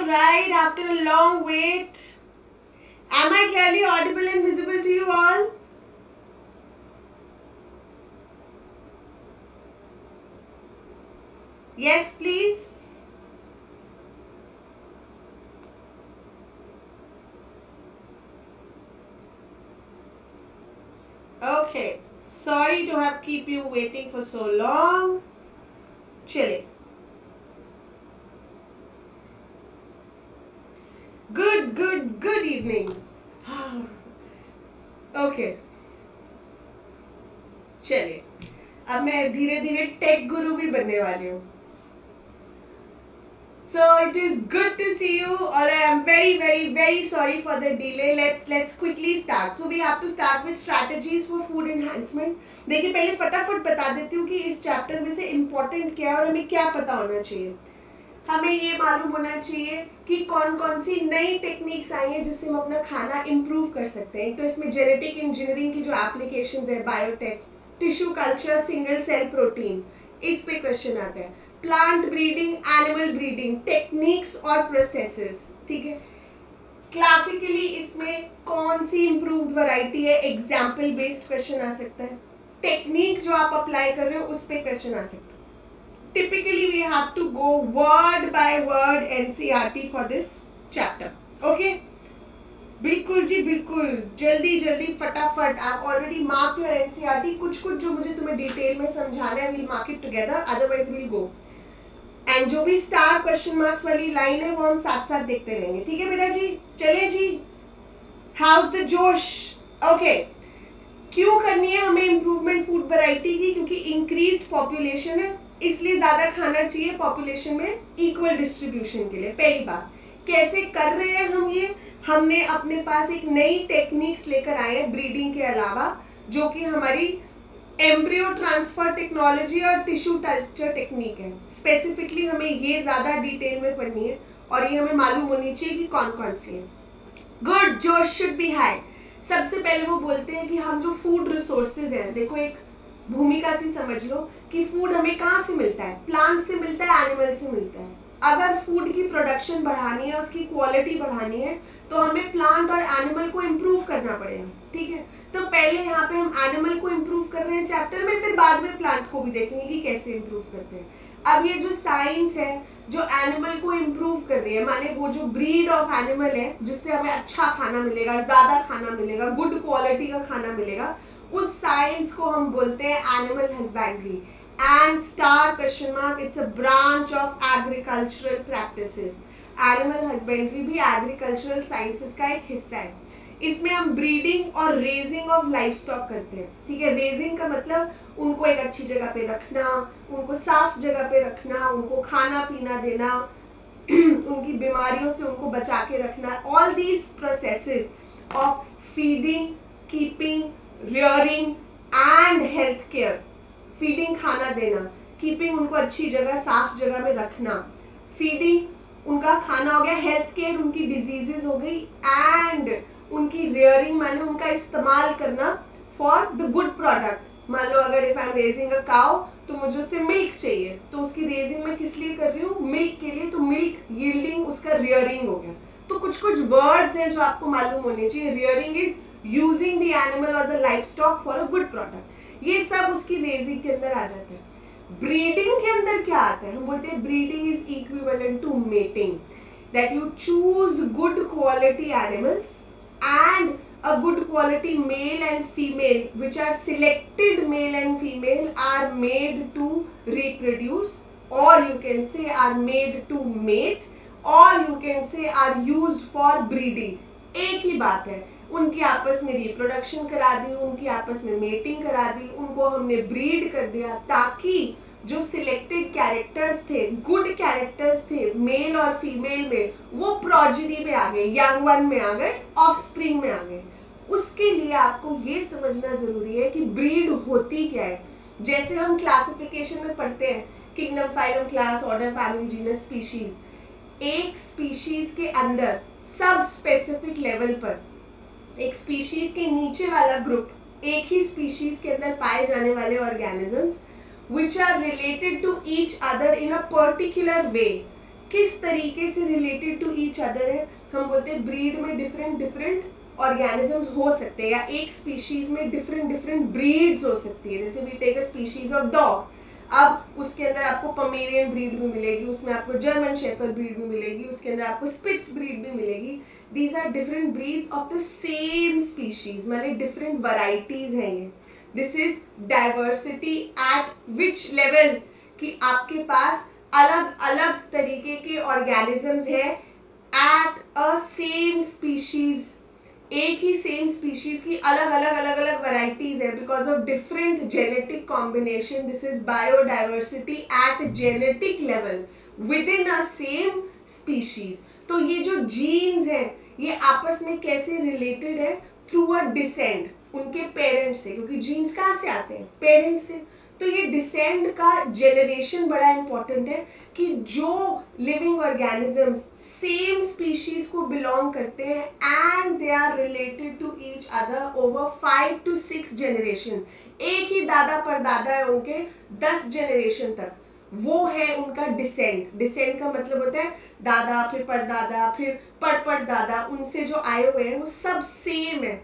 right, after a long wait, am I clearly audible and visible to you all? Yes, please. Okay, sorry to have keep you waiting for so long. Chilling. Good evening. Okay. चलिए, अब मैं धीरे धीरे take गुरु भी बनने वाली हूँ. So it is good to see you. All I am very sorry for the delay. Let's quickly start. So we have to start with strategies for food enhancement. देखिए पहले फटाफट बता देती हूँ कि इस चैप्टर में से इम्पोर्टेंट क्या है और हमें क्या पता होना चाहिए. हमें ये मालूम होना चाहिए कि कौन कौन सी नई टेक्निक्स आई हैं जिससे हम अपना खाना इम्प्रूव कर सकते हैं. तो इसमें जेनेटिक इंजीनियरिंग की जो एप्लीकेशंस है, biotech, tissue culture, single cell protein, इस पे क्वेश्चन आता है. Plant breeding, animal breeding, techniques और प्रोसेसेस. ठीक है. क्लासिकली इसमें कौन सी इम्प्रूव्ड वैरायटी है, एग्जाम्पल बेस्ड क्वेश्चन आ सकता है. टेक्निक जो आप अप्लाई कर रहे हो उस पर क्वेश्चन आ सकता है. Typically we have to go word by word NCERT for this chapter. Okay? बिल्कुल जी बिल्कुल, जल्दी फटाफट. I've already marked your NCERT. कुछ जो मुझे तुम्हें डिटेल में समझाना है, we'll mark it together. Otherwise we'll go. And जो भी स्टार क्वेश्चन मार्क्स वाली लाइन है वो हम साथ साथ देखते रहेंगे. ठीक है बेटा जी, चले जी. How's the जोश? Okay. क्यों करनी है हमें इम्प्रूवमेंट फूड वैरायटी की? क्योंकि इंक्रीज पॉपुलेशन है, इसलिए ज्यादा खाना चाहिए पॉपुलेशन में इक्वल डिस्ट्रीब्यूशन के लिए. पहली बात, कैसे कर रहे हैं हम ये? हमने अपने पास एक नई टेक्निक्स लेकर आए हैं ब्रीडिंग के अलावा, जो कि हमारी एम्ब्रियो ट्रांसफर टेक्नोलॉजी और टिश्यू कल्चर टेक्निक है. स्पेसिफिकली हमें ये ज्यादा डिटेल में पढ़नी है और ये हमें मालूम होनी चाहिए कि कौन कौन सी है. गुड, जोश शुड बी हाई. सबसे पहले वो बोलते हैं कि हम जो फूड रिसोर्सेज हैं, देखो एक भूमिका से समझ लो कि फूड हमें कहाँ से मिलता है. प्लांट से मिलता है, एनिमल से मिलता है. अगर फूड की प्रोडक्शन बढ़ानी है, उसकी क्वालिटी बढ़ानी है, तो हमें प्लांट और एनिमल को इम्प्रूव करना पड़ेगा. ठीक है. तो पहले यहाँ पे हम एनिमल को इम्प्रूव कर रहे हैं चैप्टर में, फिर बाद में प्लांट को भी देखेंगे कि कैसे इम्प्रूव करते हैं. अब ये जो साइंस है जो एनिमल को इम्प्रूव कर रही है, माने वो जो ब्रीड ऑफ एनिमल है जिससे हमें अच्छा खाना मिलेगा, ज्यादा खाना मिलेगा, गुड क्वालिटी का खाना मिलेगा, उस साइंस को हम बोलते हैं animal husbandry. And star question mark, it's a branch of agricultural practices. Animal husbandry भी एग्रीकल्चरल साइंसेस का एक हिस्सा है. इसमें हम ब्रीडिंग और रेजिंग ऑफ लाइफ स्टॉक करते हैं. ठीक है. रेजिंग का मतलब उनको एक अच्छी जगह पे रखना, उनको साफ जगह पे रखना, उनको खाना पीना देना, उनकी बीमारियों से उनको बचा के रखना. All these processes of feeding, keeping, rearing and health care. Feeding खाना देना, कीपिंग उनको अच्छी जगह साफ जगह में रखना, फीडिंग उनका खाना हो गया, हेल्थ केयर उनकी डिजीजेस हो गई, एंड उनकी रियरिंग माने उनका इस्तेमाल करना फॉर द गुड प्रोडक्ट. मान लो अगर if I am raising a cow तो मुझे उससे मिल्क चाहिए, तो उसकी रेजिंग मैं किस लिए कर रही हूँ? मिल्क के लिए. तो मिल्क यील्डिंग उसका रियरिंग हो गया. तो कुछ वर्ड्स हैं जो आपको मालूम होने चाहिए. Rearing is using the animal और the livestock for a good product. ये सब उसकी रेजिंग के अंदर आ जाता है. ब्रीडिंग के अंदर क्या आता है? हम बोलते हैं breeding is equivalent to mating, that you choose good quality animals and a good quality male and female, which are selected male and female, are made to reproduce, or you can say are made to mate, or you can say are used for breeding. एक ही बात है. उनकी आपस में reproduction करा दी, उनकी आपस में मेटिंग करा दी, उनको हमने ब्रीड कर दिया, ताकि जो सिलेक्टेड कैरेक्टर्स थे, गुड कैरेक्टर्स थे मेल और फीमेल में, वो प्रोजेनी में आ गए, यंग वन में आ गए, ऑफस्प्रिंग में आ गए. उसके लिए आपको ये समझना जरूरी है कि ब्रीड होती क्या है. जैसे हम क्लासिफिकेशन में पढ़ते हैं kingdom, phylum, class, order, family, genus, species. एक स्पीशीज के अंदर सब स्पेसिफिक लेवल पर एक स्पीशीज के नीचे वाला ग्रुप, एक ही स्पीशीज के अंदर पाए जाने वाले organisms which are related to each other in a particular way, किस तरीके से रिलेटेड टू ईच अदर है, हम बोलते हैं ब्रीड में डिफरेंट डिफरेंट ऑर्गेनिजम्स हो सकते हैं, या एक स्पीशीज में डिफरेंट डिफरेंट ब्रीड्स हो सकती है. जैसे we take a species of dog, अब उसके अंदर आपको पमेरियन ब्रीड भी मिलेगी, उसमें आपको जर्मन शेफर्ड ब्रीड भी मिलेगी, उसके अंदर आपको स्पिट्स ब्रीड भी मिलेगी. These are different breeds of the same species, माने डिफरेंट वैरायटीज हैं ये. This is diversity at which level, कि आपके पास अलग अलग तरीके के ऑर्गेनिजम्स हैं एट अ सेम स्पीशीज. एक ही सेम स्पीशीज की अलग अलग अलग अलग वैरायटीज है because of different genetic combination. This is biodiversity at genetic level within a same species. तो ये जो जीन्स हैं ये आपस में कैसे रिलेटेड है, थ्रू अ डिसेंड, उनके पेरेंट्स से, क्योंकि जीन्स कहाँ से आते हैं, पेरेंट्स से. तो ये डिसेंड का जेनरेशन बड़ा इंपॉर्टेंट है कि जो लिविंग ऑर्गेनिजम्स सेम स्पीशीज को बिलोंग करते हैं and they are related to each other over 5 to 6 generation, एक ही दादा परदादा है उनके 10 जनरेशन तक, वो है उनका डिसेंड. डिसेंड का मतलब होता है दादा, फिर परदादा, फिर परदादा, उनसे जो आए हुए हैं वो सब सेम है.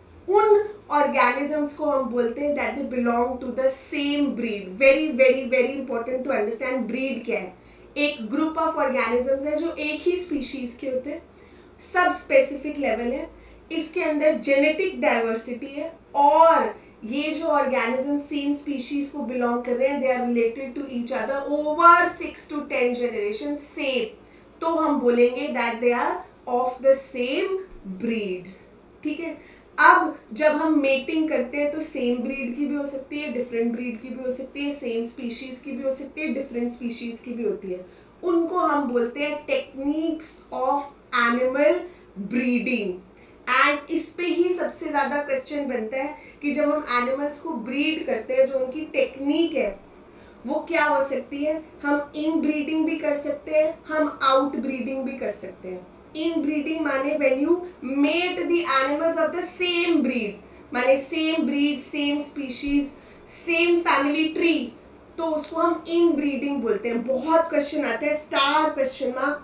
उन ऑर्गेनिजम्स को हम बोलते हैं that they belong to the same breed. Very very very important to understand breed क्या है. एक ग्रुप ऑफ ऑर्गेनिजम्स है जो एक ही स्पीशीज के होते हैं, सब स्पेसिफिक लेवल है, इसके अंदर जेनेटिक डाइवर्सिटी है, और ये जो ऑर्गेनिज्म सेम स्पीशीज को बिलोंग कर रहे हैं, they are related to each other over 6 to 10 generation same. तो हम बोलेंगे that they are of the same breed. ठीक है. अब जब हम मेटिंग करते हैं तो सेम ब्रीड की भी हो सकती है, डिफरेंट ब्रीड की भी हो सकती है, सेम स्पीशीज की भी हो सकती है, डिफरेंट स्पीशीज की भी होती है. उनको हम बोलते हैं techniques of animal breeding. And इस पे ही सबसे ज़्यादा क्वेश्चन बनता है कि जब हम एनिमल्स को ब्रीड करते हैं, जो उनकी टेक्निक है वो क्या हो सकती है. हम इन ब्रीडिंग भी कर सकते हैं, हम आउट ब्रीडिंग भी कर सकते हैं. इन ब्रीडिंग माने when you mate the animals of the same breed, माने same breed, same species, same family tree, तो उसको हम इन ब्रीडिंग बोलते हैं. बहुत क्वेश्चन आते हैं, star question mark.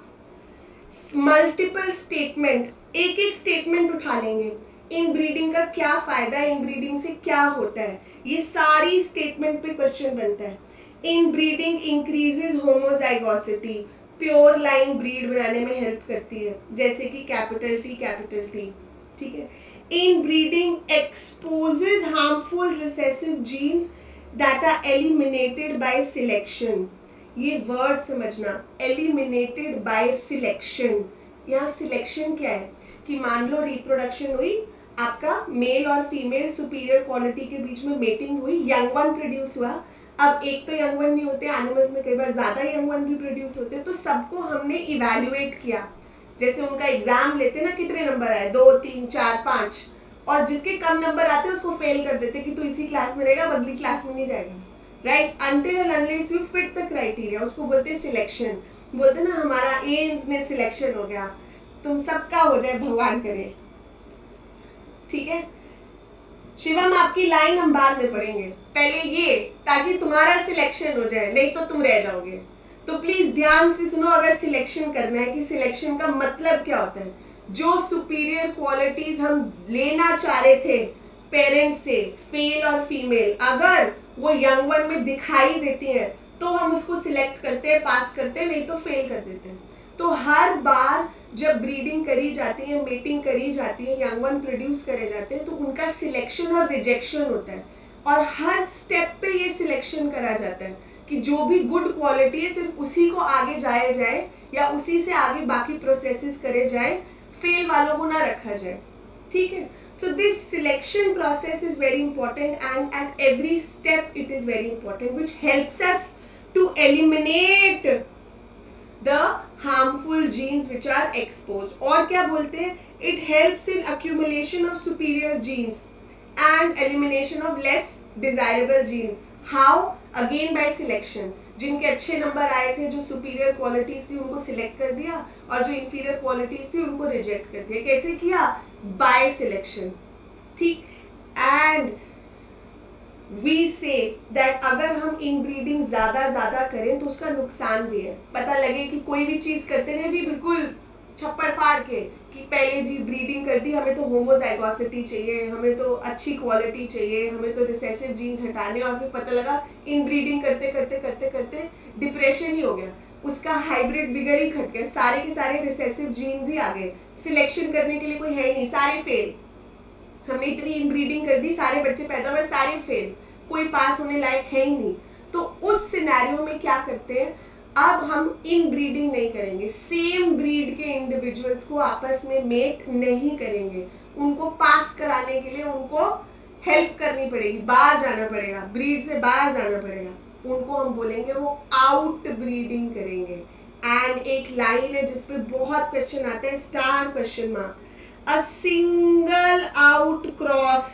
Multiple statement, एक एक स्टेटमेंट उठा लेंगे. इन ब्रीडिंग का क्या फायदा है, इन ब्रीडिंग से क्या होता है, ये सारी स्टेटमेंट पे क्वेश्चन बनता है. Inbreeding increases homozygosity, pure line breed बनाने में हेल्प करती है, जैसे कि कैपिटल टी. ठीक है. Inbreeding exposes harmful recessive genes that are eliminated by selection. ये वर्ड समझना, एलिमिनेटेड बाय सिलेक्शन. यहाँ सिलेक्शन क्या है कि मान लो रिप्रोडक्शन हुई, आपका मेल और फीमेल सुपीरियर क्वालिटी के बीच में मेटिंग हुई, यंग वन प्रोड्यूस हुआ. अब एक तो यंग वन नहीं होते, एनिमल्स में कई बार ज़्यादा यंग वन भी प्रोड्यूस होते हैं. तो सबको हमने इवैल्यूएट किया, जैसे उनका एग्जाम लेते ना, कितने नंबर आए, 2 3 4 5, और जिसके कम नंबर आते हैं उसको फेल कर देते कि तू इसी क्लास में रहेगा, अगली क्लास में नहीं जाएगा. Right. Until and unless you fit the criteria, उसको बोलते हैं सिलेक्शन. बोलते ना हमारा एम्स में सिलेक्शन हो गया, तुम सबका हो जाए, भगवान करे. ठीक है. शिवम आपकी लाइन हम बाद में पढ़ेंगे, पहले ये, ताकि तुम्हारा सिलेक्शन हो जाए, नहीं तो तुम रह जाओगे. तो प्लीज ध्यान से सुनो, अगर सिलेक्शन करना है कि सिलेक्शन का मतलब क्या होता है. जो सुपीरियर क्वालिटीज हम लेना चाह रहे थे पेरेंट्स से, फेल और फीमेल, अगर वो यंग वन में दिखाई देती हैं तो हम उसको सिलेक्ट करते हैं, पास करते हैं, नहीं तो फेल कर देते हैं. तो हर बार जब ब्रीडिंग करी जाती है, मेटिंग करी जाती है, यंग वन प्रोड्यूस करे जाते हैं, तो उनका सिलेक्शन और रिजेक्शन होता है. और हर स्टेप पे ये सिलेक्शन करा जाता है कि जो भी गुड क्वालिटी है सिर्फ उसी को आगे जाया जाए, या उसी से आगे बाकी प्रोसेसेस करे जाए, फेल वालों को ना रखा जाए. ठीक है. So this selection process is very important, and at every step it is very important, which helps us to eliminate the harmful genes which are exposed. और क्या बोलते हैं, it helps in accumulation of superior genes and elimination of less desirable genes. How? Again by selection. जिनके अच्छे number आए थे, जो superior qualities थी उनको सिलेक्ट कर दिया, और जो इंफीरियर क्वालिटीज थी उनको रिजेक्ट कर दिया. कैसे किया? By selection. ठीक. एंड वी से दैट अगर हम इनब्रीडिंग ज़्यादा करें तो उसका नुकसान भी है। पता लगे कि कोई भी चीज़ करते हैं जी बिल्कुल छप्पड़ फाड़ के कि पहले जी ब्रीडिंग कर दी, हमें तो होमोजाइगोसिटी चाहिए, हमें तो अच्छी क्वालिटी चाहिए, हमें तो रिसेसिव जीन्स हटाने, और फिर पता लगा इनब्रीडिंग करते करते करते करते डिप्रेशन ही हो गया, उसका हाइब्रिड विगर ही खट गया, सारे के सारे रिसेसिव जीन्स ही आ गए, सिलेक्शन करने के लिए कोई है नहीं, सारे फेल। हमने इतनी इनब्रीडिंग कर दी, सारे बच्चे पैदा हुए, सारे फेल, कोई पास होने लायक है ही नहीं। तो उस सिनेरियो में क्या करते हैं, अब हम इनब्रीडिंग नहीं करेंगे, सेम ब्रीड के इंडिविजुअल्स को आपस में मेट नहीं करेंगे, उनको पास कराने के लिए उनको हेल्प करनी पड़ेगी, बाहर जाना पड़ेगा, ब्रीड से बाहर जाना पड़ेगा, उनको हम बोलेंगे वो आउट ब्रीडिंग करेंगे। एंड एक लाइन है जिसपे बहुत क्वेश्चन आते हैं, star question mark, a single out cross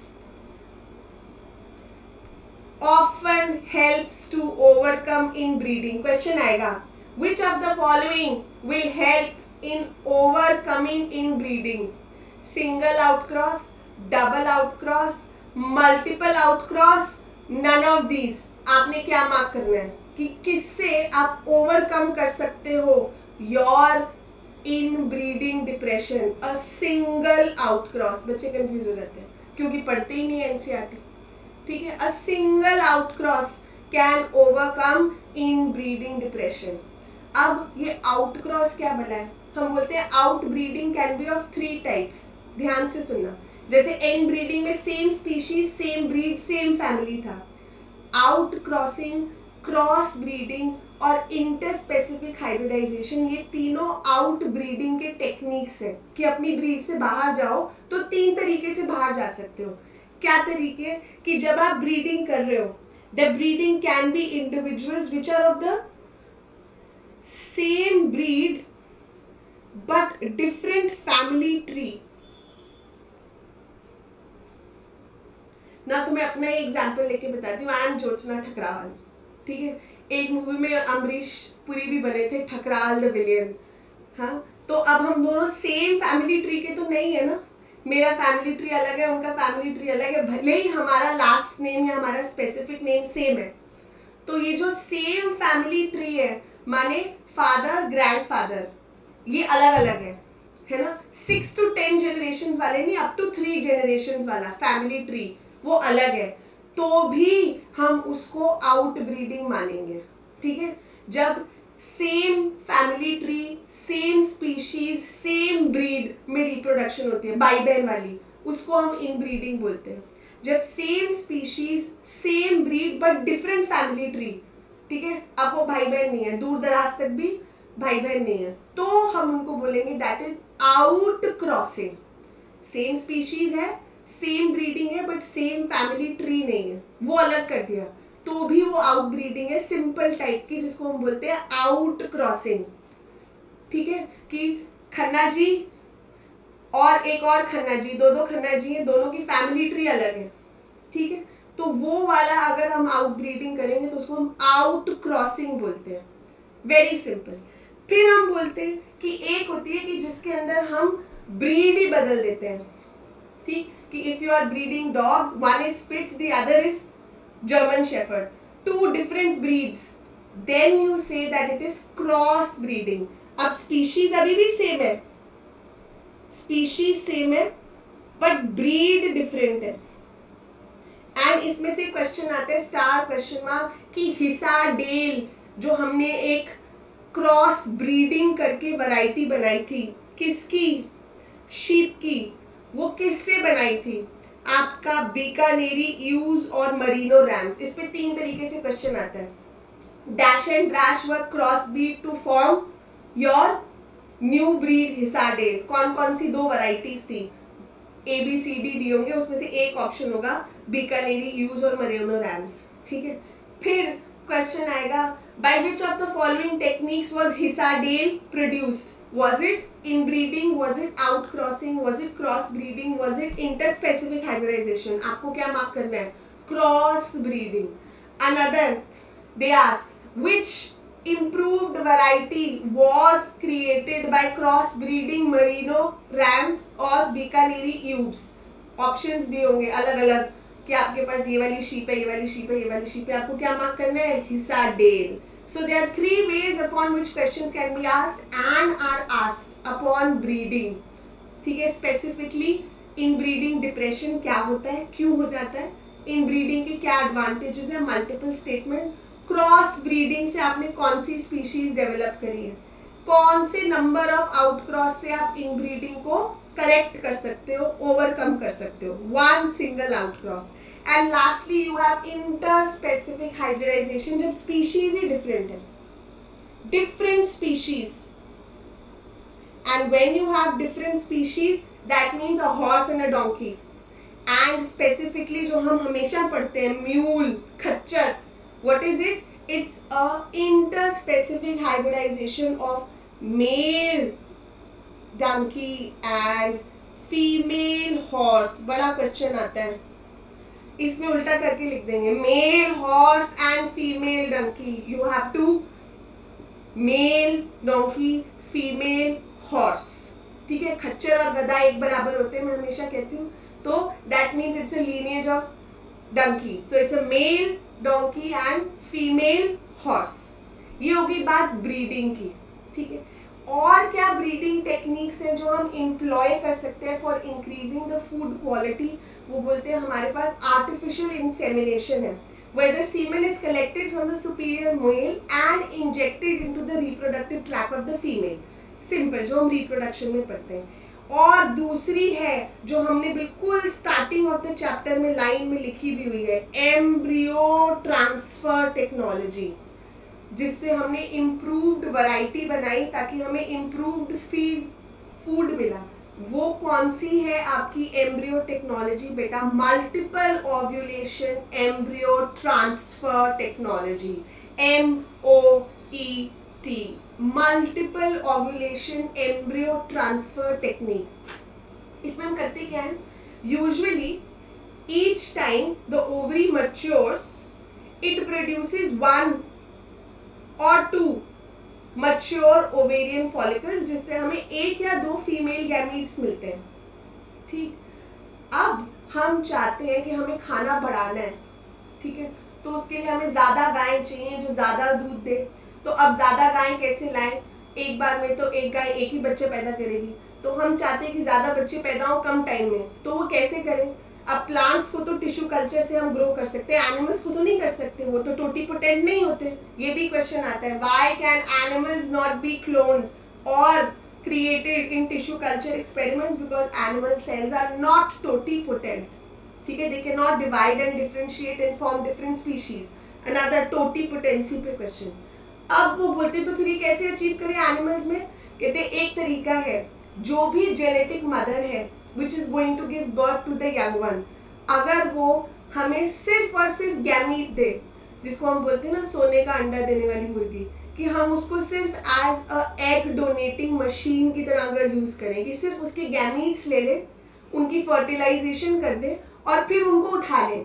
often helps to overcome inbreeding। Question आएगा, which of the following will help in overcoming inbreeding? Single out cross, double out cross, multiple out cross, none of these। आपने क्या mark करना है कि किससे आप overcome कर सकते हो your inbreeding depression. A single outcross, बच्चे कंफ्यूज हो जाते हैं क्योंकि पढ़ते ही नहीं है एनसीईआरटी, ठीक है। A single outcross can overcome inbreeding depression. अब ये आउट क्रॉस क्या बना है, हम बोलते हैं outbreeding can be of 3 types, ध्यान से सुनना। जैसे इन ब्रीडिंग में same species, same breed, same family था। आउट क्रॉसिंग, क्रॉस ब्रीडिंग और इंटरस्पेसिफिक हाइब्रिडाइजेशन, ये तीनों आउट ब्रीडिंग के टेक्निक्स हैं कि अपनी ब्रीड से बाहर जाओ तो 3 तरीके से बाहर जा सकते हो। क्या तरीके, कि जब आप ब्रीडिंग कर रहे हो, the breeding can be individuals which are of the same breed but different family tree. ना तो मैं अपना ही एग्जाम्पल लेके बताती हूँ, आई एम ज्योत्सना ठकराल, ठीक है। एक मूवी में अमरीश पुरी भी बने थे, ठकराल द विलियन, हाँ। तो अब हम दोनों सेम फैमिली ट्री के तो नहीं है ना, मेरा फैमिली ट्री अलग है, उनका फैमिली ट्री अलग है, भले ही हमारा लास्ट नेम या हमारा स्पेसिफिक नेम सेम है। तो ये जो सेम फैमिली ट्री है, माने फादर ग्रैंडफादर, ये अलग अलग है ना। 6 to 10 जनरेशन वाले नहीं, अप टू 3 जनरेशन वाला फैमिली ट्री वो अलग है, तो भी हम उसको आउट ब्रीडिंग मानेंगे, ठीक है। जब same family tree, same species, same breed में रिप्रोडक्शन होती है, भाई बहन वाली, उसको हम इनब्रीडिंग बोलते हैं। जब same species, same breed but different family tree, ठीक है, अब वो भाई बहन नहीं है, दूर दराज तक भी भाई बहन नहीं है, तो हम उनको बोलेंगे that is outcrossing. Same species है, सेम ब्रीडिंग है, बट सेम फैमिली ट्री नहीं है, वो अलग कर दिया, तो भी वो आउट ब्रीडिंग है, सिंपल टाइप की, जिसको हम बोलते हैं आउट क्रॉसिंग, ठीक है। कि खन्ना जी और एक और खन्ना जी, दो खन्ना जी हैं, दोनों की फैमिली ट्री अलग है, ठीक है। तो वो वाला अगर हम आउट ब्रीडिंग करेंगे तो उसको हम आउट क्रॉसिंग बोलते हैं, वेरी सिंपल। फिर हम बोलते हैं कि एक होती है कि जिसके अंदर हम ब्रीड ही बदल देते हैं, ठीक, कि if you are breeding dogs, one is spitz, the other is German shepherd, 2 different breeds, then you say that it is cross breeding. अब स्पीशीज अभी भी सेम है, स्पीशीज सेम है बट ब्रीड डिफरेंट है। एंड इसमें से question आते हैं स्टार क्वेश्चन मार्क, कि हिसाडेल जो हमने एक क्रॉस ब्रीडिंग करके वैरायटी बनाई थी, किसकी, शीप की, वो किससे बनाई थी, आपका बीकानेरी यूज और मरीनो रैम्स। इस पे 3 तरीके से क्वेश्चन आता है। Dash and dash were cross breed to form your new breed Hisardale. कौन कौन सी 2 वैरायटीज थी, ABCD दिए होंगे, उसमें से एक ऑप्शन होगा बीकानेरी यूज और मरीनो रैम्स, ठीक है। फिर क्वेश्चन आएगा, by which of the following techniques was Hisardale produced, was it inbreeding, was it outcrossing, was it cross breeding, was it interspecific hybridization? आपको क्या मार्क करना है, cross breeding. Another, they ask which improved variety was created by cross breeding merino rams और बीकानेरी यूब्स। Options दिए होंगे अलग अलग कि आपके पास ये वाली शीप है, ये वाली शीप है, ये वाली शीप है, आपको क्या मार्क करना है? Hisardale. So there are 3 ways upon which questions can be asked and are asked upon breeding. ठीक है, स्पेसिफिकली इनब्रीडिंग डिप्रेशन क्या होता है, क्यों हो जाता है, इनब्रीडिंग के क्या एडवांटेजेस है, मल्टीपल स्टेटमेंट, क्रॉस ब्रीडिंग से आपने कौन सी स्पीशीज डेवलप करी है, कौन से नंबर ऑफ आउटक्रॉस से आप इनब्रीडिंग को करेक्ट कर सकते हो, ओवरकम कर सकते हो, one single outcross. And lastly you have interspecific hybridization, जब स्पीशीज ही डिफरेंट है, different species. And when you have different species, that means a horse and a donkey. And specifically जो हम हमेशा पढ़ते हैं mule, खच्चर, what is it? It's a interspecific hybridization of male donkey and female horse. बड़ा question आता है, इसमें उल्टा करके लिख देंगे male horse and female donkey. You have to male donkey, female horse. ठीक है, खच्चर और गधा एक बराबर होते हैं, मैं हमेशा कहती हूँ. तो that means it's a lineage of donkey. तो it's a male donkey and female horse. ये होगी बात ब्रीडिंग की. ठीक है, और क्या ब्रीडिंग टेक्निक्स हैं जो हम एम्प्लॉय कर सकते हैं for increasing the food quality? वो बोलते हैं हमारे पास आर्टिफिशियल इंसेमिनेशन है, where the semen is collected from the superior male and injected into the reproductive tract of the female. सिंपल, जो हम रिप्रोडक्शन में पढ़ते हैं. और दूसरी है जो हमने बिल्कुल स्टार्टिंग ऑफ द चैप्टर में लाइन में लिखी भी हुई है, एम्ब्रियो ट्रांसफर टेक्नोलॉजी, जिससे हमने इम्प्रूव्ड वैरायटी बनाई ताकि हमें इम्प्रूव्ड फूड मिला. वो कौन सी है आपकी एम्ब्रियो टेक्नोलॉजी बेटा? Multiple ovulation embryo transfer technology, MOET, multiple ovulation embryo transfer technique. इसमें हम करते क्या है? Usually each time the ovary matures it produces 1 or 2 mature ovarian follicles, जिससे हमें 1 या 2 फीमेल गैमीट्स मिलते हैं. ठीक, अब हम चाहते हैं कि हमें खाना बढ़ाना है. ठीक है, तो उसके लिए हमें ज़्यादा गायें चाहिए जो ज़्यादा दूध दे. तो अब ज़्यादा गायें कैसे लाएं? एक बार में तो एक गाय एक ही बच्चे पैदा करेगी, तो हम चाहते हैं कि ज़्यादा बच्चे पैदा हो कम टाइम में. तो वो कैसे करें? अब प्लांट्स को तो टिश्यू कल्चर से हम ग्रो कर सकते हैं, एनिमल्स को तो नहीं कर सकते, वो तो टोटीपोटेंट नहीं होते. ये भी क्वेश्चन आता है, why can animals not be cloned और created in tissue culture experiments? Because animal cells are not totipotent. ठीक है, they can not divide and differentiate and form different species. Another totipotency पे क्वेश्चन. अब वो बोलते तो फिर ये कैसे अचीव करें एनिमल्स में? कहते एक तरीका है, जो भी जेनेटिक मदर है which is going to give birth to the young one, अगर वो हमें सिर्फ और सिर्फ गैमीट दे, जिसको हम बोलते हैं ना सोने का अंडा देने वाली मुर्गी, कि हम उसको सिर्फ as a egg donating machine की तरह अगर यूज करें, कि सिर्फ उसके गैमीट्स ले ले, उनकी फर्टिलाइजेशन कर दे और फिर उनको उठा लें,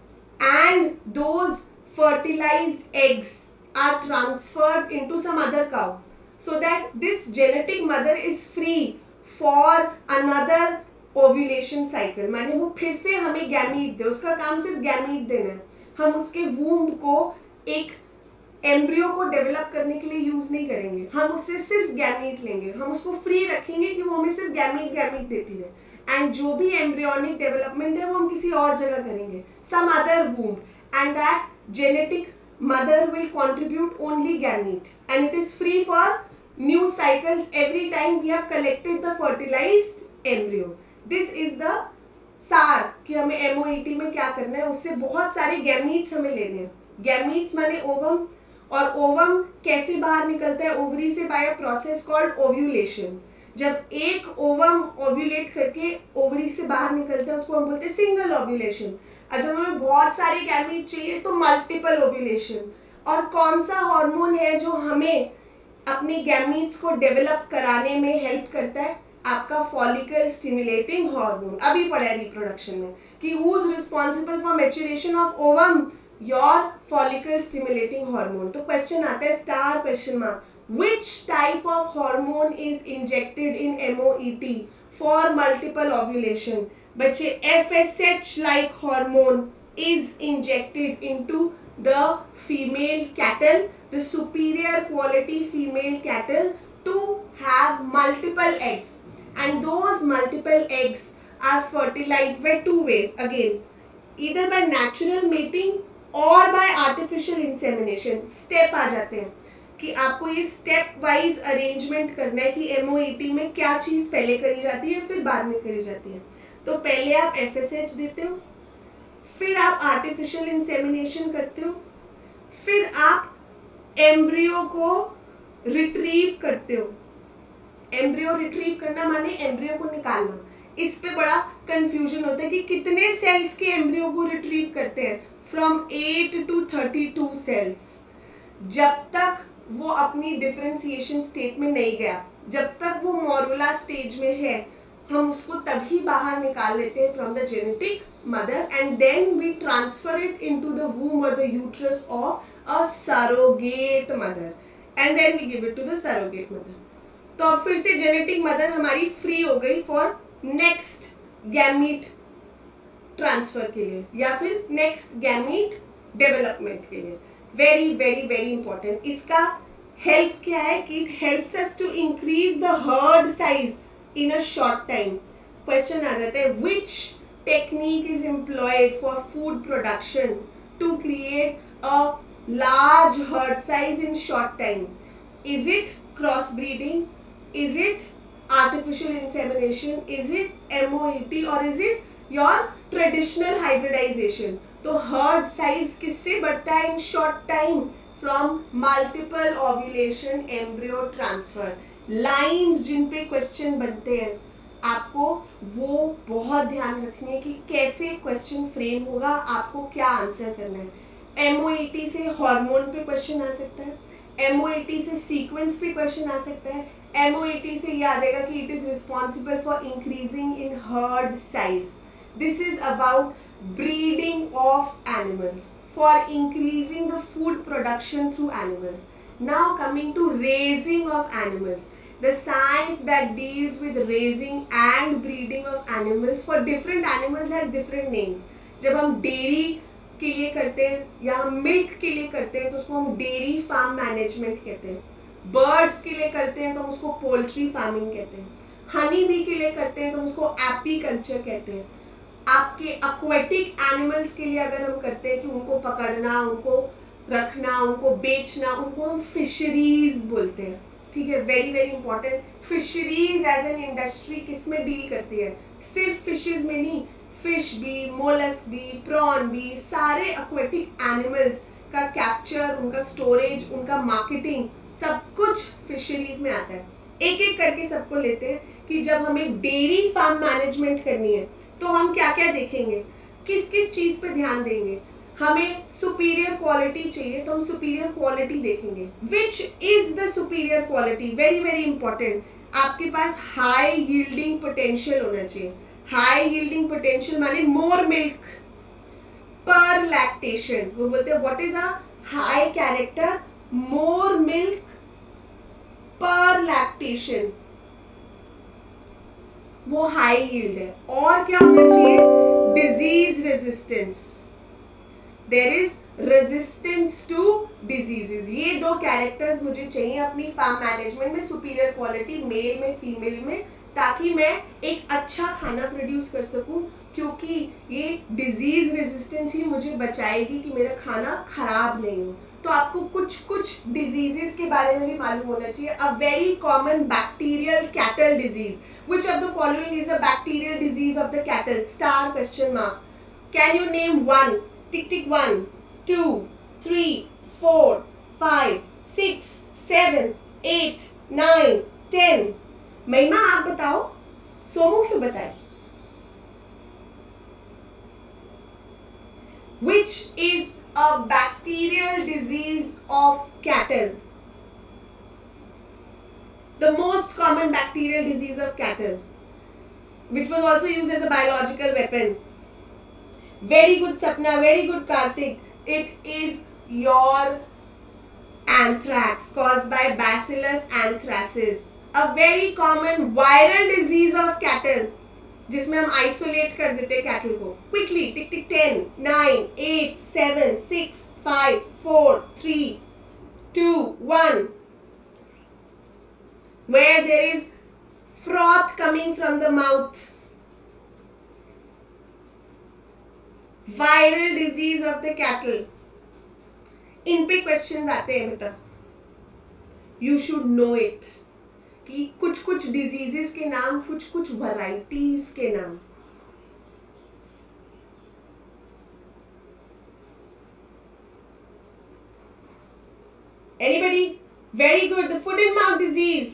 and those fertilized eggs are transferred into some other cow, so that this genetic mother is free for another ovulation cycle. माने वो फिर से हमें गैमीट दे, उसका काम सिर्फ गैमीट देना है. हम उसके वूम्ब को एक एम्ब्रियो को डेवलप करने के लिए यूज नहीं करेंगे, हम उससे सिर्फ गैमीट लेंगे, हम उसको फ्री रखेंगे कि वो हमें सिर्फ गैमीट देती रहे. एंड जो भी एम्ब्रियोनिक डेवलपमेंट है वो हम किसी और जगह करेंगे, some other womb, and that genetic mother will contribute only gamete, and it is free for new cycles every time we have collected the fertilized embryo. This is the सार कि हमें MOET में क्या करना है. उससे बहुत सारे गैमीट्स हमें लेने हैं. गैमीट्स माने ओवम, और ओवम कैसे बाहर निकलता है? ओवरी से by a process called ovulation. जब एक ओवम ओव्यूलेट करके ओवरी से बाहर निकलता है उसको हम बोलते हैं सिंगल ओव्यूलेशन. जब हमें बहुत सारे गैमीट चाहिए तो मल्टीपल ओव्यूलेशन. और कौन सा हार्मोन है जो हमें अपने गैमीट्स को डेवलप कराने में हेल्प करता है? आपका फॉलिकल स्टिमुलेटिंग हार्मोन. अभी पढ़ा है रिप्रोडक्शन में कि who is responsible for maturation of ovum? Your follicle stimulating hormone. तो क्वेश्चन आता है star question mark, which type of hormone is injected in MOET for multiple ovulation? बच्चे FSH like hormone is injected into the female cattle, the superior quality female cattle, to have multiple eggs, and those multiple eggs are fertilized by two ways, again either by natural mating और by artificial insemination. Step आ जाते हैं कि आपको ये step wise arrangement करना है कि MOET में क्या चीज़ पहले करी जाती है फिर बाद में करी जाती है. तो पहले आप FSH देते हो, फिर आप आर्टिफिशियल इंसेमिनेशन करते हो, फिर आप एम्ब्रियो को रिट्रीव करते हो. एम्ब्रियो रिट्रीव करना माने एम्ब्रियो को निकालना. इस पे बड़ा कंफ्यूजन होता है कि कितने सेल्स के एम्ब्रियो को रिट्रीव करते हैं. From 8 to 32 cells. जब तक वो अपनी डिफरेंशिएशन स्टेट में नहीं गया, जब तक वो मॉरुला स्टेज में है, हम उसको तभी बाहर निकाल लेते हैं from the genetic mother, and then we transfer it into the womb और the uterus of a surrogate mother, and then we give it to the surrogate mother. तो अब फिर से जेनेटिक मदर हमारी फ्री हो गई फॉर नेक्स्ट गैमीट ट्रांसफर के लिए या फिर नेक्स्ट गैमीट डेवलपमेंट के लिए. Very very very important. इसका हेल्प क्या है कि it helps us to increase the herd size in a short time. Question आ जाता है, which technique is employed for food production to create a large herd size in short time? Is it cross breeding? Is it artificial insemination? Is it MOET? Or is it your traditional hybridization? तो herd size किससे बढ़ता है in short time? From multiple ovulation embryo transfer. Lines जिन पे question बनते हैं, आपको वो बहुत ध्यान रखनी है कि कैसे question frame होगा, आपको क्या आंसर करना है. MOET से हार्मोन पे क्वेश्चन आ सकता है, MOET से सीक्वेंस पे क्वेश्चन आ सकता है, MOET से ये आ जाएगा कि it is responsible for increasing in herd size. This is about breeding of animals for increasing the food production through animals. Now coming to raising of animals, the science that deals with raising and breeding of animals for different animals has different names. जब हम dairy के लिए करते हैं या हम milk के लिए करते हैं तो उसको हम डेयरी फार्म मैनेजमेंट कहते हैं. बर्ड्स के लिए करते हैं तो हम उसको पोल्ट्री फार्मिंग कहते हैं. हनी बी के लिए करते हैं तो हम उसको एपीकल्चर कहते हैं. आपके एक्वेटिक एनिमल्स के लिए अगर हम करते हैं कि उनको पकड़ना, उनको रखना, उनको बेचना, उनको हम फिशरीज बोलते हैं. ठीक है, very very important. Fisheries as an industry किस में डील करती है? सिर्फ फिशेज में नहीं, फिश भी, मोलस्क भी, प्रॉन भी, सारे एक्वेटिक एनिमल्स का कैप्चर, उनका स्टोरेज, उनका मार्केटिंग, सब कुछ फिशरीज में आता है. एक एक करके सबको लेते हैं कि जब हमें डेयरी फार्म मैनेजमेंट करनी है तो हम क्या क्या देखेंगे, किस किस चीज पे ध्यान देंगे. हमें सुपीरियर क्वालिटी चाहिए तो हम सुपीरियर क्वालिटी देखेंगे. Which is the superior quality? Very very important. आपके पास हाई यील्डिंग पोटेंशियल होना चाहिए. हाई यील्डिंग पोटेंशियल माने मोर मिल्क पर लैक्टेशन. वो बोलते हैं what is a high character? More milk per lactation, वो हाई यील्ड है. और क्या होना चाहिए? Disease resistance. There is resistance to diseases. ये दो कैरेक्टर्स मुझे चाहिए अपनी फार्म मैनेजमेंट में, सुपीरियर क्वालिटी मेल में, फीमेल में, ताकि मैं एक अच्छा खाना प्रोड्यूस कर सकूं. क्योंकि ये डिजीज रेजिस्टेंस ही मुझे बचाएगी कि मेरा खाना खराब नहीं हो. तो आपको कुछ कुछ डिजीजेस के बारे में भी मालूम होना चाहिए. A very common bacterial cattle disease. Which of the following is a bacterial disease of the cattle? Star question mark. Can you name one? Tick tick 1, 2, 3, 4, 5, 6, 7, 8, 9, 10. महिमा आप बताओ, सोमू क्यों बताए? Which is a bacterial disease of cattle? The most common bacterial disease of cattle, which was also used as a biological weapon. Very good Sapna, very good Karthik. It is your anthrax, caused by Bacillus anthracis. A very common viral disease of cattle. जिसमें हम isolate कर देते हैं cattle को quickly. Tick tick 10, 9, 8, 7, 6, 5, 4, 3, 2, 1. Where there is froth coming from the mouth. Viral disease of the cattle. इन पे questions आते हैं बेटा. You should know it. कि कुछ कुछ डिजीजेस के नाम, कुछ कुछ वैरायटीज के नाम. Anybody? Very good. The foot and mouth disease.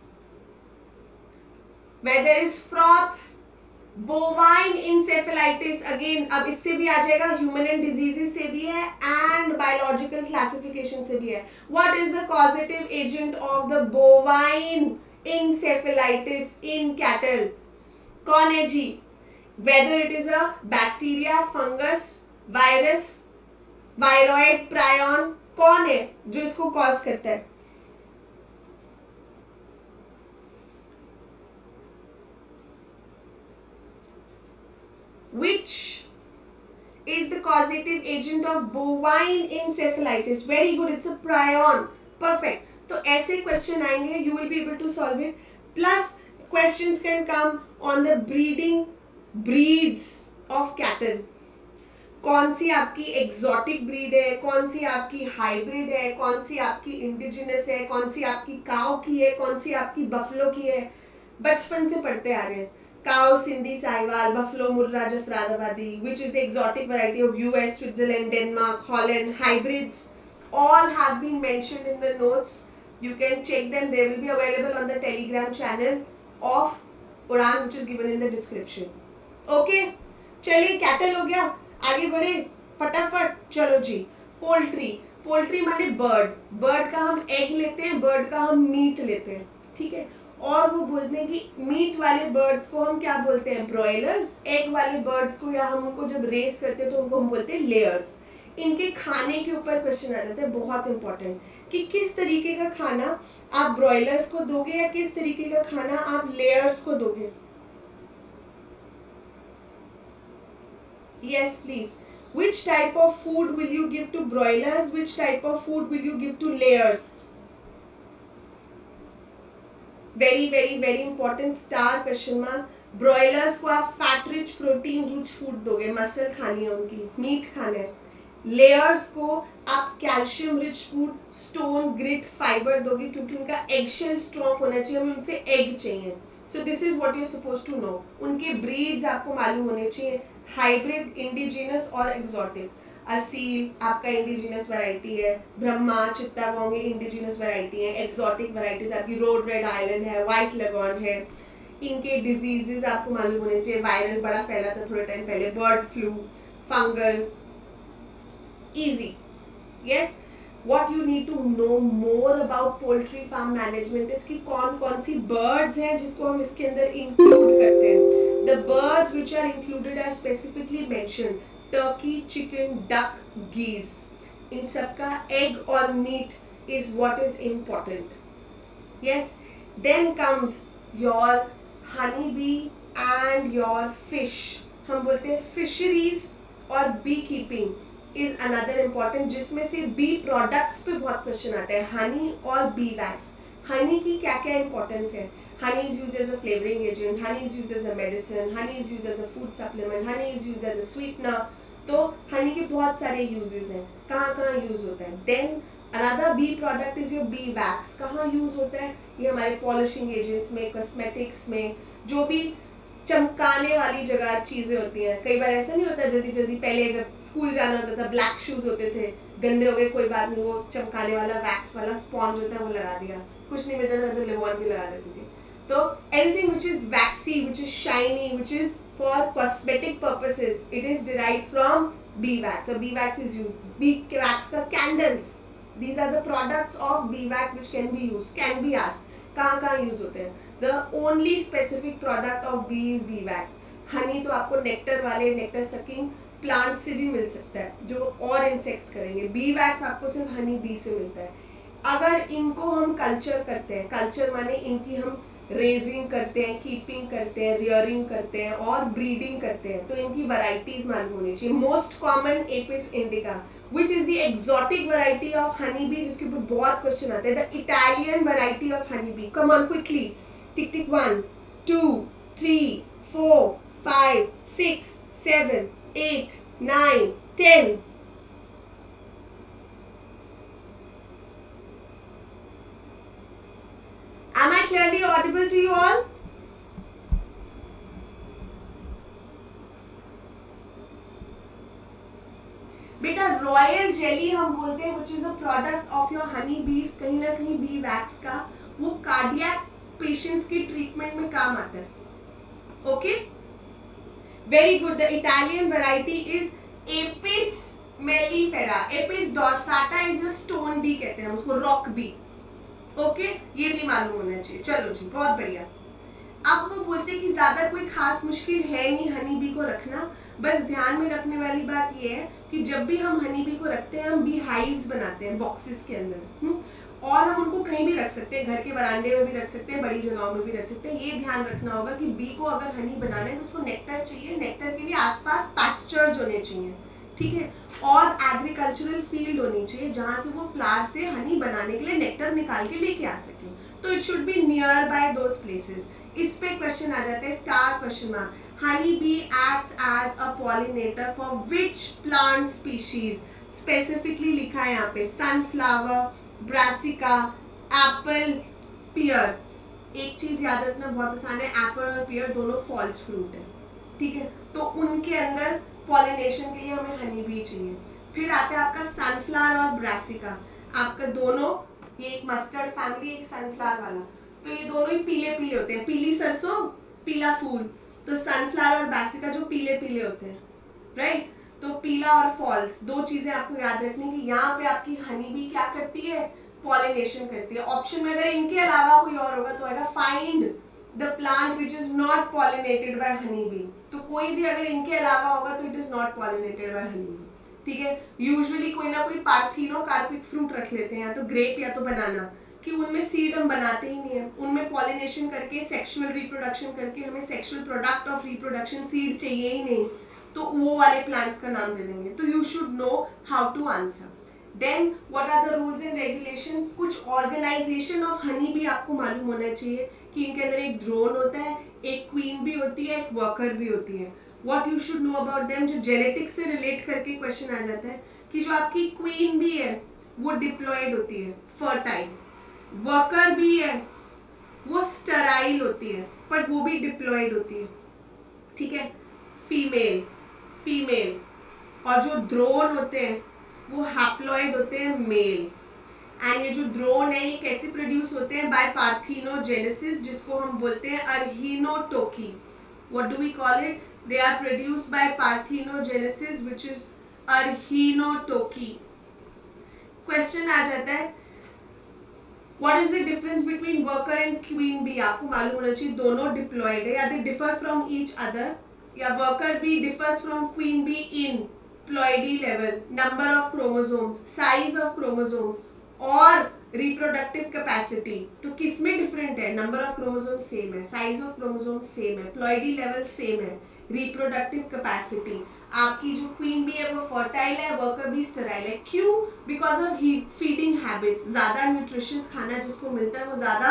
Where there is froth, bovine encephalitis. Again, अब इससे भी आ जाएगा, human and diseases से भी है and biological classification से भी है. What is the causative agent of the bovine encephalitis in cattle? कौन है जी? Whether it is a bacteria, fungus, virus, viroid, prion, कौन है जो इसको कॉज करता है? Which is the causative agent of bovine encephalitis? Very good, it's a prion. Perfect. तो ऐसे क्वेश्चन आएंगे, you will be able to solve it. Plus questions can come on the breeds of cattle. कौन सी आपकी exotic breed है, कौन सी आपकी हाइब्रिड है, कौन सी आपकी इंडिजिनस है, कौन सी आपकी काउ की है, कौन सी आपकी बफलो की है. बचपन से पढ़ते आ रहे हैं. Cow, Sindhi, Sahiwal, buffalo, Murrah, Jafarabadi, which is the exotic variety of US, Switzerland, Denmark, Holland, hybrids, all have been mentioned in the notes. You can check them. They will be available on the Telegram channel of Udan, which is given in the description. Okay, चलिए cattle हो गया. आगे बढ़े फटाफट. चलो जी, poultry. Poultry माने bird. Bird का हम एग लेते हैं, बर्ड का हम मीट लेते हैं. ठीक है. और वो बोलते हैं कि मीट वाले बर्ड्स को हम क्या बोलते हैं? ब्रॉयलर्स. एग वाले बर्ड्स को या हम उनको जब रेस करते हैं तो उनको हम बोलते हैं लेयर्स. इनके खाने के ऊपर क्वेश्चन आ जाता है, बहुत इंपॉर्टेंट, कि किस तरीके का खाना आप ब्रॉयलर्स को दोगे या किस तरीके का खाना आप लेयर्स को दोगे. Yes, please. Which type of food will you give to broilers? Which type of food will you give to layers? Very, very, very important star question mark. Broilers को आप fat rich, protein rich food दोगे, muscle खानी है उनकी, meet खाना है. Layers को आप calcium rich food, stone, grit, fiber दोगे क्योंकि उनका eggshell strong होना चाहिए, हमें उनसे egg चाहिए. So this is what you're supposed to know. उनके breeds आपको मालूम होने चाहिए. हाइब्रिड, इंडिजिनस और एक्सोटिक. असील आपका इंडिजिनस वैरायटी है, ब्रह्मा, चित्तागोंग इंडिजिनस वैरायटी है. एक्सोटिक वैरायटीज आपकी रोड रेड आइलैंड है, व्हाइट लगॉन है. इनके डिजीजेस आपको मालूम होने चाहिए. वायरल बड़ा फैला था थोड़े टाइम पहले, bird flu, fungal. Easy. Yes. What you need to know more about poultry farm management is कि कौन कौन सी birds हैं जिसको हम इसके अंदर include करते हैं. The birds which are included are specifically mentioned: turkey, chicken, duck, geese. इन सबका egg और meat is what is important. Yes. Then comes your honeybee and your fish. हम बोलते हैं fisheries और beekeeping is another important, जिसमें से B products पे बहुत क्वेश्चन आता है. हनी और बी वैक्स. हनी की क्या क्या इंपॉर्टेंस है? Honey is used as a flavoring agent, honey is used as a medicine, honey is used as a food supplement, honey is used as a sweetener. तो हनी के बहुत सारे यूजेस हैं. कहाँ कहाँ यूज होता है? Then another bee product is your bee wax. कहाँ यूज होता है? ये हमारे पॉलिशिंग एजेंट्स में, कॉस्मेटिक्स में, जो भी चमकाने वाली जगह चीजें होती हैं. कई बार ऐसा नहीं होता जल्दी जल्दी, पहले जब स्कूल जाना होता था ब्लैक शूज होते थे, गंदे हो गए कोई बात नहीं, वो चमकाने वाला वैक्स वाला स्पॉन्ज होता है वो लगा दिया, कुछ नहीं मिलता था तो लेवॉन भी लगा देती थी. तो anything which is waxy, which is shiny, which is for cosmetic purposes, it is derived from bee wax. और bee wax is use. Bee wax का candles, these are the products of bee wax which can be use. Can be asked कहाँ कहाँ use होते हैं. The only specific product of bee is bee wax. Honey तो आपको nectar वाले, nectar sucking plant से भी मिल सकता है जो और इंसेक्ट्स करेंगे. बी वैक्स आपको सिर्फ हनी बी से मिलता है. अगर इनको हम कल्चर करते हैं, कल्चर माने इनकी हम रेजिंग करते हैं, कीपिंग करते हैं, रियरिंग करते हैं और ब्रीडिंग करते हैं, तो इनकी वैरायटीज मालूम होनी चाहिए. Most common Apis indica, which is the exotic variety of honey bee, जिसके ऊपर बहुत क्वेश्चन आते हैं. The Italian variety of honey bee. Come on quickly, tick tick 1 2 3 4 5 6 7 8 9 10. Am I clearly audible to you all? बेटा royal jelly हम बोलते हैं, which is a product of your honey bees, कहीं ना कहीं बी वैक्स का, वो कार्डियक पेशेंट्स की ट्रीटमेंट में काम आता है. Okay, very good. The Italian variety is Apis mellifera. Apis dorsata is a stone bee कहते हैं उसको, रॉक बी. ओके, ये भी मालूम होना चाहिए. चलो जी, बहुत बढ़िया. अब वो बोलते हैं कि ज्यादा कोई खास मुश्किल है नहीं हनी बी को रखना. बस ध्यान में रखने वाली बात ये है कि जब भी हम हनी बी को रखते हैं, हम बी हाइव्स बनाते हैं बॉक्सेस के अंदर, और हम उनको कहीं भी रख सकते हैं, घर के बरामदे में भी रख सकते हैं, बड़ी जगहों में भी रख सकते हैं. ये ध्यान रखना होगा कि बी को अगर हनी बनाना है तो उसको नेक्टर चाहिए. नेक्टर के लिए आसपास पास्चर्स होने चाहिए, ठीक है, और एग्रीकल्चरल फील्ड होनी चाहिए जहां से वो फ्लावर से हनी बनाने के लिए नेक्टर निकाल के लेके आ सके. तो it should be near by those places. इस पे क्वेश्चन आ जाते हैं, star question mark. Honey bee acts as a pollinator for which plant species. Specifically लिखा है यहाँ पे सनफ्लावर, ब्रासिका, एप्पल, पियर. एक चीज याद रखना बहुत आसान है, एप्पल और पियर दोनों फॉल्स फ्रूट है, ठीक है, तो उनके अंदर पॉलिनेशन के लिए हमें हनी बी चाहिए. फिर आता है आपका सनफ्लावर और ब्रासिका. आपका दोनों, ये एक मस्टर्ड फैमिली, एक सनफ्लावर वाला, तो ये दोनों ही पीले पीले होते हैं. पीली सरसों, पीला फूल. तो सनफ्लावर और ब्रासिका जो पीले पीले होते हैं, राइट. तो पीला और फॉल्स, दो चीजें आपको याद रखनी कि यहाँ पे आपकी हनी बी क्या करती है, पॉलिनेशन करती है. ऑप्शन में अगर इनके अलावा कोई और होगा तो आएगा find the plant which is not pollinated by honey bee. तो कोई भी अगर इनके अलावा होगा तो it is not pollinated by honey bee, ठीक है. यूजुअली कोई ना कोई पार्थिनो कार्पिक फ्रूट रख लेते हैं, या तो ग्रेप या तो बनाना, कि उनमें सीड हम बनाते ही नहीं है. उनमें पॉलिनेशन करके सेक्सुअल रिप्रोडक्शन करके हमें sexual product of reproduction seed चाहिए ही नहीं, तो वो वाले प्लांट्स का नाम दे देंगे. तो you should know how to answer. Then what are the rules and regulations. कुछ ऑर्गेनाइजेशन ऑफ हनी भी आपको मालूम होना चाहिए कि इनके अंदर एक ड्रोन होता है, एक क्वीन भी होती है, एक वर्कर भी होती है. What you should know about them, जो जेनेटिक्स से रिलेट करके क्वेश्चन आ जाता है कि जो आपकी क्वीन भी है वो डिप्लॉयड होती है, फर्टाइल. वर्कर भी है वो स्टेराइल होती है, पर वो भी डिप्लॉयड होती है, ठीक है. Female female. और जो ड्रोन होते हैं वो हैप्लॉइड होते हैं, मेल. एंड ये जो ड्रोन है ये कैसे प्रोड्यूस होते हैं, बाय पार्थिनोजेनेसिस, जिसको हम बोलते हैं arrhenotoky. What do we call it, they are produced by parthenogenesis which is arrhenotoky. Question आ जाता है What is the difference between worker and queen bee? आपको मालूम होना चाहिए दोनों डिप्लॉयड है, या they differ from each other, या worker bee differs from queen bee in ploidy level, number of chromosomes, size of chromosomes और reproductive capacity. तो किसमें डिफरेंट है, नंबर ऑफ क्रोमोसोम सेम है, साइज ऑफ क्रोमोसोम सेम है, ploidy level same है, reproductive capacity. आपकी जो queen B है वो फर्टाइल है, वर्कर बी स्टेराइल है. क्यों? Because of feeding habits. ज्यादा न्यूट्रिशियस खाना जिसको मिलता है वो ज्यादा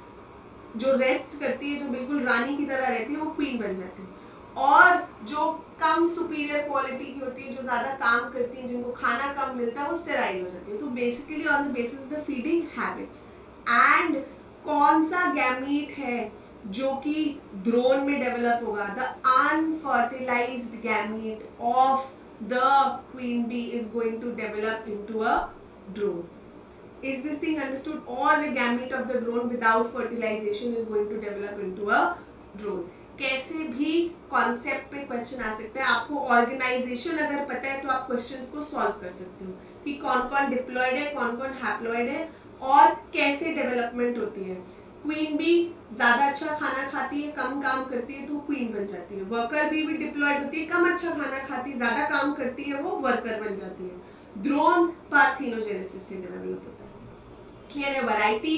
जो रेस्ट करती है, जो बिल्कुल रानी की तरह रहती है, वो क्वीन बन जाती है. और जो कम सुपीरियर क्वालिटी की होती है, जो ज्यादा काम करती है, जिनको खाना कम मिलता है, वो स्टेराइल हो जाती है. तो basically on the basis of the feeding habits. And कौन सा गैमीट है जो कि ड्रोन में डेवलप होगा, the unfertilised gamete of the queen bee is going to develop into a drone. Is this thing understood? Or the gamete of the drone without fertilization is going to develop into a drone. कैसे भी concept पे question आ सकता है. आपको organisation अगर पता है तो आप क्वेश्चन को सॉल्व कर सकते हो कि कौन कौन डिप्लॉयड है, कौन कौन हैप्लॉयड है और कैसे डेवलपमेंट होती है. क्वीन बी ज्यादा अच्छा खाना खाती है, कम काम करती है, तो क्वीन बन जाती है. वर्कर बी भी डिप्लॉयड होती है, कम अच्छा खाना खाती है, ज्यादा काम करती है, वो वर्कर बन जाती है. ड्रोन पार्थिनोजेनेसिस से डेवलप होता है. क्लियर है? Varieties,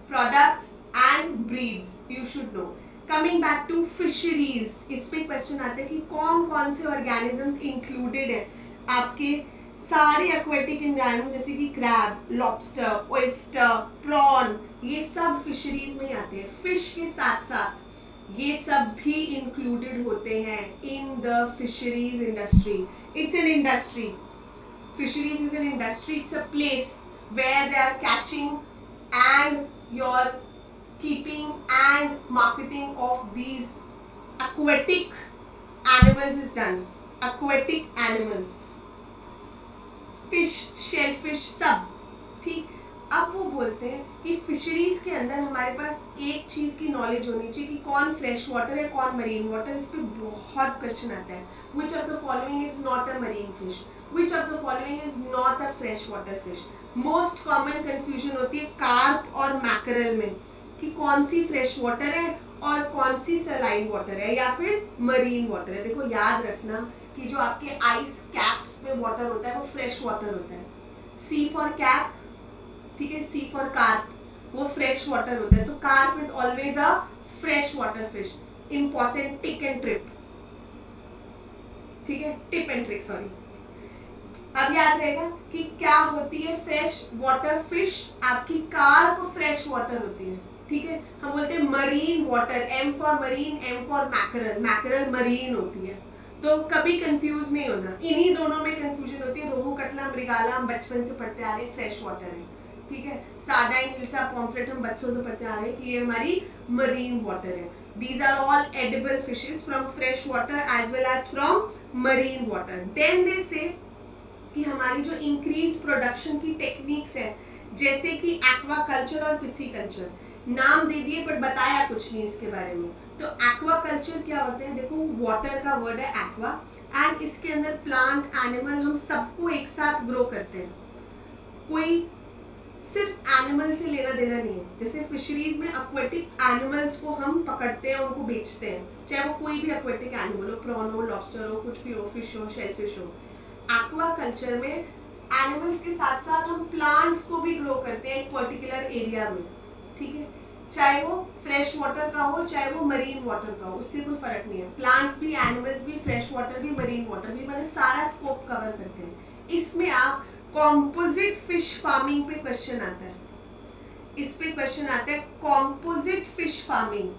products and breeds you should know. Coming back to fisheries, इस पे क्वेश्चन आते हैं कि कौन कौन से ऑर्गेनिजम्स इंक्लूडेड है आपके सारे एक्वेटिक एनवायरनमेंट, जैसे कि क्रैब, लॉबस्टर, ओयस्टर, प्रॉन, ये सब फिशरीज में आते हैं. फिश के साथ साथ ये सब भी इंक्लूडेड होते हैं in the fisheries industry. It's an industry. Fisheries is an industry. It's a place where they are catching and your keeping and marketing of these aquatic animals is done. Aquatic animals, fish, shellfish, सब ठीक. अब वो बोलते हैं कि fisheries के अंदर हमारे पास एक चीज़ की नॉलेज होनी चाहिए कि कौन फ्रेश वाटर है, कौन मरीन वाटर. इस पर बहुत क्वेश्चन आता है. Which of the following is not a marine fish, which of the following is not a fresh water fish. Most common confusion होती है कार्प और मैकरल में कि कौन सी फ्रेश वाटर है और कौन सी सलाइन वाटर है या फिर मरीन वाटर है. देखो याद रखना कि जो आपके आइस कैप्स में वाटर होता है वो फ्रेश वाटर होता है. सी फॉर कैप, ठीक है, सी फॉर कार्प, वो फ्रेश वाटर होता है. तो carp is always a fresh water fish. Important tick and trip, ठीक है, टिप एंड ट्रिक, सॉरी. अब याद रहेगा कि क्या होती है फ्रेश वाटर फिश. आपकी कार्प फ्रेश वाटर होती है, ठीक है. हम बोलते हैं marine water, M for marine, M for mackerel. Mackerel marine होती है. तो कभी कंफ्यूज नहीं होना, इन्हीं दोनों में कंफ्यूजन होती है. रोहू, कटला, मृगाला हम बचपन से पढ़ते आ रहे हैं फ्रेश वाटर है, ठीक है. सार्डाइन, हिल्सा, पॉम्फ्रेट हम बच्चों से पढ़ते आ रहे हैं कि ये हमारी मरीन वाटर है. These are all edible fishes from fresh water as well as from marine water. Then they say कि हमारी जो इंक्रीज प्रोडक्शन की टेक्निक्स है, जैसे कि एक्वाकल्चर और पिसीकल्चर, नाम दे दिए पर बताया कुछ नहीं इसके बारे में. तो एक्वाकल्चर क्या होते हैं, देखो वाटर का वर्ड है एक्वा, एंड इसके अंदर प्लांट, एनिमल, हम सबको एक साथ ग्रो करते हैं. कोई सिर्फ एनिमल से लेना देना नहीं है. जैसे फिशरीज में एक्वेटिक एनिमल्स को हम पकड़ते हैं, उनको बेचते हैं, चाहे वो कोई भी एक्वेटिक एनिमल हो, प्रॉन हो, लॉबस्टर हो, कुछ भी हो, फिश हो, शेलफिश हो. एक्वाकल्चर में एनिमल्स के साथ साथ हम प्लांट्स को भी ग्रो करते हैं एक पर्टिकुलर एरिया में, ठीक है. चाहे वो फ्रेश वाटर का हो, चाहे वो मरीन वाटर का हो, उससे कोई फर्क नहीं है. प्लांट्स भी, एनिमल्स भी, फ्रेश वाटर भी, मरीन वाटर भी, मैंने सारा स्कोप कवर करते हैं. इसमें आप कॉम्पोजिट फिश फार्मिंग पे क्वेश्चन आता है. इस पे क्वेश्चन आता है कॉम्पोजिट फिश फार्मिंग,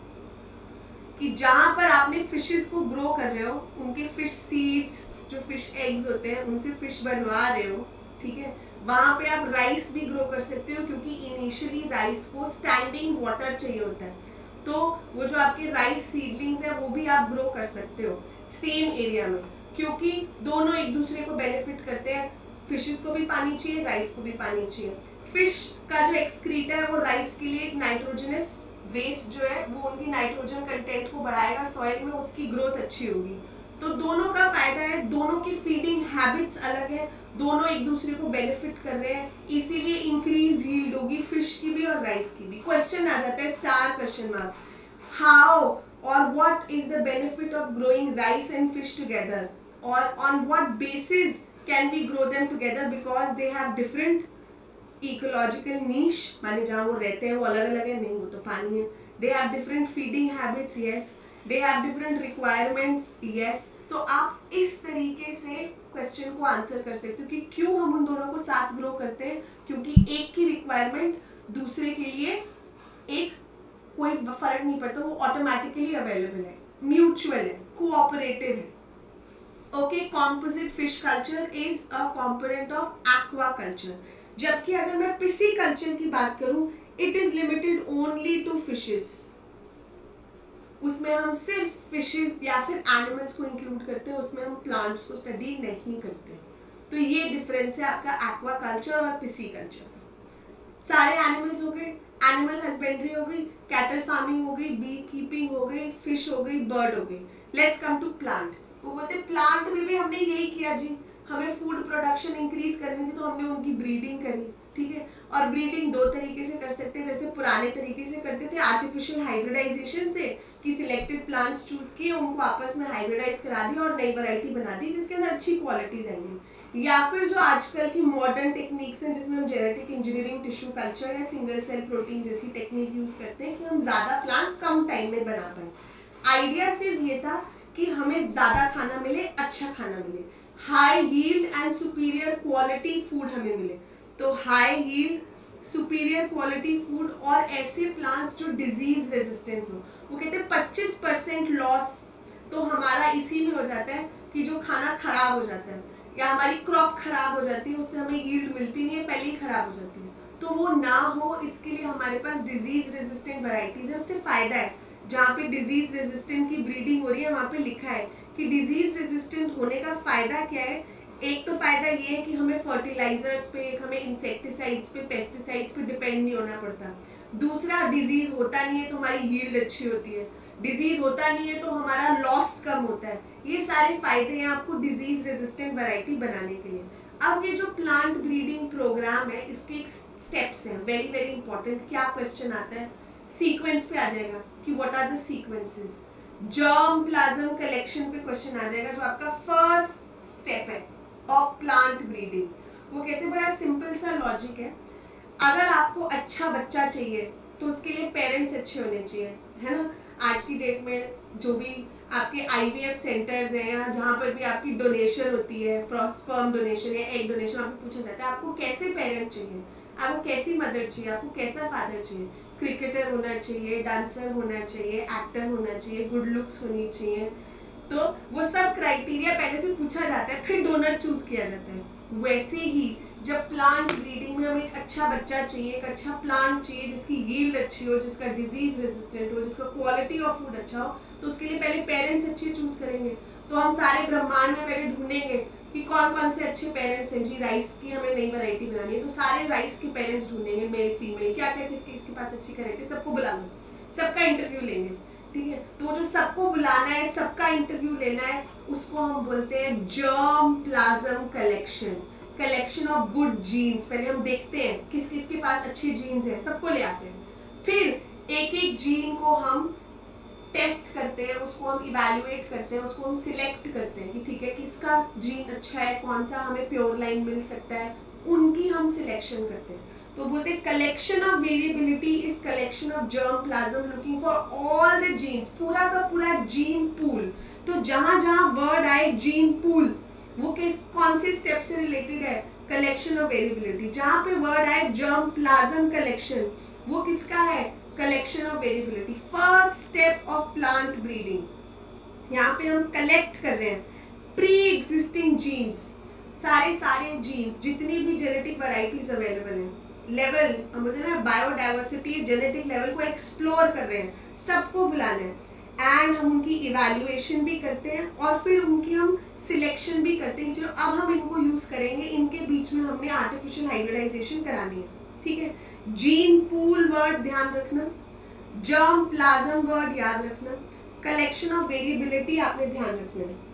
कि जहां पर आपने फिशेस को ग्रो कर रहे हो, उनके फिश सीड्स, जो फिश एग्स होते हैं, उनसे फिश बनवा रहे हो, ठीक है. वहां पे आप राइस भी ग्रो कर सकते हो, क्योंकि इनिशियली राइस को स्टैंडिंग वाटर चाहिए होता है. तो वो जो आपके राइस सीडलिंग्स है वो भी आप ग्रो कर सकते हो सेम एरिया में, क्योंकि दोनों एक दूसरे को बेनिफिट करते हैं. फिशेस को भी पानी चाहिए, राइस को भी पानी चाहिए. फिश का जो एक्सक्रीटा है वो राइस के लिए एक नाइट्रोजनस वेस्ट जो है वो उनकी नाइट्रोजन कंटेंट को बढ़ाएगा सॉइल में, उसकी ग्रोथ अच्छी होगी. तो दोनों का फायदा है, दोनों की फीडिंग हैबिट्स अलग है, दोनों एक दूसरे को बेनिफिट कर रहे हैं, इसीलिए इंक्रीज यील्ड होगी फिश की भी और राइस की भी. क्वेश्चन आ जाता है स्टार क्वेश्चन मार्क, हाउ और what is the benefit of growing rice and fish together, और on what basis can we grow them together, because they have different ecological niche, माने जहाँ वो रहते हैं वो अलग अलग है, नहीं वो तो पानी है. They have different feeding habits, yes. They have different requirements, yes. तो आप इस तरीके से क्वेश्चन को आंसर कर सकते हो कि क्यों हम उन दोनों को साथ ग्रो करते हैं, क्योंकि एक की रिक्वायरमेंट दूसरे के लिए एक कोई फर्क नहीं पड़ता, वो ऑटोमेटिकली अवेलेबल है, म्यूचुअल है, कोऑपरेटिव है. Okay, composite fish culture is a component of aquaculture. जबकि अगर मैं पिसीकल्चर की बात करूं, it is limited only to fishes. उसमें हम सिर्फ फिशेस या फिर एनिमल्स को इंक्लूड करते हैं, उसमें हम प्लांट्स को स्टडी नहीं करते. तो ये डिफरेंस है आपका एक्वाकल्चर और पिसीकल्चर. सारे एनिमल्स हो गए, एनिमल हस्बेंड्री हो गई, कैटल फार्मिंग हो गई, बी कीपिंग हो गई, फिश हो गई, बर्ड हो गई. Let's come to plant. वो बोलते प्लांट में भी हमने यही किया जी, हमें फूड प्रोडक्शन इंक्रीज करनी थी तो हमने उनकी ब्रीडिंग करी, ठीक है. और ब्रीडिंग दो तरीके से कर सकते हैं, वैसे पुराने तरीके से करते थे, आर्टिफिशियल हाइब्रिडाइजेशन से, कि सिलेक्टेड प्लांट्स चूज किए, उनको आपस में हाइब्रिडाइज करा दिया और नई वैरायटी बना दी जिसके अंदर अच्छी क्वालिटीज आएंगी. या फिर जो आजकल की मॉडर्न टेक्निक्स हैं जिसमें हम जेनेटिक इंजीनियरिंग, टिश्यू कल्चर या सिंगल सेल प्रोटीन जैसी टेक्निक यूज करते हैं कि हम ज़्यादा प्लांट कम टाइम में बना पाए। आइडिया सिर्फ ये था कि हमें ज़्यादा खाना मिले, अच्छा खाना मिले, high yield and superior quality food हमें मिले। तो high yield, superior quality food और ऐसे प्लांट्स जो डिजीज रेजिस्टेंस हो। वो कहते हैं 25% लॉस तो हमारा इसी में हो जाता है कि जो खाना खराब हो जाता है या हमारी क्रॉप खराब हो जाती है, उससे हमें यील्ड मिलती नहीं है, पहले ही खराब हो जाती है। तो वो ना हो इसके लिए हमारे पास डिजीज रेजिस्टेंट वैरायटीज है। उससे फायदा है, जहाँ पे डिजीज रेजिस्टेंट की ब्रीडिंग हो रही है वहाँ पे लिखा है कि डिजीज रेजिस्टेंट होने का फायदा क्या है। एक तो फायदा ये है कि हमें फर्टिलाइजर्स पे, हमें इंसेक्टिसाइड्स पे, पेस्टिसाइड्स पे डिपेंड नहीं होना पड़ता। दूसरा, डिजीज होता नहीं है तो हमारी यील्ड अच्छी होती है, डिजीज होता नहीं है तो हमारा लॉस कम होता है। ये सारे फायदे हैं आपको डिजीज रेजिस्टेंट वैरायटी बनाने के लिए। अब ये जो प्लांट ब्रीडिंग प्रोग्राम है इसके एक स्टेप्स हैं, वेरी वेरी इंपॉर्टेंट। क्या क्वेश्चन आता है, सीक्वेंस पे आ जाएगा कि what are the sequences. Germplasm collection पे क्वेश्चन आ जाएगा, जो आपका फर्स्ट स्टेप है ऑफ प्लांट ब्रीडिंग। वो कहते हैं बड़ा सिंपल सा लॉजिक है, अगर आपको अच्छा बच्चा चाहिए तो उसके लिए पेरेंट्स अच्छे होने चाहिए, है ना। आज की डेट में जो भी आपके IVF सेंटर्स हैं या जहाँ पर भी आपकी डोनेशन होती है, स्पर्म डोनेशन या एग डोनेशन, आपको पूछा जाता है आपको कैसे पेरेंट चाहिए, आपको कैसी मदर चाहिए, आपको कैसा फादर चाहिए। क्रिकेटर होना चाहिए, डांसर होना चाहिए, एक्टर होना चाहिए, गुड लुक्स होनी चाहिए। तो वो सब क्राइटेरिया पहले से पूछा जाता है, फिर डोनर चूज किया जाता है। वैसे ही जब प्लांट ब्रीडिंग में हमें एक अच्छा बच्चा चाहिए, एक अच्छा प्लांट चाहिए जिसकी यील्ड अच्छी हो, जिसका डिजीज रेजिस्टेंट हो, जिसका क्वालिटी ऑफ फूड अच्छा हो, तो उसके लिए पहले पेरेंट्स अच्छे चूज करेंगे। तो हम सारे ब्रह्मांड में पहले ढूंढेंगे कि कौन कौन से अच्छे पेरेंट्स हैं। जी राइस की हमें नई वैरायटी बनानी है तो सारे राइस के पेरेंट्स ढूंढेंगे, मेल फीमेल, क्या क्या किसके पास अच्छी वैरायटी, सबको बुला लो, सबका इंटरव्यू लेंगे, ठीक है। तो जो सबको बुलाना है, सबका इंटरव्यू लेना है, उसको हम बोलते हैं germplasm collection, collection of good genes. पहले हम देखते हैं किस किस के पास अच्छे जीन्स हैं, सबको ले आते हैं, फिर एक एक जीन को हम टेस्ट करते हैं, उसको हम इवैल्यूएट करते हैं, उसको हम सिलेक्ट करते हैं कि ठीक है किसका जीन अच्छा है, कौन सा हमें प्योर लाइन मिल सकता है, उनकी हम सिलेक्शन करते हैं। तो बोलते हैं collection of variability is collection of germplasm looking for all the genes, पूरा का पूरा जीन पूल। तो जहां जहां वर्ड आए जीन पूल, वो कौन से स्टेप से रिलेटेड है, कलेक्शन ऑफ वेरिएबिलिटी। जहां पे वर्ड आए जर्म प्लाज्म कलेक्शन, वो किसका है, collection of variability. First step of plant breeding, यहाँ पे हम कलेक्ट कर रहे हैं प्री एग्जिस्टिंग जीन्स, सारे जीन्स, जितनी भी जेनेटिक वैरायटीज अवेलेबल हैं, लेवल हम बोलते हैं ना बायोडाइवर्सिटी, जेनेटिक लेवल को एक्सप्लोर कर रहे हैं, सबको बुलाना है एंड हम उनकी इवैल्यूएशन भी करते हैं और फिर उनकी हम सिलेक्शन भी करते हैं। चलो अब हम इनको यूज करेंगे, इनके बीच में हमने आर्टिफिशियल हाइब्रिडाइजेशन करानी है, ठीक है। जीन पूल वर्ड ध्यान रखना, जर्म प्लाज्म वर्ड याद रखना, कलेक्शन ऑफ वेरिएबिलिटी आपने ध्यान रखना है।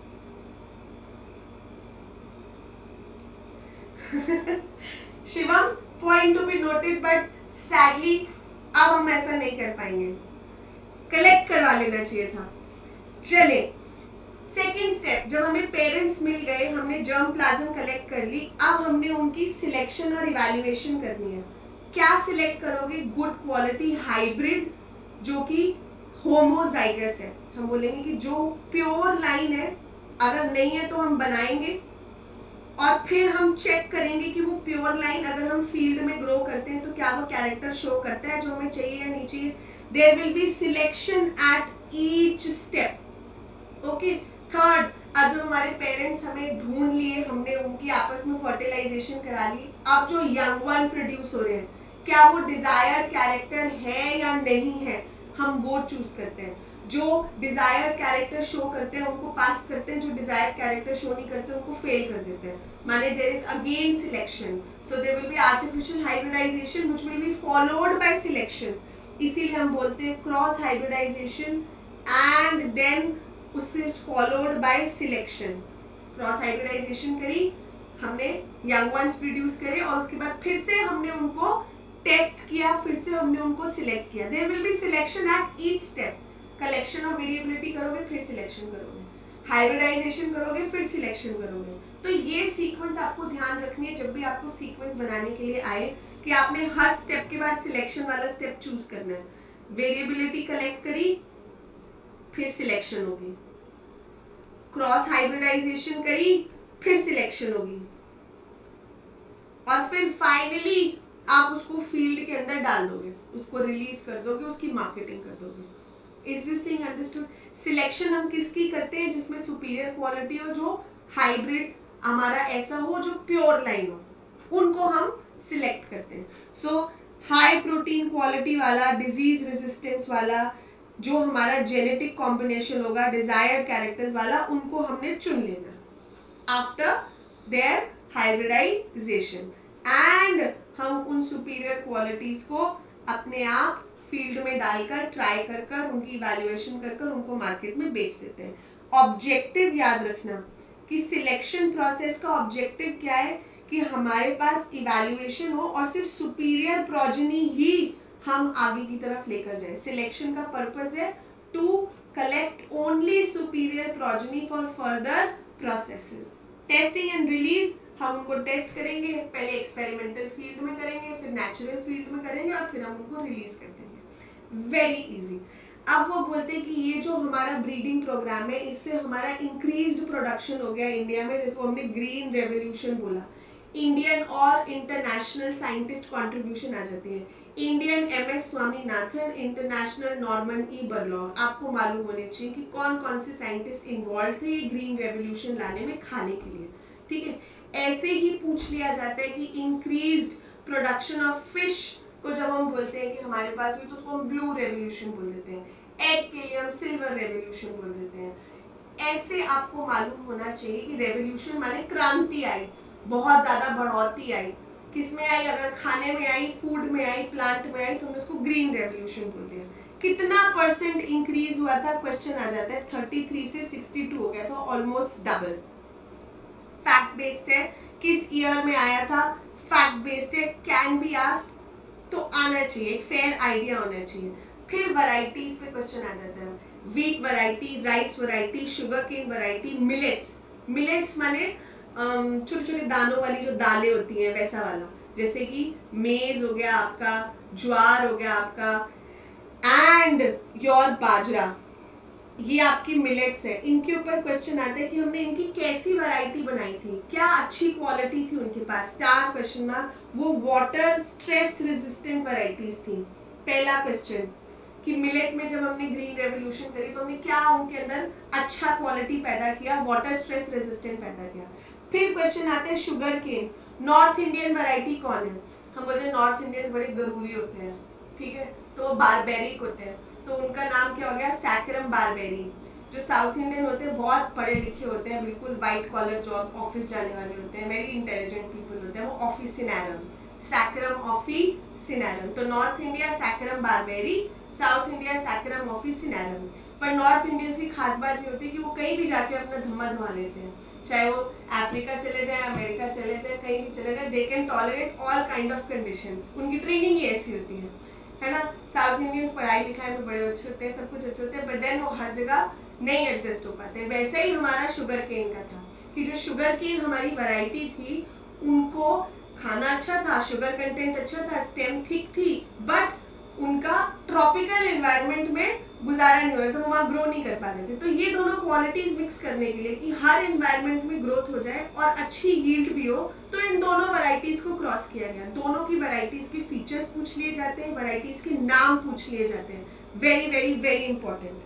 Shivam, point to be noted, but sadly अब हम ऐसा नहीं कर पाएंगे, कलेक्ट करवा लेना चाहिए था। चले सेकेंड स्टेप, जब हमें पेरेंट्स मिल गए, हमने जर्म प्लाज्म कलेक्ट कर ली, अब हमने उनकी सिलेक्शन और इवैल्यूएशन करनी है। क्या सिलेक्ट करोगे, गुड क्वालिटी हाइब्रिड जो कि होमोजाइगस है, हम बोलेंगे कि जो प्योर लाइन है, अगर नहीं है तो हम बनाएंगे और फिर हम चेक करेंगे कि वो प्योर लाइन अगर हम फील्ड में ग्रो करते हैं तो क्या वो कैरेक्टर शो करता है जो हमें चाहिए या नहीं चाहिए। There will be selection at each step, okay. Third, अब जो हमारे पेरेंट्स हमें ढूंढ लिए, हमने उनकी आपस में फर्टिलाइजेशन करा ली, अब जो यंग वन प्रोड्यूस हो रहे हैं, क्या वो डिजायर्ड कैरेक्टर है या नहीं है, हम वो चूज करते हैं। जो डिजायर्ड कैरेक्टर शो करते हैं उनको पास करते हैं, जो डिजायर्ड कैरेक्टर शो नहीं करते उनको फेल कर देते हैं। माने there is again selection, so there will be artificial hybridisation which will be followed by selection. इसीलिए हम बोलते हैं क्रॉस हाइब्रिडाइजेशन एंड देन उससे followed by selection. Cross hybridisation करी हमने, यंग वंस प्रोड्यूस करे और उसके बाद फिर से हमने उनको टेस्ट किया, फिर से हमने उनको सिलेक्ट किया। There will be selection at each step. Collection of variability करोगे, फिर सिलेक्शन करोगे, हाइब्रिडाइजेशन करोगे, फिर सिलेक्शन करोगे, तो ये सीक्वेंस आपको ध्यान रखनी है जब भी आपको सीक्वेंस बनाने के लिए आए, कि आपने हर स्टेप के बाद सिलेक्शन वाला स्टेप चूज करना है। वेरिएबिलिटी कलेक्ट करी, फिर सिलेक्शन होगी, क्रॉस हाइब्रिडाइजेशन करी, फिर सिलेक्शन होगी, और फिर फाइनली आप उसको फील्ड के अंदर डाल दोगे, उसको रिलीज कर दोगे, उसकी मार्केटिंग कर दोगे। Is this thing understood? Selection हम किसकी करते हैं? जिसमें सुपीरियर क्वालिटी हो, जो हाइब्रिड हमारा ऐसा हो जो प्योर लाइन हो, उनको हम सिलेक्ट करते हैं। सो हाई प्रोटीन क्वालिटी वाला, डिजीज रेजिस्टेंस वाला, जो हमारा जेनेटिक कॉम्बिनेशन होगा, डिजायर्ड कैरेक्टर्स वाला, उनको हमने चुन लेना आफ्टर देयर हाइब्रिडाइजेशन। एंड हम उन सुपीरियर क्वालिटीज को अपने आप फील्ड में डालकर ट्राई कर कर उनकी इवैल्यूएशन कर कर उनको मार्केट में बेच देते हैं। ऑब्जेक्टिव याद रखना कि सिलेक्शन प्रोसेस का ऑब्जेक्टिव क्या है, कि हमारे पास इवैल्यूएशन हो और सिर्फ सुपीरियर प्रोजेनी ही हम आगे की तरफ लेकर जाए। सिलेक्शन का पर्पस है to collect only superior progeny for further processes. Testing and release, हम उनको टेस्ट करेंगे, पहले एक्सपेरिमेंटल फील्ड में करेंगे, फिर नेचुरल फील्ड में करेंगे, और फिर हम उनको रिलीज कर देंगे। Very easy. अब वो बोलते हैं कि ये जो हमारा ब्रीडिंग प्रोग्राम है, इससे हमारा इंक्रीज्ड प्रोडक्शन हो गया इंडिया में, जिसको हमने ग्रीन रेवोल्यूशन बोला। इंडियन और इंटरनेशनल साइंटिस्ट कंट्रीब्यूशन आ जाती है। Indian MS Swaminathan, international Norman E Borlaug. आपको मालूम होने चाहिए कि कौन कौन से साइंटिस्ट इन्वॉल्व थे ये ग्रीन रेवोल्यूशन लाने में, खाने के लिए। ठीक है, ऐसे ही पूछ लिया जाता है कि इंक्रीज्ड प्रोडक्शन ऑफ फिश को जब हम बोलते हैं कि हमारे पास हुई, तो उसको हम ब्लू रेवोल्यूशन बोल देते हैं। एग के लिए हम सिल्वर रेवोल्यूशन बोल देते हैं। ऐसे आपको मालूम होना चाहिए कि रेवोल्यूशन माने क्रांति आई, बहुत ज्यादा बढ़ोतरी आई। किसमें आई? अगर खाने में आई, फूड में आई, प्लांट में आई, तो हम उसको ग्रीन रेवोल्यूशन बोलते हैं। कितना % इंक्रीज हुआ था? क्वेश्चन आ जाता है। 33 से 62 हो गया था, ऑलमोस्ट डबल। फैक्ट बेस्ड है, किस ईयर में आया था? फैक्ट बेस्ड है, कैन बी आस्क्ड, तो आना चाहिए, एक फेयर आइडिया होना चाहिए। फिर वैरायटीज पे क्वेश्चन आ जाता है। Wheat variety, rice variety, sugarcane variety, millets. Millets माने छोटे छोटे दानों वाली जो दालें होती हैं, वैसा वाला, जैसे कि मेज हो गया आपका, ज्वार हो गया आपका, एंड योर बाजरा, ये आपकी मिलेट्स है। इनके ऊपर क्वेश्चन आता है कि हमने इनकी कैसी वैरायटी बनाई थी, क्या अच्छी क्वालिटी थी उनके पास, स्टार क्वेश्चन मार्क। वो वाटर स्ट्रेस रेजिस्टेंट वैरायटीज थी। पहला क्वेश्चन कि मिलेट में जब हमने ग्रीन रेवोल्यूशन करी तो हमने क्या उनके अंदर अच्छा क्वालिटी पैदा किया, वाटर स्ट्रेस रेजिस्टेंट पैदा किया। फिर क्वेश्चन आते हैं sugarcane, north Indian variety कौन है? हम बोलते हैं नॉर्थ इंडियंस बड़े गरूरी होते हैं, ठीक है, तो बारबेरिक होते हैं, तो उनका नाम क्या हो गया? Saccharum barberi. जो साउथ इंडियन होते हैं बहुत पढ़े लिखे होते हैं, बिल्कुल वाइट कॉलर जॉब्स, ऑफिस जाने वाले होते हैं, वेरी इंटेलिजेंट पीपल होते हैं, वो ऑफिसिनेरम, सैक्रम ऑफिसिनेरम। तो north India Saccharum barberi, south India Saccharum officinarum. पर नॉर्थ इंडियंस की खास बात ये होती है कि वो कहीं भी जाके अपना धम्मा धुमा लेते हैं, चाहे वो अफ्रीका चले जाए, अमेरिका चले जाए, कहीं भी चले जाए, they can tolerate all kind of conditions. उनकी ट्रेनिंग ही ऐसी होती है ना। साउथ इंडियंस पढ़ाई लिखाई में बड़े अच्छे होते हैं, सब कुछ अच्छे होते हैं, बट देन वो हर जगह नहीं एडजस्ट हो पाते। वैसे ही हमारा शुगर केन का था कि जो शुगर केन हमारी वैरायटी थी, उनको खाना अच्छा था, शुगर कंटेंट अच्छा था, स्टेम थिक थी, बट उनका ट्रॉपिकल एनवायरनमेंट में गुजारा नहीं हो रहा, तो वो वहाँ ग्रो नहीं कर पा रहे थे। तो ये दोनों क्वालिटीज मिक्स करने के लिए कि हर एनवायरनमेंट में ग्रोथ हो जाए और अच्छी यील्ड भी हो, तो इन दोनों वैरायटीज को क्रॉस किया गया। दोनों की वैरायटीज के फीचर्स पूछ लिए जाते हैं, वैरायटीज के नाम पूछ लिए जाते हैं। वेरी वेरी वेरी इंपॉर्टेंट,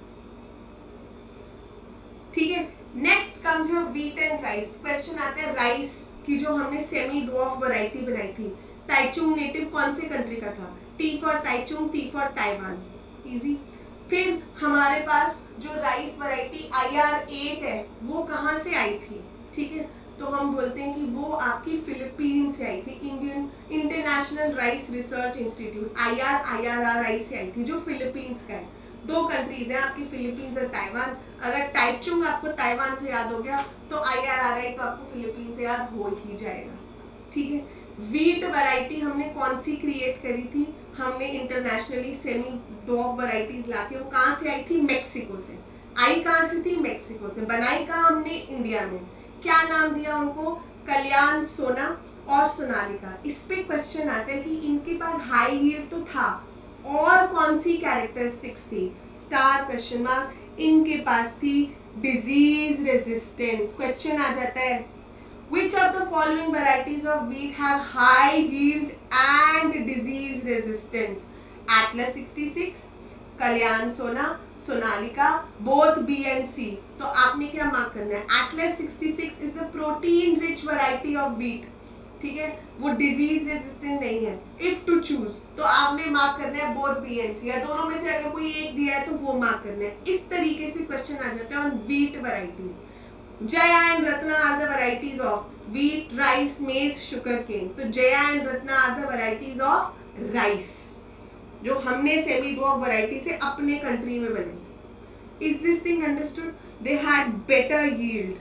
ठीक है। Next comes your wheat and rice. Question आते हैं राइस की, जो हमने सेमी ड्वार्फ वैरायटी बनाई थी। ताइचुंग नेटिव कौन से कंट्री का था? T for Taichung, T for Taiwan, easy. फिर हमारे पास जो राइस वैरायटी IR8 है, वो कहाँ से आई थी? ठीक है, तो हम बोलते हैं कि वो आपकी फिलीपीन से आई थी। Indian international rice research institute, IRR से आई थी, जो फिलीपींस का है। दो कंट्रीज हैं आपकी, फिलीपींस और ताइवान। अगर ताइचुंग आपको ताइवान से याद हो गया, तो IRRI तो आपको फिलीपींस से याद हो ही जाएगा, ठीक है। व्हीट वैरायटी हमने कौन सी क्रिएट करी थी? हमने इंटरनेशनली सेमी ड्वार्फ वैरायटीज लाके, वो कहाँ से आई थी? मेक्सिको से। आई कहाँ से थी? मेक्सिको से। बनाई कहाँ हमने? इंडिया में। क्या नाम दिया उनको? कल्याण, सोना और सोनालिका। इस पे क्वेश्चन आता है कि इनके पास हाई यील्ड तो था, और कौन सी कैरेक्टरिस्टिक्स थी? Star question mark. इनके पास थी डिजीज रेजिस्टेंस। क्वेश्चन आ जाता है which of the following varieties of wheat have high yield and disease resistance? Atlas 66, कल्याण सोना, Sonalika, both B and C। तो आपने क्या मार्क करना है? Atlas 66 is the protein rich variety of wheat, ठीक है, वो डिजीज रेजिस्टेंट नहीं है। इफ टू चूज तो आपने मार्क करना है बोथ बी एंड सी, या दोनों में से अगर कोई एक दिया है तो वो मार्क करना है। इस तरीके से क्वेश्चन आ जाता है on wheat varieties. Jaya and Ratna are the varieties of wheat, rice, maize, sugarcane। तो Jaya and Ratna are the varieties of rice, जो हमने सेमी गो ऑफ वैरायटी से अपने कंट्री में बने। Is this thing understood? They had better yield।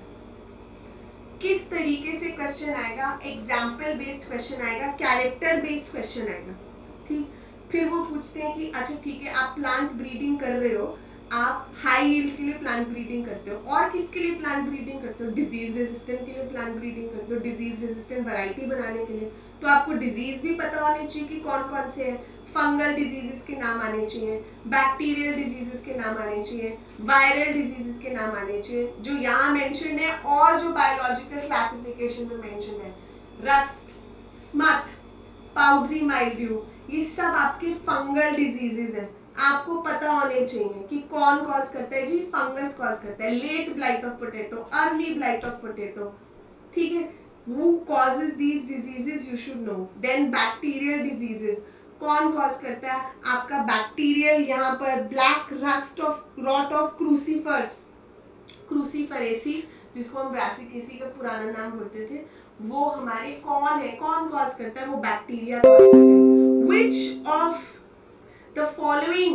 किस तरीके से क्वेश्चन आएगा? एग्जाम्पल बेस्ड क्वेश्चन आएगा, कैरेक्टर बेस्ड क्वेश्चन आएगा, ठीक। फिर वो पूछते हैं कि अच्छा ठीक है, आप प्लांट ब्रीडिंग कर रहे हो, आप हाई यील्ड के लिए प्लांट ब्रीडिंग करते हो, और किसके लिए प्लांट ब्रीडिंग करते हो? डिजीज रेजिस्टेंट के लिए प्लांट ब्रीडिंग करते हो, डिजीज रेजिस्टेंट वैरायटी बनाने के लिए। तो आपको डिजीज भी पता होनी चाहिए कि कौन कौन से हैं, फंगल डिजीजेस के नाम आने चाहिए, बैक्टीरियल डिजीजेस के नाम आने चाहिए, वायरल डिजीजेस के नाम आने चाहिए, जो यहाँ मेंशन है और जो बायोलॉजिकल क्लासिफिकेशन में मेंशन है। रस्ट, स्मट, पाउडरी माइल्ड्यू, ये सब आपके फंगल डिजीजेस हैं। आपको पता होने चाहिए कि कौन कॉज करता है। जी फंगस कॉज करता है, late blight of potato, early blight of potato, ठीक है, who causes these diseases you should know। then bacterial diseases, कौन कॉज करता है? आपका बैक्टीरियल, यहाँ पर black rust of rot of crucifers, cruciferae, जिसको हम ब्रासिकेसी का पुराना नाम बोलते थे, वो हमारे कौन है, कौन कॉज करता है? वो बैक्टीरिया कॉज करता है। which of the following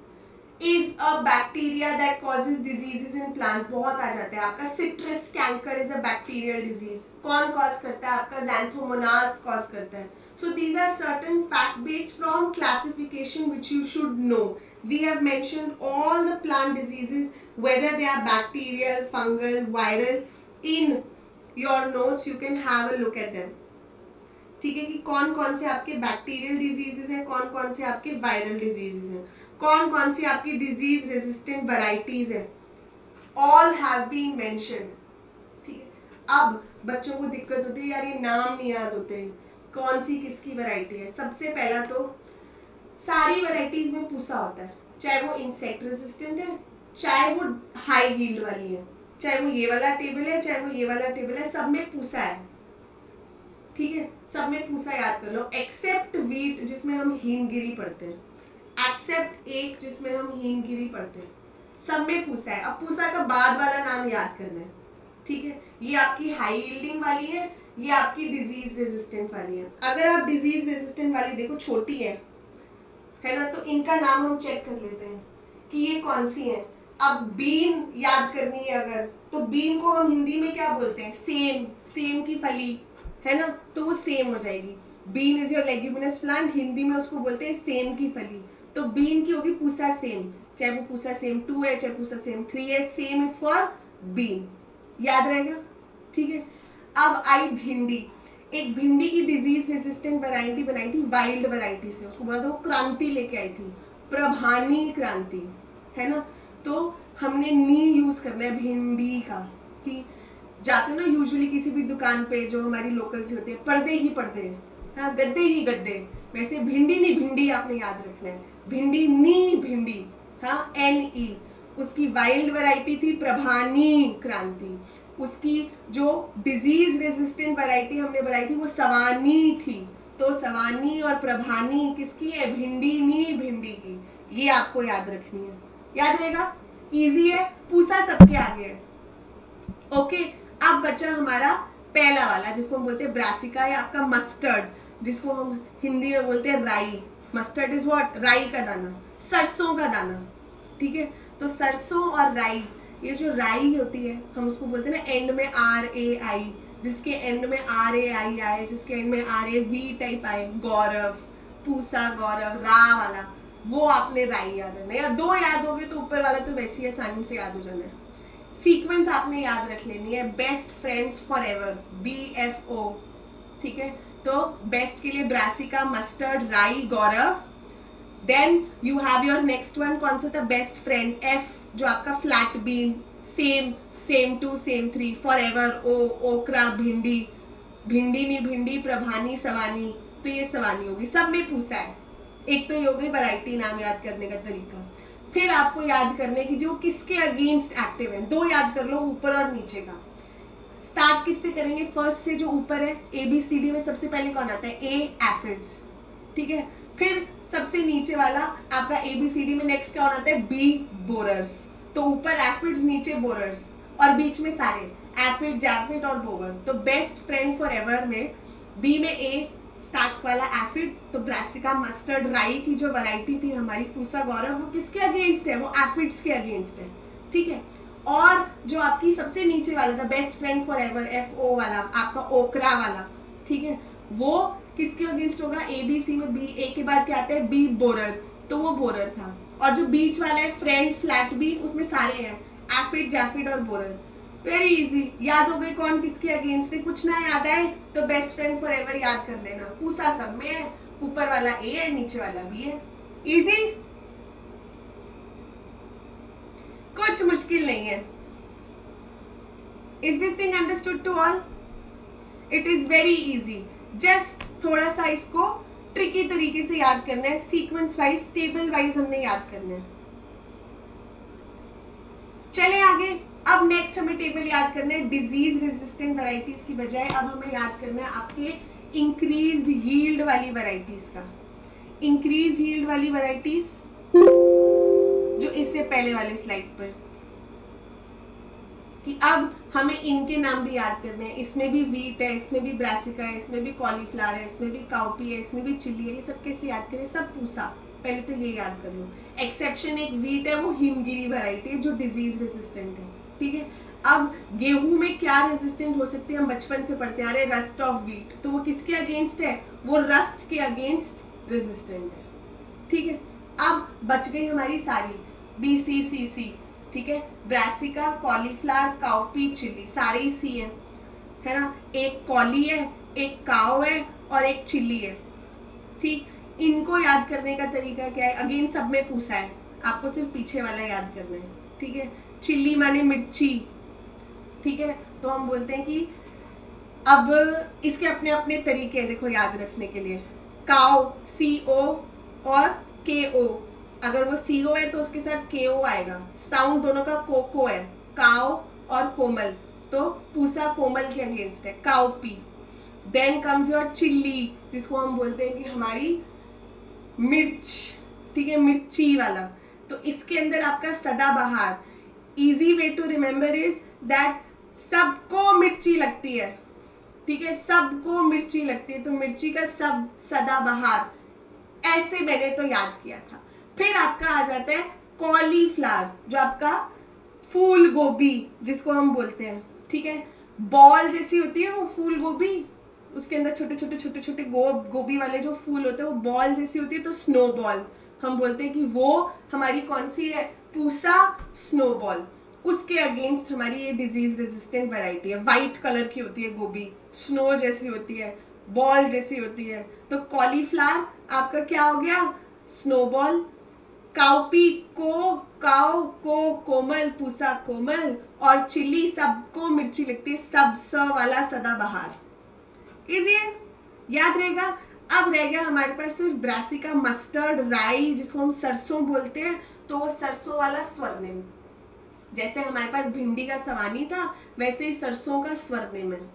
is a bacteria that causes diseases in plant? बहुत आ जाता है आपका। citrus canker is a bacterial disease, कौन कॉज करता है? आपका xanthomonas कॉज करता है। so these are certain fact based from classification which you should know। we have mentioned all the plant diseases whether they are bacterial, fungal, viral in your notes, you can have a look at them, ठीक है, कि कौन कौन से आपके bacterial diseases हैं, कौन कौन से आपके वायरल डिजीजेस हैं, कौन कौन सी आपकी डिजीज रेजिस्टेंट वैरायटीज हैं, ऑल हैव बीन मेंशन्ड, ठीक है। अब बच्चों को दिक्कत होती है, यार ये नाम नहीं याद होते, कौन सी किसकी वैरायटी है। सबसे पहला तो सारी वैरायटीज में पूसा होता है, चाहे वो इंसेक्ट रेजिस्टेंट है, चाहे वो हाई यील्ड वाली है, चाहे वो ये वाला टेबल है, चाहे वो ये वाला टेबल है, सब में पूसा है, ठीक है, सब में पूसा याद कर लो। एक्सेप्ट वीट जिसमें हम हीमगिरी पढ़ते हैं, एक्सेप्ट एक जिसमें हम हीमगिरी पढ़ते हैं, सब में पूसा है। अब पूसा का बाद वाला नाम याद करना है, ठीक है। ये आपकी हाई यील्डिंग वाली है, ये आपकी डिजीज रेजिस्टेंट वाली है। अगर आप डिजीज रेजिस्टेंट वाली देखो छोटी है ना, तो इनका नाम हम चेक कर लेते हैं कि ये कौन सी है। अब बीन याद करनी है अगर, तो बीन को हम हिंदी में क्या बोलते हैं? सेम, सेम की फली है ना, तो वो सेम हो जाएगी। Bean is your leguminous plant, Hindi में उसको बोलते हैं सेम की फली, तो बीन की होगी पूसा सेम, चाहे वो पूसा सेम 2 है, चाहे पूसा सेम 3 है, सेम इज फॉर बीन, याद रहेगा, ठीक है। अब आई भिंडी। एक भिंडी की डिजीज रेजिस्टेंट वैरायटी बनाई थी वाइल्ड वैरायटी से, उसको बोला था वो क्रांति लेके आई थी, प्रभानी क्रांति, है ना। तो हमने नी यूज करना है भिंडी का, कि जाते ना यूजुअली किसी भी दुकान पे जो हमारी लोकल से होते हैं, पर्दे ही पर्दे, हाँ गद्दे ही गद्दे, वैसे भिंडी नहीं भिंडी आपने याद रखना है, भिंडी नी भिंडी, हाँ NE। उसकी वाइल्ड वैरायटी थी प्रभानी क्रांति, उसकी जो डिजीज रेजिस्टेंट वैरायटी हमने बनाई थी वो सवानी थी। तो सवानी और प्रभानी किसकी है? भिंडी नी भिंडी की, ये आपको याद रखनी है, याद रहेगा, इजी है, पूसा सबके आगे है, ओके। अब बचा हमारा पहला वाला जिसको हम बोलते हैं ब्रासिका, या आपका मस्टर्ड, जिसको हम हिंदी में बोलते हैं राई। Mustard is what? राई का दाना, सरसों का दाना, ठीक है। तो सरसों और राई, ये जो राई होती है हम उसको बोलते हैं ना एंड में RAI, जिसके एंड में RAI आए, जिसके एंड में RAV टाइप आए, गौरव, पूसा गौरव, रा वाला, वो आपने राई याद रखना है, या 2 याद हो गए तो ऊपर वाला तो वैसे ही आसानी से याद हो जाना है। सीक्वेंस आपने याद रख लेनी है, best friends for ever, BFO, ठीक है। तो बेस्ट के लिए ब्रासिका, मस्टर्ड, राई, Gaurav. Then you have your next one, कौन सा था, बेस्ट फ्रेंड, F, जो आपका फ्लैट बीन, सेम, सेम 2, सेम 3, फॉर एवर, O, ओकरा, भिंडी, भिंडी नहीं भिंडी, प्रभानी, सवानी, तो ये सवानी होगी, सब में पूछा है। एक तो ये हो गई वैरायटी, नाम याद करने का तरीका। फिर आपको याद करने की जो किसके अगेंस्ट एक्टिव है, दो याद कर लो, ऊपर और नीचे का। स्टार्ट किससे करेंगे, फर्स्ट से, जो ऊपर है, ABCD में सबसे पहले कौन आता है, A, एफिड्स, ठीक है। फिर सबसे नीचे वाला आपका ABCD में नेक्स्ट कौन आता है, B, बोरर्स। तो ऊपर एफिड्स, नीचे बोरर्स, और बीच में सारे एफिड, जैफिड और बोवर। तो बेस्ट फ्रेंड फॉर एवर में B में A स्टार्ट वाला एफिड, तो ब्रासिका, मस्टर्ड, राई की जो वैरायटी थी हमारी, पूसा, गौरव, वो किसके अगेंस्ट है, वो एफिड्स के अगेंस्ट है, ठीक है। और जो आपकी सबसे नीचे वाला था best friend for ever, FO वाला, आपका ओकरा वाला, ठीक है, वो किसके अगेंस्ट होगा, ABC में B, A के बाद क्या आता है, B, बोरर, तो वो बोरर था। और जो बीच वाला है फ्रेंड, फ्लैट बी, उसमें सारे हैं, एफिड, जैफिड और बोरर। वेरी इजी, याद हो गए कौन किसके अगेंस्ट है। कुछ ना याद आए तो बेस्ट फ्रेंड फॉर एवर याद कर लेना, पूसा सब में है, ऊपर वाला A है, नीचे वाला B है, इजी, कुछ मुश्किल नहीं है। Is this thing understood to all? It is very easy, just थोड़ा सा इसको ट्रिकी तरीके से याद करना है, सीक्वेंस वाइज, टेबल वाइज हमने याद करना है। चले आगे, अब नेक्स्ट हमें टेबल याद करना है डिजीज रेजिस्टेंट वैरायटीज की बजाय अब हमें याद करना है आपके इंक्रीज्ड यील्ड वाली वैरायटीज का। इंक्रीज यील्ड वाली वैरायटीज जो इससे पहले वाले स्लाइड पर, कि अब हमें इनके नाम भी याद करने हैं। इसमें भी वीट है, इसमें भी ब्रासिका है, इसमें भी कॉलीफ्लावर है, इसमें भी काउपी है, इसमें भी चिल्ली है। ये सब कैसे याद करें, सब पूसा, पहले तो ये याद कर लो। एक्सेप्शन एक वीट है, वो हिमगिरी वैरायटी है जो डिजीज रेजिस्टेंट है, ठीक है। अब गेहूं में क्या रेजिस्टेंट हो सकती है, हम बचपन से पढ़ते आ रहे हैं, रस्ट ऑफ वीट, तो वो किसके अगेंस्ट है, वो रस्ट के अगेंस्ट रेजिस्टेंट है, ठीक है। अब बच गई हमारी सारी BCCC, ठीक है, ब्रासिका, कॉलीफ्लावर, काउपी, चिल्ली, सारे ही सी है ना। एक कॉली है, एक काओ है और एक चिल्ली है, ठीक। इनको याद करने का तरीका क्या है, अगेन सब में पूछा है, आपको सिर्फ पीछे वाला याद करना है, ठीक है। चिल्ली माने मिर्ची, ठीक है, तो हम बोलते हैं कि अब इसके अपने अपने तरीके हैं देखो याद रखने के लिए। काओ, CO और KO, अगर वो CO है तो उसके साथ KO आएगा, साउंड दोनों का कोको है, काओ और कोमल, तो पूसा कोमल के अगेंस्ट है, cowpea. Then comes your chilli, जिसको हम बोलते हैं कि हमारी मिर्च, ठीक है, मिर्ची वाला, तो इसके अंदर आपका Sadabahar. Easy way to remember is that सबको मिर्ची लगती है, ठीक है, सबको मिर्ची लगती है, तो मिर्ची का सब सदाबहार, ऐसे मैंने तो याद किया था। फिर आपका आ जाता है कॉलीफ्लावर, जो आपका फूल गोभी जिसको हम बोलते हैं, ठीक है, बॉल जैसी होती है वो फूल गोभी, उसके अंदर छोटे छोटे छोटे छोटे गोभी वाले जो फूल होते हैं वो बॉल जैसी होती है, तो स्नोबॉल हम बोलते हैं कि वो हमारी कौन सी है, पूसा, स्नोबॉल। उसके अगेंस्ट हमारी ये डिजीज रेजिस्टेंट वैरायटी है, वाइट कलर की होती है गोभी, स्नो जैसी होती है, बॉल जैसी होती है, तो कॉलीफ्लावर आपका क्या हो गया, स्नोबॉल। काउपी, काओ को कोमल, पूसा कोमल, और चिल्ली सबको मिर्ची लगती है, सब स वाला सदाबहार। इजी है, याद रहेगा। अब रह गया हमारे पास सिर्फ ब्रासिका, मस्टर्ड, राई, जिसको हम सरसों बोलते हैं, तो वो सरसों वाला स्वर्णिम, जैसे हमारे पास भिंडी का सवानी था वैसे ही सरसों का स्वर्णिम है।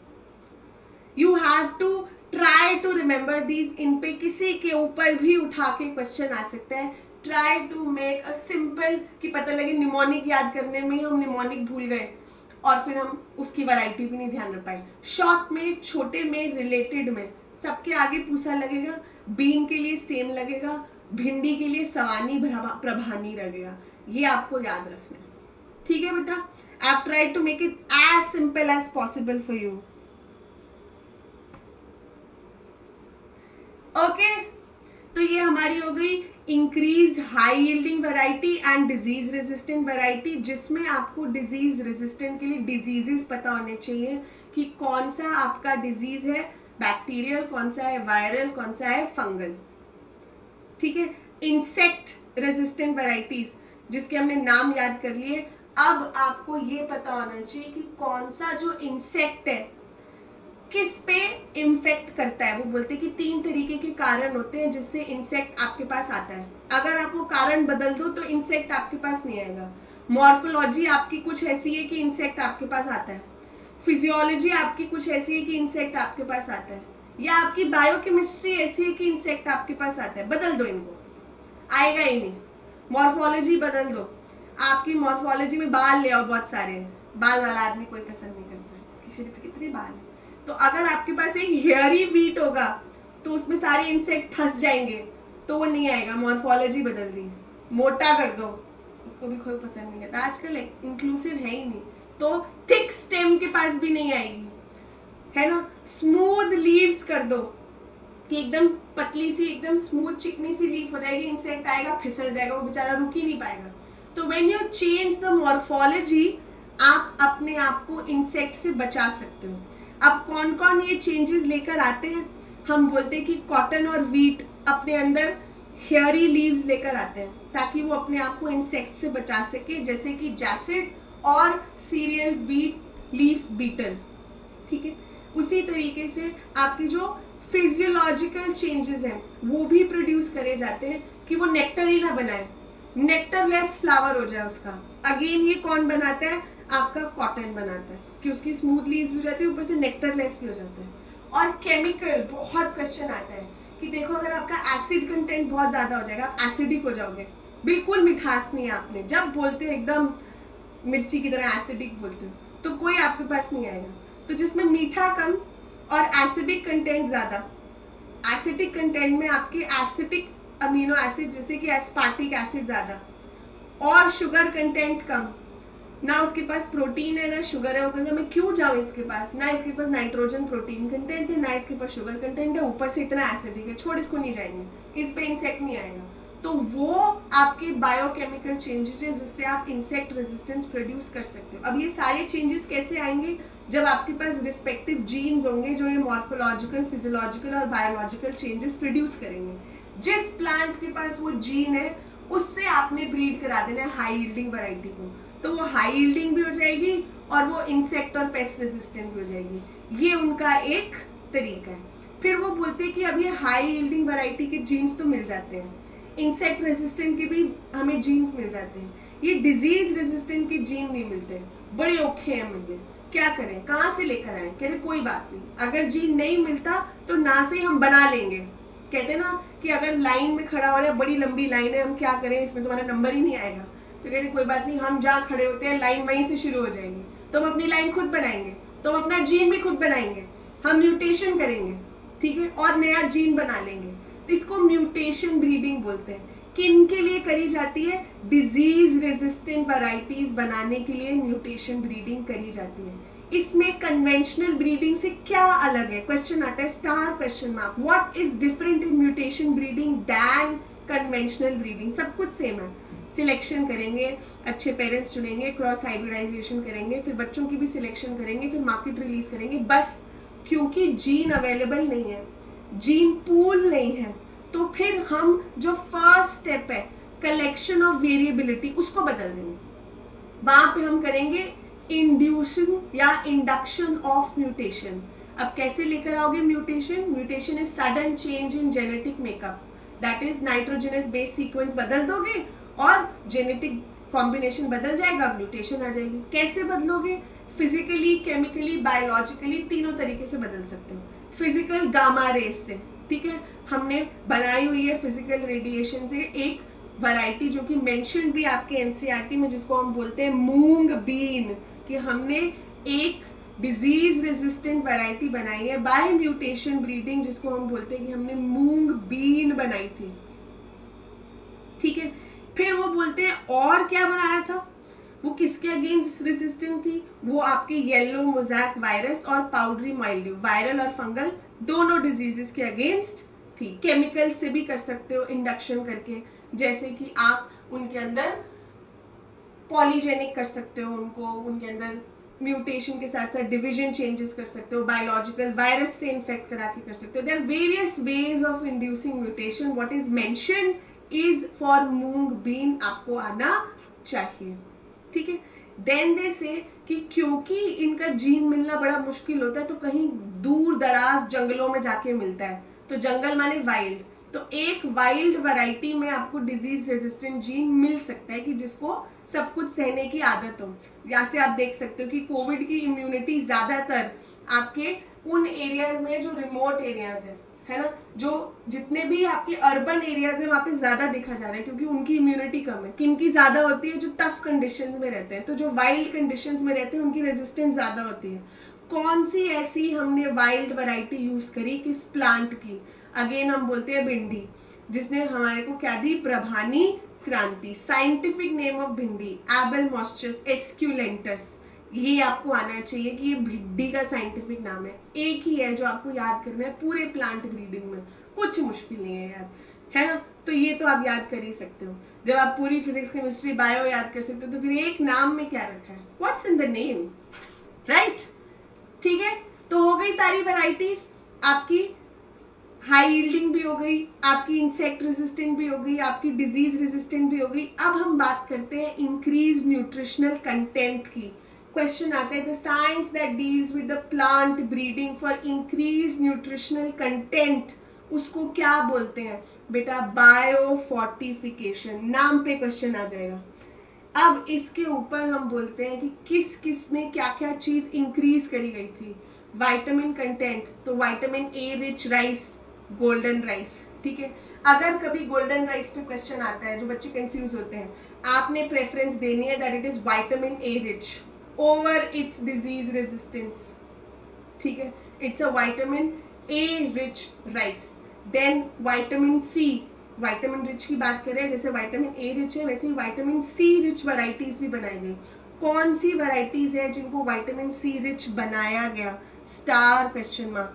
You have to try to remember these, इन पे किसी के ऊपर भी उठा के क्वेश्चन आ सकता है। Try to make a simple, कि पता लगे निमोनिक याद करने में हम निमोनिक भूल गए और फिर हम उसकी वैरायटी भी नहीं ध्यान रख पाए। शॉर्ट में, छोटे में, रिलेटेड में, सबके आगे पूसा लगेगा, बीन के लिए सेम लगेगा, भिंडी के लिए सवानी, प्रभानी लगेगा, ये आपको याद रखना है, ठीक है बेटा। I have tried to make it as simple as possible for you, okay. तो ये हमारी हो गई increased high yielding variety and disease resistant variety, जिसमें आपको डिजीज रेजिस्टेंट के लिए डिजीजेस पता होने चाहिए कि कौन सा आपका डिजीज है, बैक्टीरियल, कौन सा है वायरल, कौन सा है फंगल। ठीक है, इंसेक्ट रेजिस्टेंट वैरायटीज जिसके हमने नाम याद कर लिए। अब आपको ये पता होना चाहिए कि कौन सा जो इंसेक्ट है किस पे इन्फेक्ट करता है। वो बोलते हैं कि 3 तरीके के कारण होते हैं जिससे इंसेक्ट आपके पास आता है। अगर आप वो कारण बदल दो तो इंसेक्ट आपके पास नहीं आएगा। मॉर्फोलॉजी आपकी कुछ ऐसी है कि इंसेक्ट आपके पास आता है, फिजियोलॉजी आपकी कुछ ऐसी है कि इंसेक्ट आपके पास आता है, या आपकी बायोकेमिस्ट्री ऐसी है कि इंसेक्ट आपके पास आता है। बदल दो इनको, आएगा ही नहीं। मॉर्फोलॉजी बदल दो, आपकी मॉर्फोलॉजी में बाल ले आओ, बहुत सारे हैं, बाल वाला आदमी कोई पसंद नहीं करता, इसके शरीर पे कितने बाल हैं। तो अगर आपके पास एक हेयरी वीट होगा तो उसमें सारे इंसेक्ट फंस जाएंगे, तो वो नहीं आएगा। मॉर्फोलॉजी बदल दी, मोटा कर दो, उसको भी कोई पसंद नहीं करता। आजकल इंक्लूसिव है ही नहीं, तो थिक स्टेम के पास भी नहीं आएगी, है ना। स्मूथ लीव्स कर दो कि एकदम पतली सी, एकदम स्मूथ चिकनी सी लीफ हो जाएगी, इंसेक्ट आएगा फिसल जाएगा, वो बेचारा रुक ही नहीं पाएगा। तो when you change the morphology, आप अपने आप को इंसेक्ट से बचा सकते हो। अब कौन कौन ये चेंजेस लेकर आते हैं, हम बोलते हैं कि कॉटन और वीट अपने अंदर हेयरी लीव्स लेकर आते हैं ताकि वो अपने आप को इंसेक्ट से बचा सके, जैसे कि जैसिड और सीरियल बीट लीफ बीटल। ठीक है, उसी तरीके से आपकी जो फिजियोलॉजिकल चेंजेस हैं वो भी प्रोड्यूस करे जाते हैं कि वो नेक्टर ही ना बनाए, नेक्टरलेस फ्लावर हो जाए उसका। अगेन ये कौन बनाता है, आपका कॉटन बनाता है कि उसकी स्मूथ लीव्स भी हो जाती है, ऊपर से नेक्टरलेस भी हो जाता है। और केमिकल, बहुत क्वेश्चन आता है कि देखो अगर आपका एसिड कंटेंट बहुत ज्यादा हो जाएगा, आप एसिडिक हो जाओगे, बिल्कुल मिठास नहीं है आपने, जब बोलते हो एकदम मिर्ची की तरह एसिडिक बोलते हो, तो कोई आपके पास नहीं आएगा। तो जिसमें मीठा कम और एसिडिक कंटेंट ज्यादा, एसिडिक कंटेंट में आपके एसिडिक अमीनो एसिड जैसे कि एस्पार्टिक एसिड ज्यादा, और शुगर कंटेंट कम, ना उसके पास प्रोटीन है ना शुगर है। वो कहते हैं मैं क्यों जाऊँ इसके पास, ना इसके पास नाइट्रोजन प्रोटीन कंटेंट है, ना इसके पास शुगर कंटेंट है, ऊपर से इतना एसिडिक है, छोड़ इसको नहीं जाएंगे, इस पे इंसेक्ट नहीं आएगा। तो वो आपके बायोकेमिकल चेंजेस है जिससे आप इंसेक्ट रेजिस्टेंस प्रोड्यूस कर सकते हो। अब ये सारे चेंजेस कैसे आएंगे, जब आपके पास रिस्पेक्टिव जीन्स होंगे जो ये मॉर्फोलॉजिकल, फिजियोलॉजिकल और बायोलॉजिकल चेंजेस प्रोड्यूस करेंगे। जिस प्लांट के पास वो जीन है उससे आपने ब्रीड करा देना है हाई यील्डिंग वैरायटी को, तो वो हाई यील्डिंग भी हो जाएगी और वो इंसेक्ट और पेस्ट रेजिस्टेंट भी हो जाएगी। ये उनका एक तरीका है। फिर वो बोलते हैं कि अब ये हाई यील्डिंग वैरायटी के जीन्स तो मिल जाते हैं, इंसेक्ट रेजिस्टेंट के भी हमें जीन्स मिल जाते हैं, ये डिजीज रेजिस्टेंट के जीन नहीं मिलते, बड़े औखे हैं मुझे, क्या करें, कहाँ से लेकर आए। कह रहे कोई बात नहीं, अगर जीन नहीं मिलता तो ना से हम बना लेंगे। कहते ना कि अगर लाइन में खड़ा हो रहा है, बड़ी लंबी लाइन है, हम क्या करें, इसमें तुम्हारा नंबर ही नहीं आएगा। तो कह रहे कोई बात नहीं, हम जहाँ खड़े होते हैं लाइन वहीं से शुरू हो जाएगी, तो हम अपनी लाइन खुद बनाएंगे, तो हम अपना जीन भी खुद बनाएंगे, हम म्यूटेशन करेंगे, ठीक है, और नया जीन बना लेंगे। तो इसको म्यूटेशन ब्रीडिंग बोलते हैं। किन के लिए करी जाती है, डिजीज रेजिस्टेंट वैरायटीज बनाने के लिए म्यूटेशन ब्रीडिंग करी जाती है। इसमें कन्वेंशनल ब्रीडिंग से क्या अलग है, क्वेश्चन आता है star question mark, what is different in mutation breeding than conventional breeding. सब कुछ सेम है, सिलेक्शन करेंगे, अच्छे पेरेंट्स चुनेंगे, क्रॉस हाइब्रिडाइजेशन करेंगे, फिर बच्चों की भी सिलेक्शन करेंगे, फिर मार्केट रिलीज करेंगे। बस क्योंकि जीन अवेलेबल नहीं है, जीन पूल नहीं है, तो फिर हम जो फर्स्ट स्टेप है कलेक्शन ऑफ वेरिएबिलिटी उसको बदल देंगे। वहां पे हम करेंगे इंड्यूशन या इंडक्शन ऑफ म्यूटेशन। अब कैसे लेकर आओगे mutation, mutation is sudden change in genetic makeup, that is nitrogenous base sequence बदल दोगे और जेनेटिक कॉम्बिनेशन बदल जाएगा, म्यूटेशन आ जाएगी। कैसे बदलोगे, फिजिकली, केमिकली, बायोलॉजिकली, तीनों तरीके से बदल सकते हो। फिजिकल गामा रेस से, ठीक है, हमने बनाई हुई है फिजिकल रेडिएशन से एक वैरायटी जो कि मेंशन भी आपके एनसीईआरटी में, जिसको हम बोलते हैं मूंग बीन, कि हमने एक डिजीज रेजिस्टेंट वैरायटी बनाई है बाय म्यूटेशन ब्रीडिंग, जिसको हम बोलते हैं कि हमने मूंग बीन बनाई थी, ठीक है। फिर वो बोलते हैं और क्या बनाया था, वो किसके अगेंस्ट रेजिस्टेंट थी, वो आपके येलो मोज़ैक वायरस और पाउडरी माइल्ड्यू, वायरल और फंगल दोनों डिजीजेस के अगेंस्ट थी। केमिकल से भी कर सकते हो इंडक्शन करके, जैसे कि आप उनके अंदर पॉलीजेनिक कर सकते हो, उनको उनके अंदर म्यूटेशन के साथ साथ डिवीजन चेंजेस कर सकते हो, बायोलॉजिकल वायरस से इन्फेक्ट करा के कर सकते हो। There are various ways of inducing mutation. What is mention is for moong bean आपको आना चाहिए, ठीक है। देन दे से कि क्योंकि इनका जीन मिलना बड़ा मुश्किल होता है तो कहीं दूर दराज जंगलों में जाके मिलता है, तो जंगल माने वाइल्ड, तो एक वाइल्ड वैरायटी में आपको डिजीज रेजिस्टेंट जीन मिल सकता है कि जिसको सब कुछ सहने की आदत हो। जैसे आप देख सकते हो कि कोविड की इम्यूनिटी ज्यादातर आपके उन एरियाज में जो रिमोट एरियाज है ना, जो जितने भी आपके अर्बन एरियाज है वहाँ पे ज्यादा देखा जा रहा है, क्योंकि उनकी इम्यूनिटी कम है। किनकी ज्यादा होती है? जो टफ कंडीशंस में रहते हैं। तो जो वाइल्ड कंडीशंस में रहते हैं उनकी रेजिस्टेंस ज्यादा होती है। कौन सी ऐसी हमने वाइल्ड वैरायटी यूज करी किस प्लांट की? अगेन हम बोलते हैं भिंडी, जिसने हमारे को क्या दी? प्रभानी क्रांति। साइंटिफिक नेम ऑफ भिंडी एबेलमोस्टिस एस्क्यूलेंटस। ये आपको आना चाहिए कि ये भिंडी का साइंटिफिक नाम है। एक ही है जो आपको याद करना है पूरे प्लांट ब्रीडिंग में, कुछ मुश्किल नहीं है यार, है ना। तो ये तो आप याद कर ही सकते हो। जब आप पूरी फिजिक्स केमिस्ट्री बायो याद कर सकते हो तो फिर एक नाम में क्या रखा है? What's in the name, right? ठीक है, तो हो गई सारी वैरायटीज आपकी। हाई यील्डिंग भी हो गई, आपकी इंसेक्ट रेजिस्टेंट भी हो गई, आपकी डिजीज रेजिस्टेंट भी हो गई। अब हम बात करते हैं इंक्रीज न्यूट्रिशनल कंटेंट की। क्वेश्चन आता है the science that deals with the plant breeding for increase nutritional content, उसको क्या बोलते हैं बेटा? बायोफोर्टिफिकेशन। नाम पे क्वेश्चन आ जाएगा। अब इसके ऊपर हम बोलते हैं कि किस किस में क्या क्या चीज इंक्रीज करी गई थी। विटामिन कंटेंट, तो vitamin A rich rice, golden rice, ठीक है। अगर कभी गोल्डन राइस पे क्वेश्चन आता है, जो बच्चे कंफ्यूज होते हैं, आपने प्रेफरेंस देनी है that it is vitamin A rich over its disease resistance, ठीक है। It's a vitamin A rich rice. Then vitamin C, vitamin rich की बात करें, जैसे विटामिन ए रिच है वैसे ही विटामिन सी रिच वैरायटीज भी बनाई गई। कौन सी वैरायटीज है जिनको विटामिन सी रिच बनाया गया? Star question mark.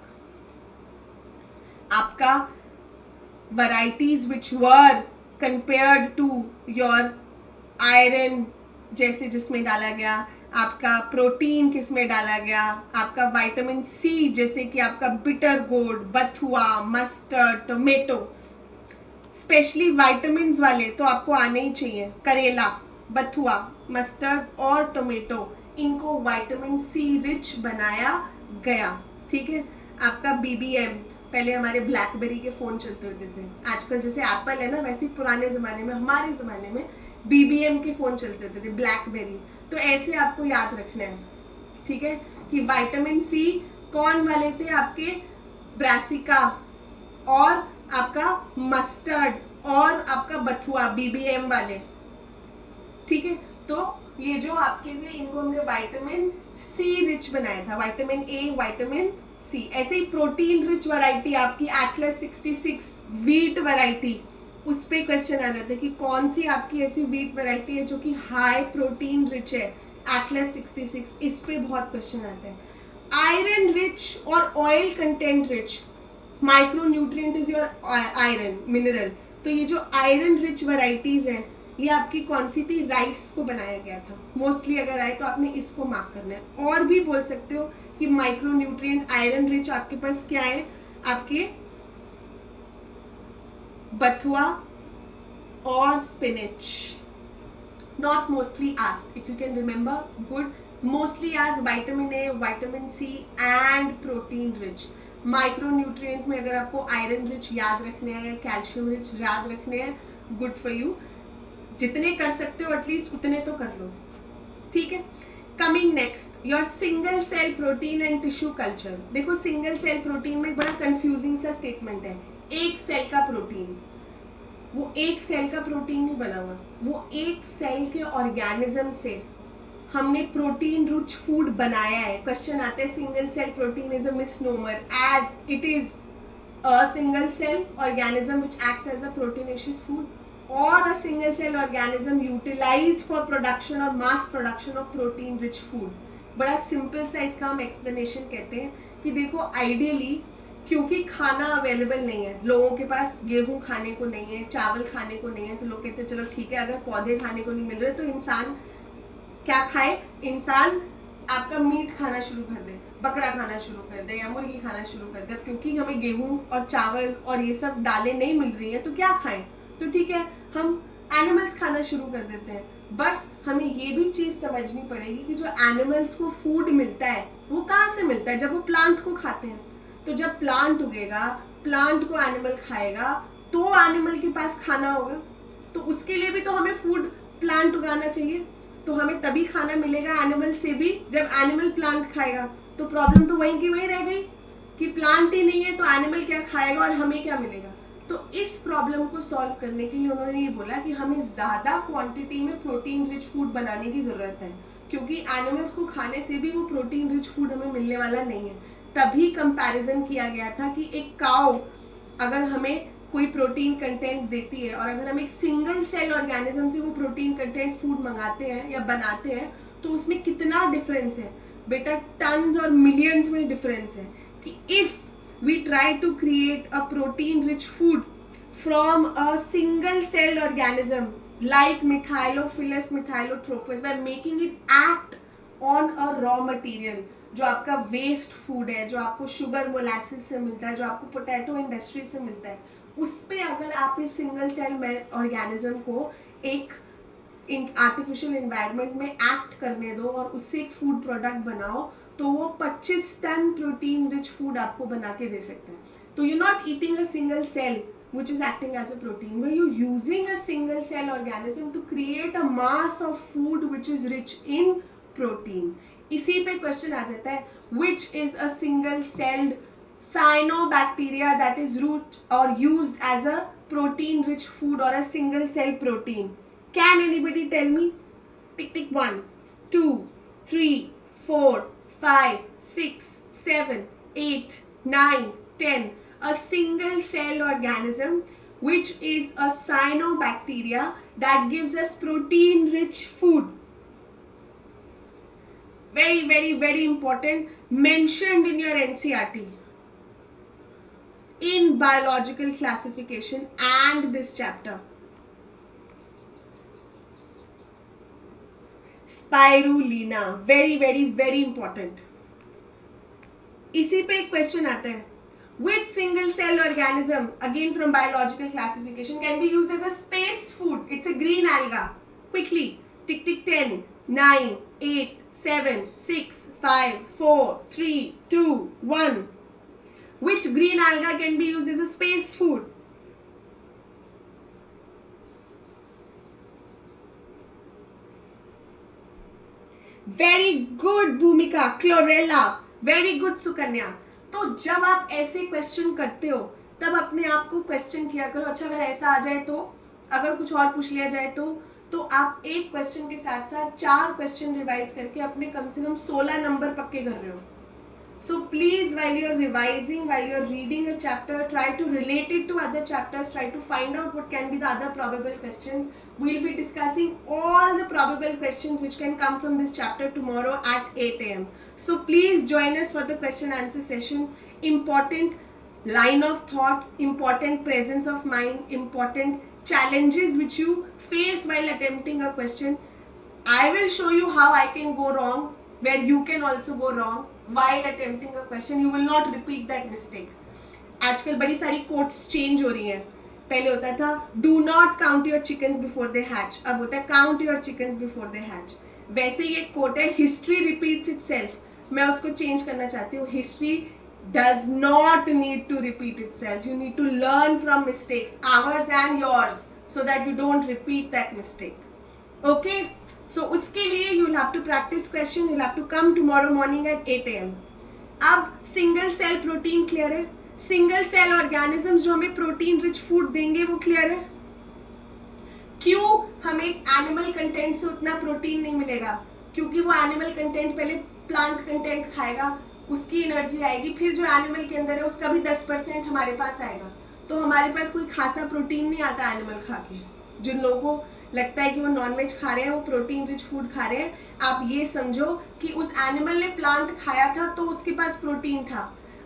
आपका varieties which were compared to your iron, जैसे जिसमें डाला गया, आपका प्रोटीन किसमें डाला गया, आपका विटामिन सी जैसे कि आपका बिटर गोर्ड, बथुआ, मस्टर्ड, टोमेटो। स्पेशली विटामिन वाले तो आपको आने ही चाहिए, करेला, बथुआ, मस्टर्ड और टोमेटो, इनको विटामिन सी रिच बनाया गया, ठीक है। आपका BBM, पहले हमारे ब्लैकबेरी के फोन चलते होते थे, आजकल जैसे एप्पल है ना वैसे ही पुराने जमाने में, हमारे जमाने में BBM के फोन चलते होते थे, ब्लैकबेरी। तो ऐसे आपको याद रखना है, ठीक है, कि विटामिन सी कौन वाले थे आपके? ब्रासिका और आपका मस्टर्ड और आपका बथुआ, BBM वाले, ठीक है। तो ये जो आपके थे इनको हमने विटामिन सी रिच बनाया था, विटामिन ए, विटामिन सी। ऐसे ही प्रोटीन रिच वैरायटी आपकी एटलस 66 वीट वैरायटी, उस पे क्वेश्चन आ जाते हैं कि कौन सी आपकी ऐसी वीट वैरायटी है जो कि हाई प्रोटीन रिच है, एटलस 66। इस पे बहुत क्वेश्चन आते हैं। आयरन रिच और oil content rich, micro nutrient is your iron mineral. तो ये जो आयरन रिच वैरायटीज हैं ये आपकी कौन सी थी? राइस को बनाया गया था मोस्टली। अगर आए तो आपने इसको मार्क करना है। और भी बोल सकते हो कि माइक्रो न्यूट्रिएंट आयरन रिच आपके पास क्या है? आपके बथुआ और spinach. Not mostly asked, if you can remember, good. Mostly आज vitamin A, vitamin C and protein rich. Micro nutrient में अगर आपको आयरन रिच याद रखने हैं, कैल्शियम रिच याद रखने हैं, गुड फॉर यू। जितने कर सकते हो एटलीस्ट उतने तो कर लो, ठीक है। Coming next, your single cell protein and tissue culture. देखो सिंगल सेल प्रोटीन में एक बड़ा कंफ्यूजिंग सा स्टेटमेंट है। एक सेल का प्रोटीन, वो एक सेल का प्रोटीन नहीं बना हुआ, वो एक सेल के ऑर्गेनिज्म से हमने प्रोटीन रिच फूड बनाया है। क्वेश्चन आते हैं single cell protein is a misnomer as it is a single cell organism which acts as a proteinaceous food or a single cell organism utilized for production or mass production of protein rich food। बड़ा simple सा इसका हम explanation कहते हैं कि देखो ideally क्योंकि खाना अवेलेबल नहीं है, लोगों के पास गेहूं खाने को नहीं है, चावल खाने को नहीं है, तो लोग कहते हैं चलो ठीक है, अगर पौधे खाने को नहीं मिल रहे तो इंसान क्या खाए, इंसान आपका मीट खाना शुरू कर दे, बकरा खाना शुरू कर दे या मुर्गी खाना शुरू कर दे। क्योंकि हमें गेहूं और चावल और ये सब दालें नहीं मिल रही हैं तो क्या खाएं, तो ठीक है हम एनिमल्स खाना शुरू कर देते हैं। बट हमें ये भी चीज़ समझनी पड़ेगी कि जो एनिमल्स को फूड मिलता है वो कहाँ से मिलता है, जब वो प्लांट को खाते हैं। तो जब प्लांट उगेगा, प्लांट को एनिमल खाएगा, तो एनिमल के पास खाना होगा, तो उसके लिए भी तो हमें फूड प्लांट उगाना चाहिए। तो हमें तभी खाना मिलेगा एनिमल से भी जब एनिमल प्लांट खाएगा। तो प्रॉब्लम तो वहीं की वहीं रह गई कि प्लांट ही नहीं है तो एनिमल क्या खाएगा और हमें क्या मिलेगा। तो इस प्रॉब्लम को सॉल्व करने के लिए उन्होंने ये बोला कि हमें ज़्यादा क्वांटिटी में प्रोटीन रिच फूड बनाने की ज़रूरत है, क्योंकि एनिमल्स को खाने से भी वो प्रोटीन रिच फूड हमें मिलने वाला नहीं है। तभी कंपैरिजन किया गया था कि एक काऊ अगर हमें कोई प्रोटीन कंटेंट देती है और अगर हम एक सिंगल सेल ऑर्गेनिज्म से वो प्रोटीन कंटेंट फूड मंगाते हैं या बनाते हैं तो उसमें कितना डिफरेंस है बेटा, टन्स और मिलियंस में डिफरेंस है। कि if we try to create a protein rich food from a single cell organism like Methylophilus methylotropus by making it act on a raw material, जो आपका वेस्ट फूड है, जो आपको शुगर मोलासिस से मिलता है, जो आपको पोटैटो इंडस्ट्री से मिलता है, उस पर अगर आप इस सिंगल सेल ऑर्गेनिज्म को एक आर्टिफिशियल एनवायरनमेंट में एक्ट करने दो और उससे एक फूड प्रोडक्ट बनाओ, तो वो 25 टन प्रोटीन रिच फूड आपको बना के दे सकता है। तो you not eating a single cell which is acting as a protein, but you're using a single cell organism to create a mass of food which is rich in protein. इसी पे question आ जाता है, which is a single celled cyanobacteria that is root or used as a protein rich food or a single cell protein. Can anybody tell me? Tick tick 1 2 3 4 5 6 7 8 9 10. A single cell organism which is a cyanobacteria that gives us protein rich food. Very very very important, mentioned in your NCERT in biological classification and this chapter. Spirulina, very very very important. इसी पे एक question आता है, which single cell organism again from biological classification can be used as a space food? It's a green alga. Quickly, tick tick 10 9 8 7 6 5 4 3 2 1. Which green alga can be used as a space food? Very good Bhumika, Chlorella. Very good Sukanya. तो जब आप ऐसे question करते हो तब अपने आप को क्वेश्चन किया करो, अच्छा अगर ऐसा आ जाए तो, अगर कुछ और पूछ लिया जाए तो आप एक क्वेश्चन के साथ साथ 4 क्वेश्चन रिवाइज करके अपने कम से कम 16 नंबर पक्के कर रहे हो। So please while you're revising, while you're reading a chapter, try to relate it to other chapters, try to find out what can be the other probable questions. We'll be discussing all the probable questions which can come from this chapter tomorrow at 8 AM. So please join us for the question answer session. Important line of thought, important presence of mind, important challenges which you face while attempting a question. I will show you how I can go wrong, where you can also go wrong while attempting a question. You will not repeat that mistake. आजकल बड़ी सारी quotes change हो रही हैं। पहले होता था do not count your chickens before they hatch, अब होता है count your chickens before they hatch. वैसे ये कोट है, हिस्ट्री रिपीट्स इटसेल्फ, मैं उसको चेंज करना चाहती हूँ। History does not need to repeat itself. You need to learn from mistakes, ours and yours, so that you don't repeat that mistake. Okay? So उसके लिए you'll have to practice question. You'll have to come tomorrow morning at 8 AM. अब single cell protein clear है, single cell organisms जो हमें protein rich food देंगे वो clear है। क्यों हमें एनिमल कंटेंट से उतना प्रोटीन नहीं मिलेगा? क्योंकि वो एनिमल कंटेंट पहले प्लांट कंटेंट खाएगा, उसकी एनर्जी आएगी, फिर जो एनिमल के अंदर है उसका भी 10% हमारे पास आएगा। तो हमारे पास कोई खासा प्रोटीन नहीं आता एनिमल खा के। जिन लोगों को लगता है कि वो नॉनवेज खा रहे हैं, वो प्रोटीन रिच फूड खा रहे हैं, आप ये समझो कि उस एनिमल ने प्लांट खाया था तो उसके पास प्रोटीन था।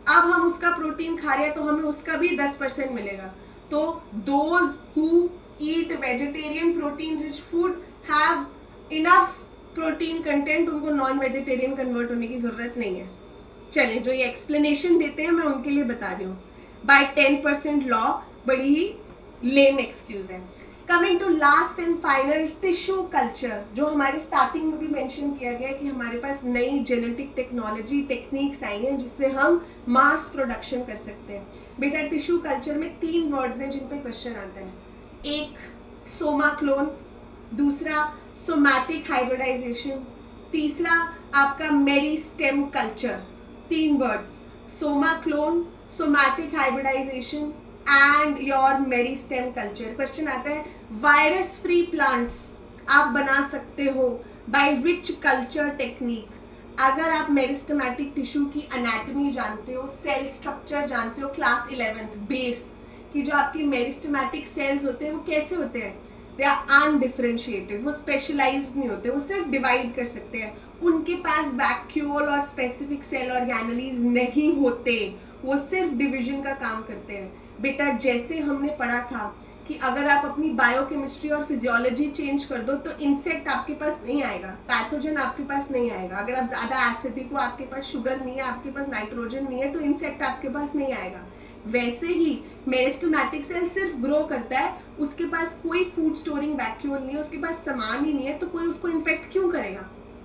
अब हम उसका प्रोटीन खा रहे हैं तो हमें उसका भी 10% मिलेगा. तो those who eat vegetarian protein rich food have enough protein content, उनको नॉन वेजिटेरियन कन्वर्ट होने की जरूरत नहीं है. चलिए, जो ये एक्सप्लेनेशन देते हैं मैं उनके लिए बता रही हूँ. बाय 10% लॉ बड़ी ही लेम एक्सक्यूज है. Coming to last and final, tissue culture, जो हमारे स्टार्टिंग में भी मेंशन किया गया कि हमारे पास नई जेनेटिक टेक्नोलॉजी टेक्निक्स आई हैं जिससे हम मास प्रोडक्शन कर सकते हैं. बेटा, टिश्यू कल्चर में 3 वर्ड्स हैं जिन पे क्वेश्चन आता है. एक सोमा क्लोन, दूसरा सोमैटिक हाइब्रिडाइजेशन, तीसरा आपका meristem culture. 3 words, soma clone, somatic hybridisation and your meristem culture. Question आता है वायरस फ्री प्लांट्स आप बना सकते हो बाय विच कल्चर टेक्निक. अगर आप मेरिस्टेमेटिक टिश्यू की एनाटॉमी जानते हो, सेल स्ट्रक्चर जानते हो, क्लास 11th बेस कि जो आपकी मेरिस्टेमेटिक सेल्स होते हैं वो कैसे होते हैं, दे आर अनडिफरेंशिएटेड, वो स्पेशलाइज्ड नहीं होते, वो सिर्फ डिवाइड कर सकते हैं. उनके पास वैक्यूल और स्पेसिफिक सेल ऑर्गेनेलीज नहीं होते, वो सिर्फ डिवीजन का काम करते हैं. बेटा, जैसे हमने पढ़ा था कि अगर आप अपनी बायोकेमिस्ट्री और फिजियोलॉजी चेंज कर दो तो इंसेक्ट आपके पास नहीं आएगा, पैथोजन आपके पास नहीं आएगा. अगर आप ज़्यादा एसिडिक हो, आपके पास शुगर नहीं है, आपके पास नाइट्रोजन नहीं है, तो इंसेक्ट आपके पास नहीं आएगा. वैसे ही मेरिस्टेमेटिक सेल सिर्फ ग्रो करता है, उसके पास कोई फूड स्टोरिंग वैक्यूल नहीं है, उसके पास सामान ही नहीं है, तो कोई उसको इन्फेक्ट क्यों करेगा?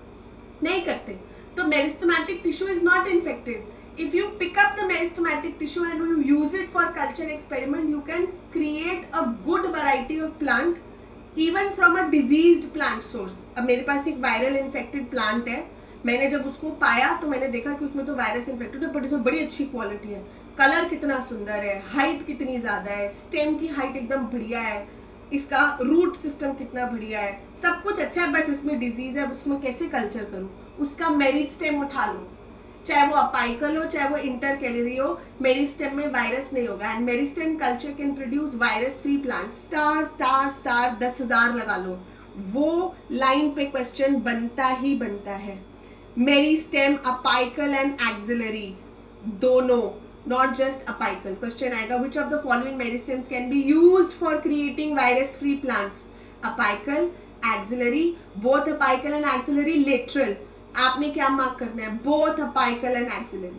नहीं करते. तो meristematic tissue is not infected. If you pick up the meristematic tissue and you use it for culture experiment, you can create a good variety of plant even from a diseased plant source. अब मेरे पास एक viral infected plant है, मैंने जब उसको पाया तो मैंने देखा कि उसमें तो वायरस इन्फेक्टेड है, बट इसमें बड़ी अच्छी क्वालिटी है, कलर कितना सुंदर है, हाइट कितनी ज़्यादा है, स्टेम की हाइट एकदम बढ़िया है, इसका रूट सिस्टम कितना बढ़िया है, सब कुछ अच्छा है, बस इसमें डिजीज है, अब उसमें कैसे कल्चर करूँ. उसका मेरिस्टेम उठा लो, चाहे वो अपाइकल हो चाहे वो इंटरकैलरी हो, मेरिस्टेम में वायरस नहीं होगा. And meristem culture can produce virus free plant. Star star star 10,000 लगा लो, वो लाइन पे क्वेश्चन बनता ही बनता है. मेरिस्टेम, अपाइकल एंड एक्सिलरी दोनों, नॉट जस्ट अपाइकल. क्वेश्चन आएगा which of the following meristems can be used for creating virus free plants. Apical, axillary, both apical and axillary, lateral. आपने क्या मार्क करना है, बोथ अपाइकल एंड एक्सिलरी.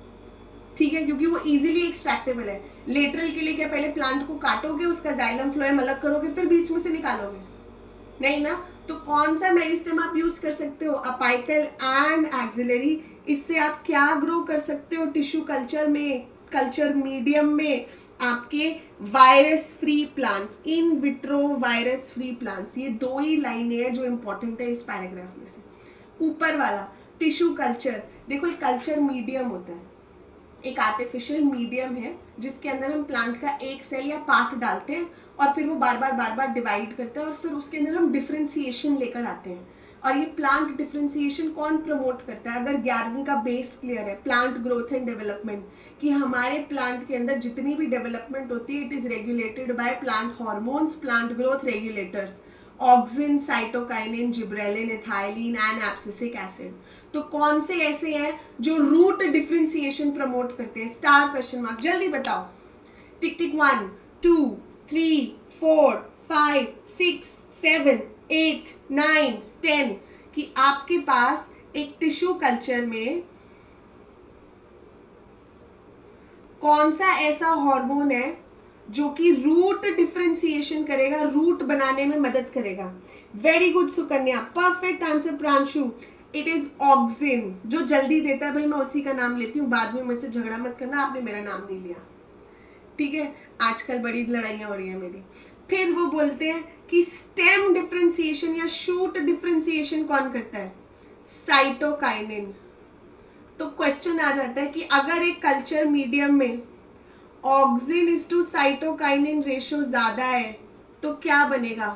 ठीक है, क्योंकि वो इजीली एक्सट्रैक्टेबल है. लेटरल के लिए क्या पहले प्लांट को काटोगे, उसका जाइलम फ्लोएम अलग करोगे, फिर बीच में से निकालोगे? नहीं ना. तो कौन सा मेरिस्टेम आप यूज कर सकते हो, अपाइकल एंड एक्सिलरी. इससे आप क्या ग्रो कर सकते हो टिश्यू कल्चर में, कल्चर मीडियम में, आपके virus free plants, in vitro virus free plants. ये 2 ही लाइनें हैं जो इंपॉर्टेंट है इस पैराग्राफ में से. ऊपर वाला टिश्यू कल्चर, देखो एक कल्चर मीडियम होता है, एक आर्टिफिशियल मीडियम है जिसके अंदर हम प्लांट का एक सेल या पार्ट डालते हैं और फिर वो बार बार डिवाइड करते हैं और फिर उसके अंदर हम डिफ्रेंसिएशन लेकर आते हैं. और ये प्लांट डिफ्रेंसिएशन कौन प्रमोट करता है? अगर 11वीं का बेस क्लियर है, प्लांट ग्रोथ एंड डेवलपमेंट, कि हमारे प्लांट के अंदर जितनी भी डेवलपमेंट होती है it is regulated by plant hormones, plant growth regulators, auxin, cytokinin, gibberellin, ethylene and abscisic acid. तो कौन से ऐसे हैं जो रूट डिफरेंशिएशन प्रमोट करते हैं? Star question mark. जल्दी बताओ. टिक टिक 1 2 3 4 5 6 7 8 9 10 कि आपके पास एक टिश्यू कल्चर में कौन सा ऐसा हार्मोन है जो कि रूट डिफरेंशिएशन करेगा, रूट बनाने में मदद करेगा. Very good Sukanya, perfect answer Pranshu. It is auxin. जो जल्दी देता है भाई मैं उसी का नाम लेती हूँ, बाद में मेरे से झगड़ा मत करना, आपने मेरा नाम नहीं लिया. ठीक है, आजकल बड़ी लड़ाइयाँ हो रही है मेरी. फिर वो बोलते हैं कि स्टेम डिफरेंशिएशन या शूट डिफरेंशिएशन कौन करता है? साइटोकाइनिन. तो क्वेश्चन आ जाता है कि अगर एक कल्चर मीडियम में auxin is to cytokinin ratio ज्यादा है तो क्या बनेगा?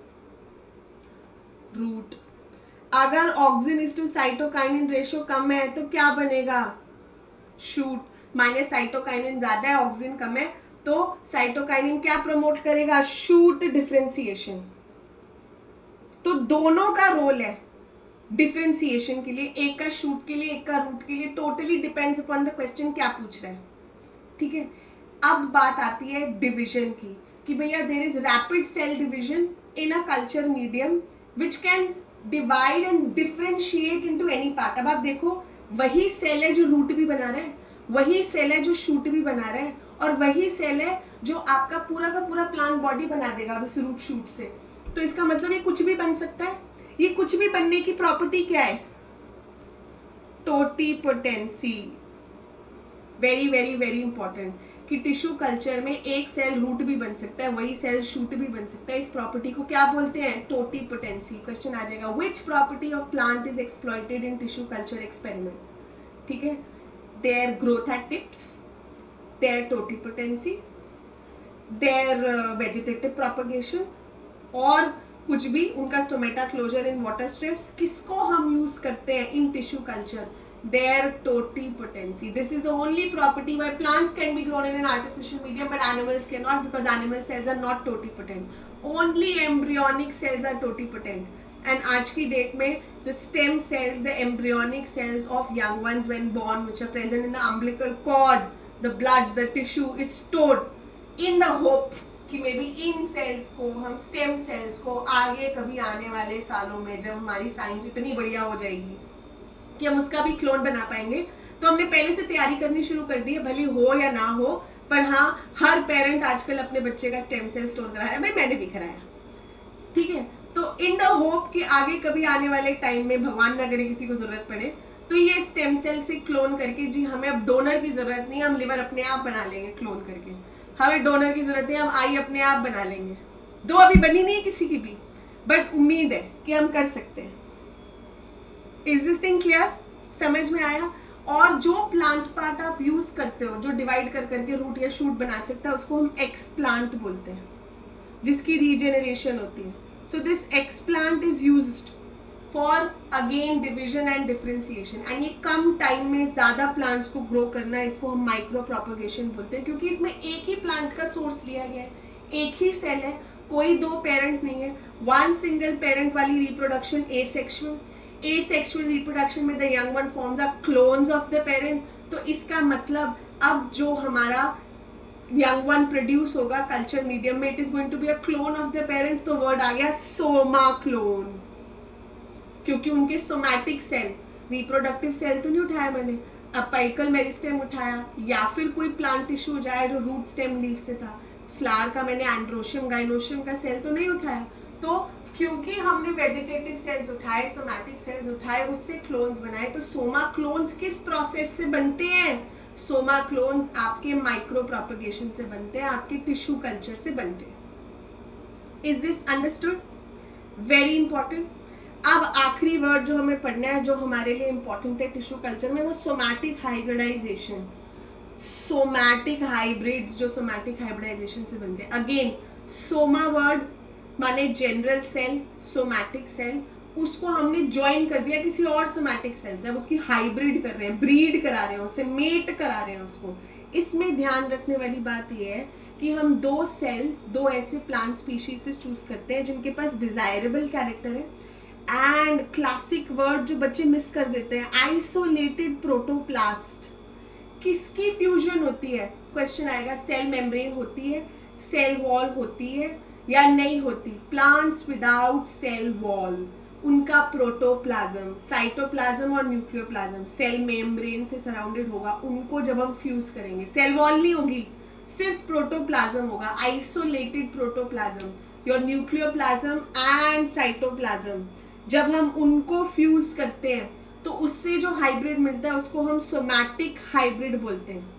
रूट. अगर auxin is to cytokinin ratio कम है तो क्या बनेगा? शूट. माइनस साइटोकाइनिन ज्यादा है, ऑक्सिन कम है, तो साइटोकाइनिन क्या प्रमोट करेगा? Shoot differentiation. तो दोनों का रोल है. डिफरेंशिएशन के लिए, एक का शूट के लिए, एक का रूट के लिए, totally depends upon the question क्या पूछ रहा है, ठीक है। अब बात आती है डिवीजन की, कि भैया there is rapid cell division in a culture medium which can divide and differentiate into any part. अब आप देखो, वही सेल है जो रूट भी बना रहा है, वही सेल है जो शूट भी बना रहा है, और वही सेल है जो आपका पूरा का पूरा प्लांट बॉडी बना देगा अब इस रूट शूट से। तो इसका मतलब ये कुछ भी बन सकता है। ये कुछ भी बनने की प्रॉपर्टी क्या है? Totipotency. Very very very important, कि टिश्यू कल्चर में एक सेल रूट भी बन सकता है, वही सेल शूट भी बन सकता है। इस प्रॉपर्टी को क्या बोलते हैं? टोटीपोटेंसी। क्वेश्चन आ जाएगा, which property of plant is exploited in tissue culture experiment, ठीक है। Their growth at tips, their totipotency, their vegetative propagation, और कुछ भी उनका stomata closure in water stress. किसको हम यूज करते हैं in tissue culture? their totipotency. This is the only property why plants can be grown in an artificial medium but animals cannot, because animal cells are not totipotent. Only embryonic cells are totipotent. And आज की date में the stem cells, the embryonic cells of young ones when born, which are present in the umbilical cord, the blood, the tissue is stored in the hope कि may be in sales को, हम stem cells को आगे कभी आने वाले सालों में जब हमारी साइंस इतनी बढ़िया हो जाएगी कि हम उसका भी क्लोन बना पाएंगे, तो हमने पहले से तैयारी करनी शुरू कर दी है, भले हो या ना हो। पर हाँ, हर पेरेंट आजकल अपने बच्चे का स्टेम सेल स्टोर करा रहा है, भाई मैंने भी कराया, ठीक है। तो इन द होप कि आगे कभी आने वाले टाइम में भगवान ना करे किसी को जरूरत पड़े, तो ये स्टेम सेल से क्लोन करके, जी हमें अब डोनर की जरूरत नहीं है, हम लिवर अपने आप बना लेंगे क्लोन करके, हमें डोनर की जरूरत है, हम आई अपने आप बना लेंगे। दो अभी बनी नहीं है किसी की भी, बट उम्मीद है कि हम कर सकते हैं। Is this thing clear? समझ में आया? और जो प्लांट पार्ट आप यूज करते हो, जो डिवाइड कर करके रूट या शूट बना सकता है, उसको हम एक्सप्लांट बोलते हैं, जिसकी रीजेनरेशन होती है। So this explant is used for again division and differentiation, and ये कम टाइम में ज्यादा प्लांट्स को ग्रो करना है, इसको हम माइक्रो प्रोपगेशन बोलते हैं, क्योंकि इसमें एक ही प्लांट का सोर्स लिया गया है, एक ही सेल है, कोई दो पेरेंट नहीं है। वन सिंगल पेरेंट वाली रिप्रोडक्शन एसेक्सुअल रिप्रोडक्शन में the young one forms are clones of the parent. तो इसका मतलब अब जो हमारा यंग वन प्रोड्यूस होगा कल्चर मीडियम में, it is going to be a clone of the parent. तो वर्ड आ गया सोमा क्लोन, क्योंकि उनके सोमैटिक सेल, रिप्रोडक्टिव सेल तो नहीं उठाया मैंने, अपाइकल मेरिस्टेम उठाया, या फिर कोई प्लांट टिश्यू उठाया जो रूट स्टेम लीफ से था। फ्लावर का मैंने एंड्रोशियम गाइनोशियम का सेल तो नहीं उठाया। तो क्योंकि हमने वेजिटेटिव सेल्स उठाए, सोमैटिक सेल्स उठाए, उससे क्लोन्स बनाए। तो सोमा क्लोन्स किस प्रोसेस से बनते हैं? सोमा क्लोन्स आपके माइक्रो प्रोपगेशन से बनते हैं, आपके टिश्यू कल्चर से बनते हैं। Is this understood? Very important. अब आखिरी वर्ड जो हमें पढ़ना है, जो हमारे लिए इंपॉर्टेंट है टिश्यू कल्चर में, वो सोमैटिक हाइब्रिडाइजेशन। सोमैटिक हाइब्रिड्स जो सोमैटिक हाइब्रिडाइजेशन से बनते हैं। अगेन सोमा वर्ड माने जनरल सेल, सोमैटिक सेल, उसको हमने ज्वाइन कर दिया किसी और सोमैटिक सेल से, अब उसकी हाइब्रिड कर रहे हैं, ब्रीड करा रहे हैं, उससे मेट करा रहे हैं उसको। इसमें ध्यान रखने वाली बात यह है कि हम दो सेल्स, दो ऐसे प्लांट स्पीशीज से चूज करते हैं जिनके पास डिजायरेबल कैरेक्टर है, एंड क्लासिक वर्ड जो बच्चे मिस कर देते हैं, आइसोलेटेड प्रोटोप्लास्ट। किसकी फ्यूजन होती है? क्वेश्चन आएगा, सेल मेम्ब्रेन होती है, सेल वॉल होती है या नहीं होती? प्लांट्स विदाउट सेल वॉल, उनका प्रोटोप्लाज्म, साइटोप्लाज्म और न्यूक्लियोप्लाज्म सेल मेम्ब्रेन से सराउंडेड होगा। उनको जब हम फ्यूज करेंगे, सेल वॉल नहीं होगी, सिर्फ प्रोटोप्लाज्म होगा, isolated protoplasm, your nucleoplasm and cytoplasm. जब हम उनको फ्यूज करते हैं तो उससे जो हाइब्रिड मिलता है उसको हम सोमैटिक हाइब्रिड बोलते हैं,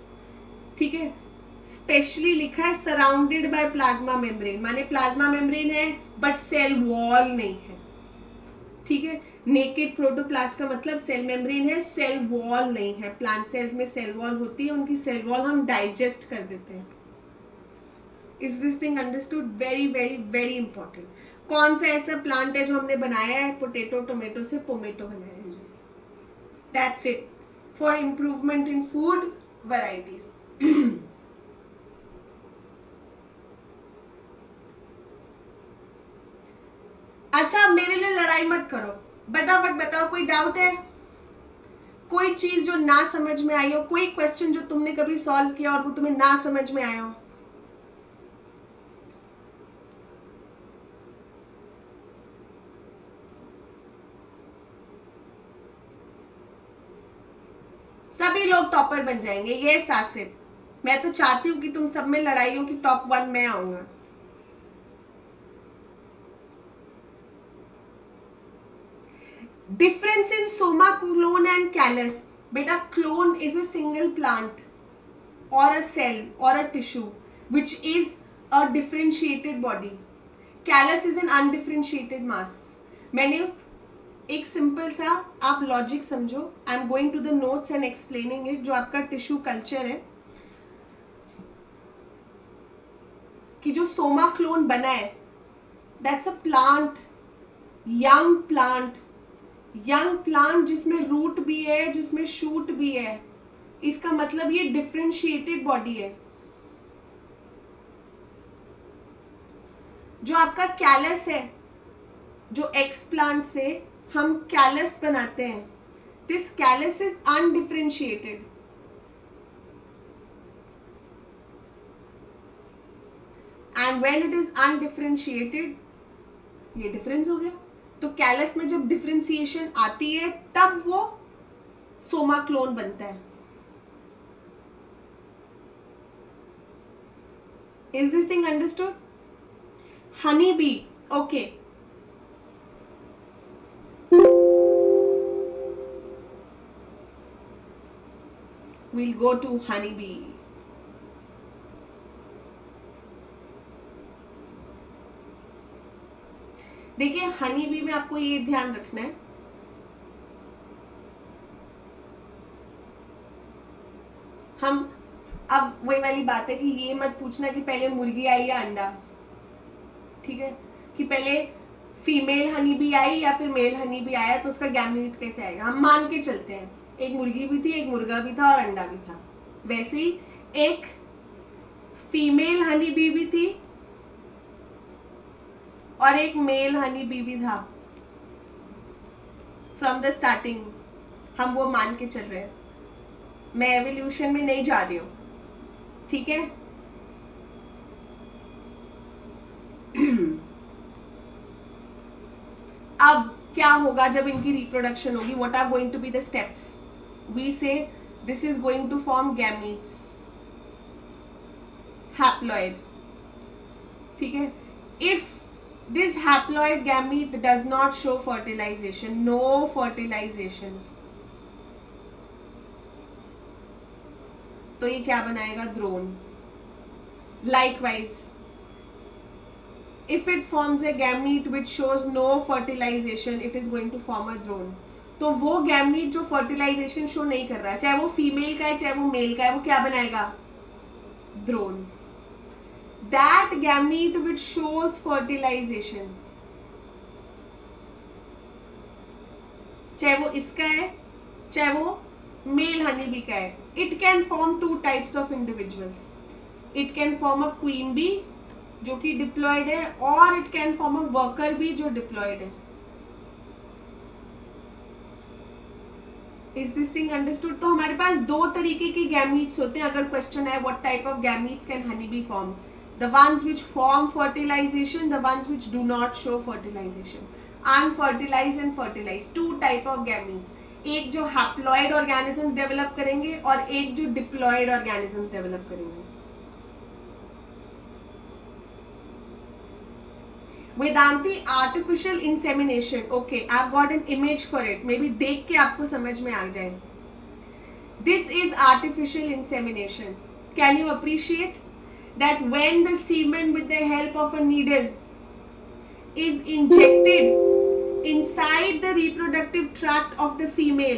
ठीक है। स्पेशली लिखा है सराउंडेड बाय प्लाज्मा मेम्ब्रेन, माने प्लाज्मा मेम्ब्रेन है बट सेल वॉल नहीं है, ठीक है। नेकेड प्रोटोप्लास्ट का मतलब सेल मेम्ब्रेन है, सेल वॉल नहीं है। प्लांट सेल्स में सेल वॉल होती है, उनकी सेल वॉल हम डाइजेस्ट कर देते हैं। Is this thing understood? Very very very important. कौन सा ऐसा प्लांट है जो हमने बनाया है? पोटैटो टोमेटो से पोमेटो बनाया है। That's it for improvement in food varieties. अच्छा, मेरे लिए लड़ाई मत करो, फटाफट बताओ, कोई डाउट है, कोई चीज जो ना समझ में आई हो, कोई क्वेश्चन जो तुमने कभी सॉल्व किया और वो तुम्हें ना समझ में आया हो? सभी लोग टॉपर बन जाएंगे, ये सासिब, मैं तो चाहती हूँ कि तुम सब में लड़ाई हो कि टॉप 1 में आऊंगा। Difference in somaclone and callus. बेटा clone is a single plant और अ सेल और a tissue which is a differentiated body. Callus is an undifferentiated mass. मैंने एक सिंपल सा, आप लॉजिक समझो, I am going to the notes and explaining it, जो आपका टिश्यू कल्चर है, कि जो सोमा क्लोन बना है, that's a plant, young plant, young plant जिसमें रूट भी है, जिसमें शूट भी है। इसका मतलब ये डिफरेंशिएटेड बॉडी है। जो आपका कैलस है, जो एक्स प्लांट से हम कैलस बनाते हैं, this callus is undifferentiated. And when it is undifferentiated, ये डिफरेंस हो गया। तो कैलस में जब डिफरेंशिएशन आती है तब वो सोमा क्लोन बनता है। Is this thing understood? Honey bee, okay, we'll go to honey bee. देखिए हनी बी में आपको ये ध्यान रखना है, हम अब वही वाली बात है कि ये मत पूछना कि पहले मुर्गी आई या अंडा, ठीक है, कि पहले फीमेल हनी बी आई या फिर मेल हनी बी आया तो उसका गैमीट कैसे आएगा। हम मान के चलते हैं एक मुर्गी भी थी, एक मुर्गा भी था और अंडा भी था। वैसे ही एक फीमेल हनी बी भी थी और एक मेल हनी बी भी था। फ्रॉम द स्टार्टिंग हम वो मान के चल रहे हैं, मैं एवोल्यूशन में नहीं जा रही हूं, ठीक है। अब क्या होगा जब इनकी रिप्रोडक्शन होगी? What are going to be the steps? We say this is going to form gametes, haploid, ठीक है। If this haploid gamete does not show fertilization, no fertilization, तो ये क्या बनाएगा? Drone. Likewise, if it forms a gamete which shows no fertilization, it is going to form a drone. तो वो gamete जो fertilisation show नहीं कर रहा है, चाहे वो फीमेल का है चाहे वो मेल का है, वो क्या बनाएगा? Drone. That gamete which shows fertilization, चाहे वो इसका है चाहे वो मेल हनी बी का है, it can form two types of individuals. It can form a queen bee जो कि डिप्लॉयड है, और it can form a worker bee जो डिप्लॉयड है। Is this thing understood? तो हमारे पास दो तरीके के गैमीट्स होते हैं। अगर क्वेश्चन है what type of gametes can honey bee form, the ones which form fertilization, the ones which do not show fertilization, unfertilized and fertilized, two type of gametes, एक जो हैप्लॉइड ऑर्गेनिजम्स डेवलप करेंगे और एक जो diploid organisms develop करेंगे। Vedanti, artificial insemination, okay, I have got an image for it, maybe देख के आपको समझ में आ जाए। This is artificial insemination. Can you appreciate that when the semen with the help of a needle is injected inside the reproductive tract of the female,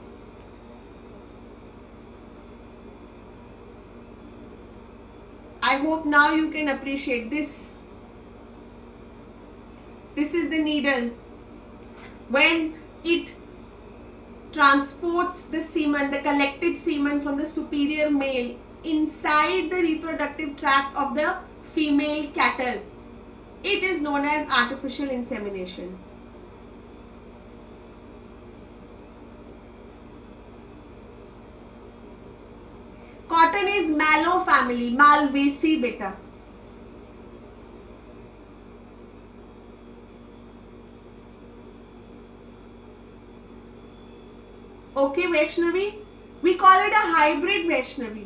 I hope now you can appreciate this. This is the needle. When it transports the semen, the collected semen from the superior male inside the reproductive tract of the female cattle, it is known as artificial insemination. Mallow family, Malvaceae बेटा। Okay, Vaishnavi, we call it a hybrid, Vaishnavi.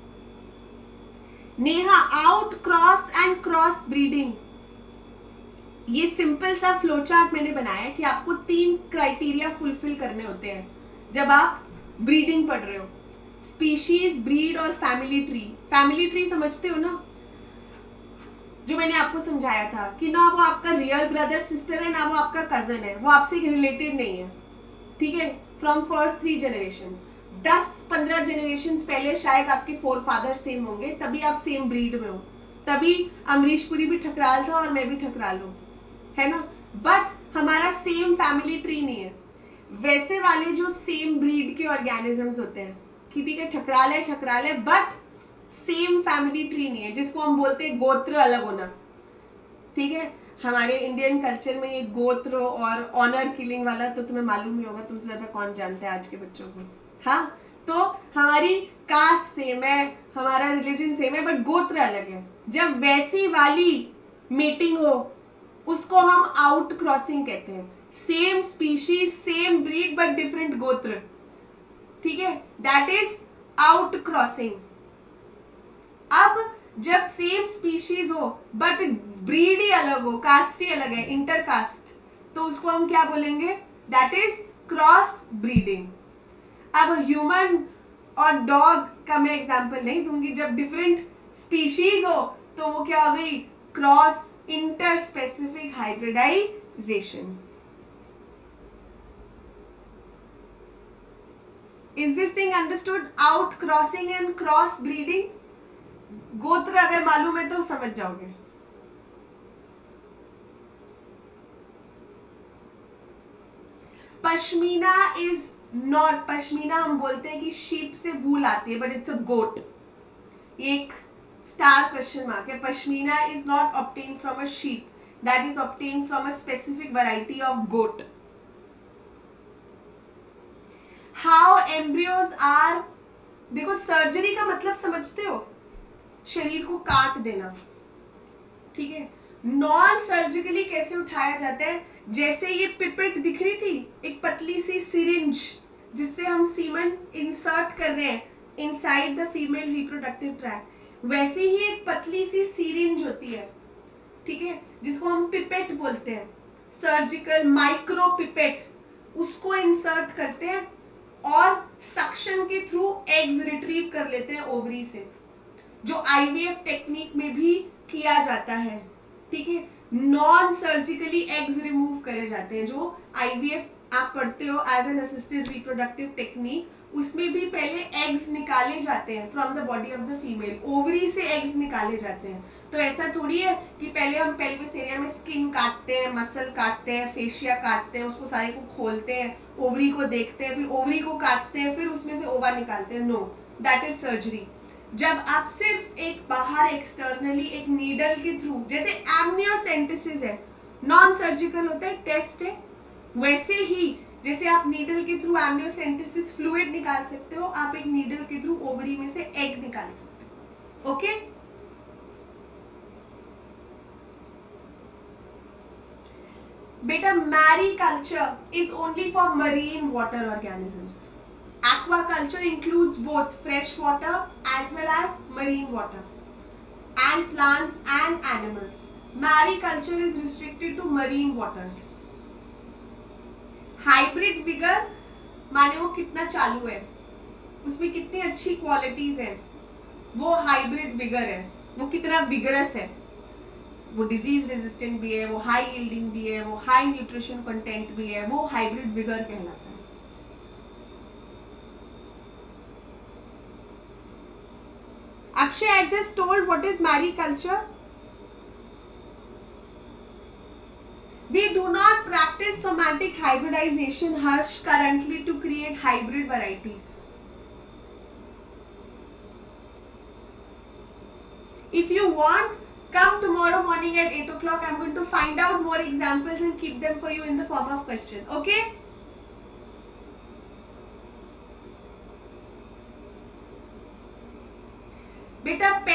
Neha, outcross and cross breeding, ये simple सा flow chart मैंने बनाया है कि आपको 3 criteria fulfil करने होते हैं जब आप ब्रीडिंग पढ़ रहे हो। स्पीशीज, ब्रीड और फैमिली ट्री। फैमिली ट्री समझते हो ना, जो मैंने आपको समझाया था कि ना वो आपका रियल ब्रदर सिस्टर है, ना वो आपका कजन है, वो आपसे रिलेटेड नहीं है, ठीक है। फ्रॉम फर्स्ट 3 जनरेशन, 10-15 जनरेशन पहले शायद आपके फोरफादर सेम होंगे, तभी आप सेम ब्रीड में हो, तभी अमरीश पुरी भी ठकराल था और मैं भी ठकराल हूँ, है ना। बट हमारा सेम फैमिली ट्री नहीं है। वैसे वाले जो सेम ब्रीड के ऑर्गेनिजम्स होते हैं कि ठीक है ठकराल है बट सेम फैमिली ट्री नहीं है, जिसको हम बोलते हैं गोत्र अलग होना, ठीक है। हमारे इंडियन कल्चर में ये गोत्र और ऑनर किलिंग वाला तो तुम्हें मालूम ही होगा, तुमसे ज्यादा कौन जानता है आज के बच्चों को। हाँ, तो हमारी कास्ट सेम है, हमारा रिलीजन सेम है, बट गोत्र अलग है। जब वैसी वाली मीटिंग हो उसको हम आउट क्रॉसिंग कहते हैं। Same species, same breed but different गोत्र, ठीक है, दैट इज आउट क्रॉसिंग। अब जब सेम स्पीशीज हो बट ब्रीड ही अलग हो, कास्ट ही अलग है, इंटरकास्ट, तो उसको हम क्या बोलेंगे? That is cross breeding. अब ह्यूमन और डॉग का मैं एग्जांपल नहीं दूंगी, जब डिफरेंट स्पीशीज हो तो वो क्या हो गई? Cross interspecific hybridization. Is this thing understood? Outcrossing and cross breeding. गोत्र अगर मालूम है तो समझ जाओगे। पश्मीना इज नॉट, पश्मीना हम बोलते हैं कि शीप से वूल आती है, बट इट्स अ गोट। एक स्टार क्वेश्चन मार्क है। Pashmina is not obtain from a sheep, that is obtain from a specific variety of goat. How embryos are, देखो सर्जरी का मतलब समझते हो? शरीर को काट देना, ठीक है। नॉन सर्जिकली कैसे उठाया जाता है? जैसे ये पिपेट दिख रही थी, एक पतली सी सिरिंज जिससे हम सीमन इंसर्ट कर रहे हैं inside the female reproductive tract, वैसे ही एक पतली सी सिरिंज होती है, ठीक है, जिसको हम पिपेट बोलते हैं, सर्जिकल माइक्रो पिपेट, उसको इंसर्ट करते हैं और सक्शन के थ्रू एग्स रिट्रीव कर लेते हैं ओवरी से, जो आईवीएफ टेक्निक में भी किया जाता है, ठीक है। नॉन सर्जिकली एग्स रिमूव करे जाते हैं, जो आईवीएफ आप पढ़ते हो as an assisted reproductive technique, उसमें भी पहले एग्स निकाले जाते हैं from the body of the female, ovary से एग्स निकाले जाते हैं। तो ऐसा थोड़ी है कि पहले हम पेल्विस एरिया में स्किन काटते हैं, मसल काटते हैं, फेशिया काटते हैं, उसको सारे को खोलते हैं, ओवरी को देखते हैं, फिर ओवरी को काटते हैं, फिर उसमें से ओवा निकालते हैं। No, that is surgery. जब आप सिर्फ एक बाहर एक्सटर्नली एक नीडल के थ्रू, जैसे एमनियोसेंटेसिस है, नॉन सर्जिकल होता है, टेस्ट है, वैसे ही जैसे आप नीडल के थ्रू एमनियोसेंटेसिस फ्लूइड निकाल सकते हो, आप एक नीडल के थ्रू ओवरी में से एग निकाल सकते हो। ओके, बेटा mariculture is only for marine water organisms. Aquaculture includes both fresh water as well as marine water and plants and animals. Mariculture is restricted to marine waters. Hybrid vigor माने वो कितना चालू है, उसमें कितनी अच्छी क्वालिटीज हैं, वो हाइब्रिड विगर है। वो कितना विगरस है, वो डिजीज रेजिस्टेंट भी है, वो हाई यील्डिंग भी है, वो हाई न्यूट्रिशन कंटेंट भी है, वो हाइब्रिड विगर कहलाता है। Akshay, I just told what is mariculture. We do not practice somatic hybridization, Harsh, currently to create hybrid varieties. If you want, come tomorrow morning at 8 o'clock. I'm going to find out more examples and keep them for you in the form of question. Okay?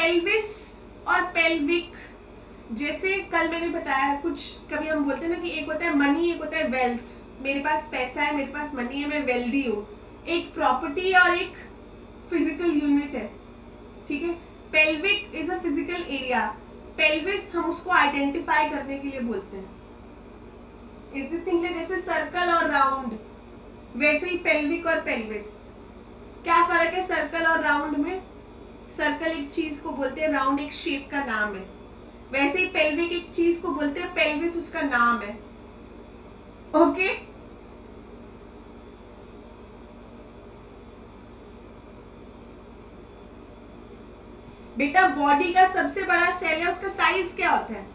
Pelvis और pelvic, जैसे कल मैंने बताया कुछ, कभी हम बोलते हैं ना कि एक होता है मनी, एक होता है वेल्थ। मेरे पास पैसा है, मेरे पास मनी है, मैं वेल्दी हूँ। एक प्रॉपर्टी और एक फिजिकल यूनिट है, ठीक है। Pelvic is a physical area, pelvis हम उसको आइडेंटिफाई करने के लिए बोलते हैं। इज दिस थिंग जैसे सर्कल और राउंड, वैसे ही पेल्विक और पेल्विस। क्या फर्क है सर्कल और राउंड में? सर्कल एक चीज को बोलते हैं, राउंड एक शेप का नाम है। वैसे ही पेल्विक एक चीज को बोलते हैं, पेल्विस उसका नाम है। ओके बेटा, बॉडी का सबसे बड़ा सेल है, उसका साइज क्या होता है?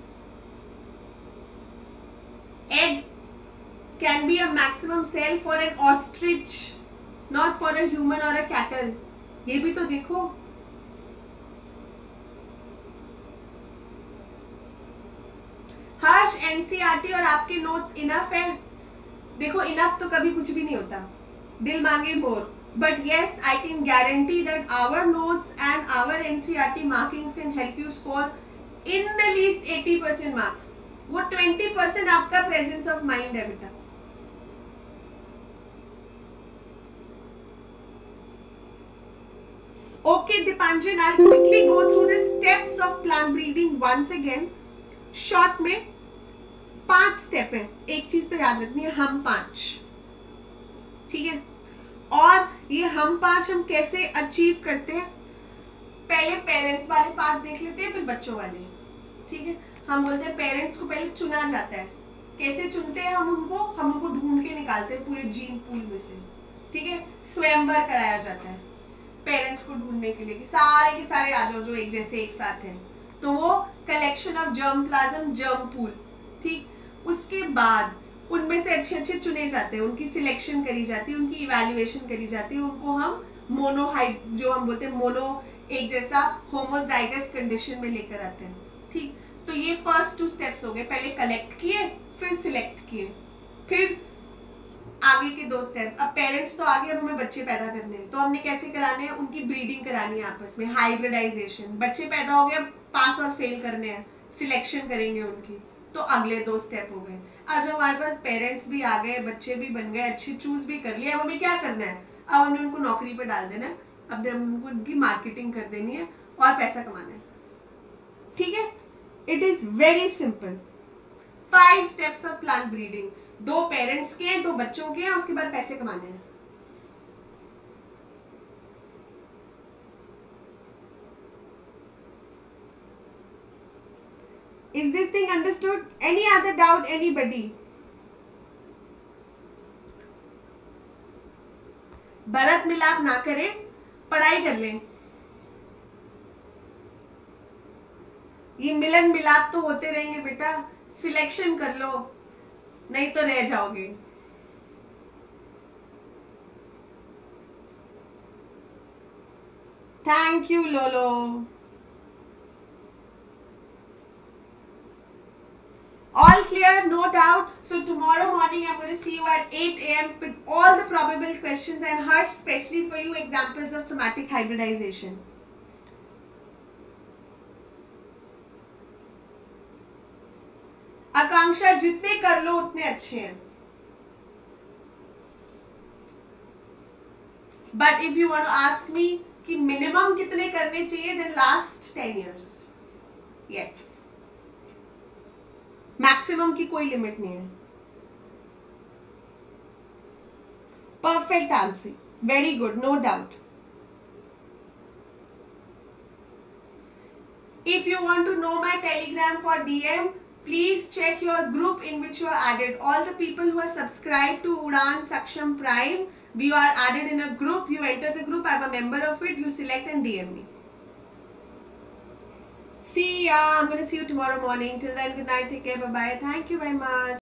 Egg can be a maximum cell for an ostrich, not for a human और अ कैटल। ये भी तो देखो। हर्ष, एनसीईआरटी और आपके नोट्स इनफ है? देखो इनफ तो कभी कुछ भी नहीं होता, दिल मांगे मोर, but yes, I can guarantee that our notes and our NCERT markings can help you score in the least 80% marks. वो 20% आपका presence of mind है बेटा। Okay Dipanjan, I'll quickly go through the steps of plant breeding once again. Short में 5 step है, एक चीज तो याद रखनी है, हम 5, ठीक है। और ये हम 5 हम कैसे अचीव करते हैं? पहले पेरेंट वाले पार्ट देख लेते हैं, फिर बच्चों वाले, ठीक है। हम बोलते हैं पेरेंट्स को पहले चुना जाता है। कैसे चुनते हैं हम उनको ढूंढ के निकालते हैं पूरे जीन पूल में से, ठीक है। स्वयंवर कराया जाता है पेरेंट्स को ढूंढने के लिए कि सारे के सारे आ जाओ जो एक जैसे एक साथ हैं, तो वो collection of germplasm, germ pool, ठीक। उसके बाद उनमें से अच्छे चुने जाते हैं, उनकी सिलेक्शन करी जाती है, उनकी इवैल्यूएशन करी जाती है, उनको हम मोनोहाइट, जो हम बोलते हैं मोनो एक जैसा होमोजाइगस कंडीशन में लेकर आते हैं, ठीक। तो ये फर्स्ट 2 स्टेप्स हो गए, पहले कलेक्ट किए, फिर सिलेक्ट किए, फिर आगे के 2 स्टेप। अब पेरेंट्स तो आगे, अब हमें बच्चे पैदा करने हैं, तो हमने कैसे कराने हैं? उनकी ब्रीडिंग करानी है आपस में, हाइब्रिडाइजेशन। बच्चे पैदा हो गए, पास और फेल करने हैं, सिलेक्शन करेंगे उनकी, तो अगले 2 स्टेप हो गए। अब जब हमारे पास पेरेंट्स भी आ गए, बच्चे भी बन गए, अच्छे चूज भी कर लिए, अब हमें क्या करना है? अब हमने उनको नौकरी पे डाल देना है, अब उनको उनकी मार्केटिंग कर देनी है और पैसा कमाना है, ठीक है। It is very simple. 5 steps of plant breeding, 2 parents के हैं, 2 बच्चों के हैं, उसके बाद पैसे कमाने हैं। Is this thing understood? Any other doubt, anybody? Bharat Milap ना करें, पढ़ाई कर लें। ये मिलन मिलाप तो होते रहेंगे बेटा, सिलेक्शन कर लो, नहीं तो रह जाओगे। Thank you Lolo. All clear, no doubt. So tomorrow morning I'm going to see you at 8 AM with all the probable questions, and Harsh, especially for you, examples of somatic hybridization. Akanksha, जितने कर लो उतने अच्छे हैं, but if you want to ask me कि minimum कितने करने चाहिए, then last 10 years. Yes. Maximum की कोई लिमिट नहीं है। Perfect answer, very good, no doubt. If you want to know my Telegram for DM, please check your group in which you are added. All the people who are subscribe to Udaan Saksham prime, we are added in a group. You enter the group, I am a member of it, you select and DM me. See ya. I'm going to see you tomorrow morning. Till then, good night. Take care. Bye-bye. Thank you very much.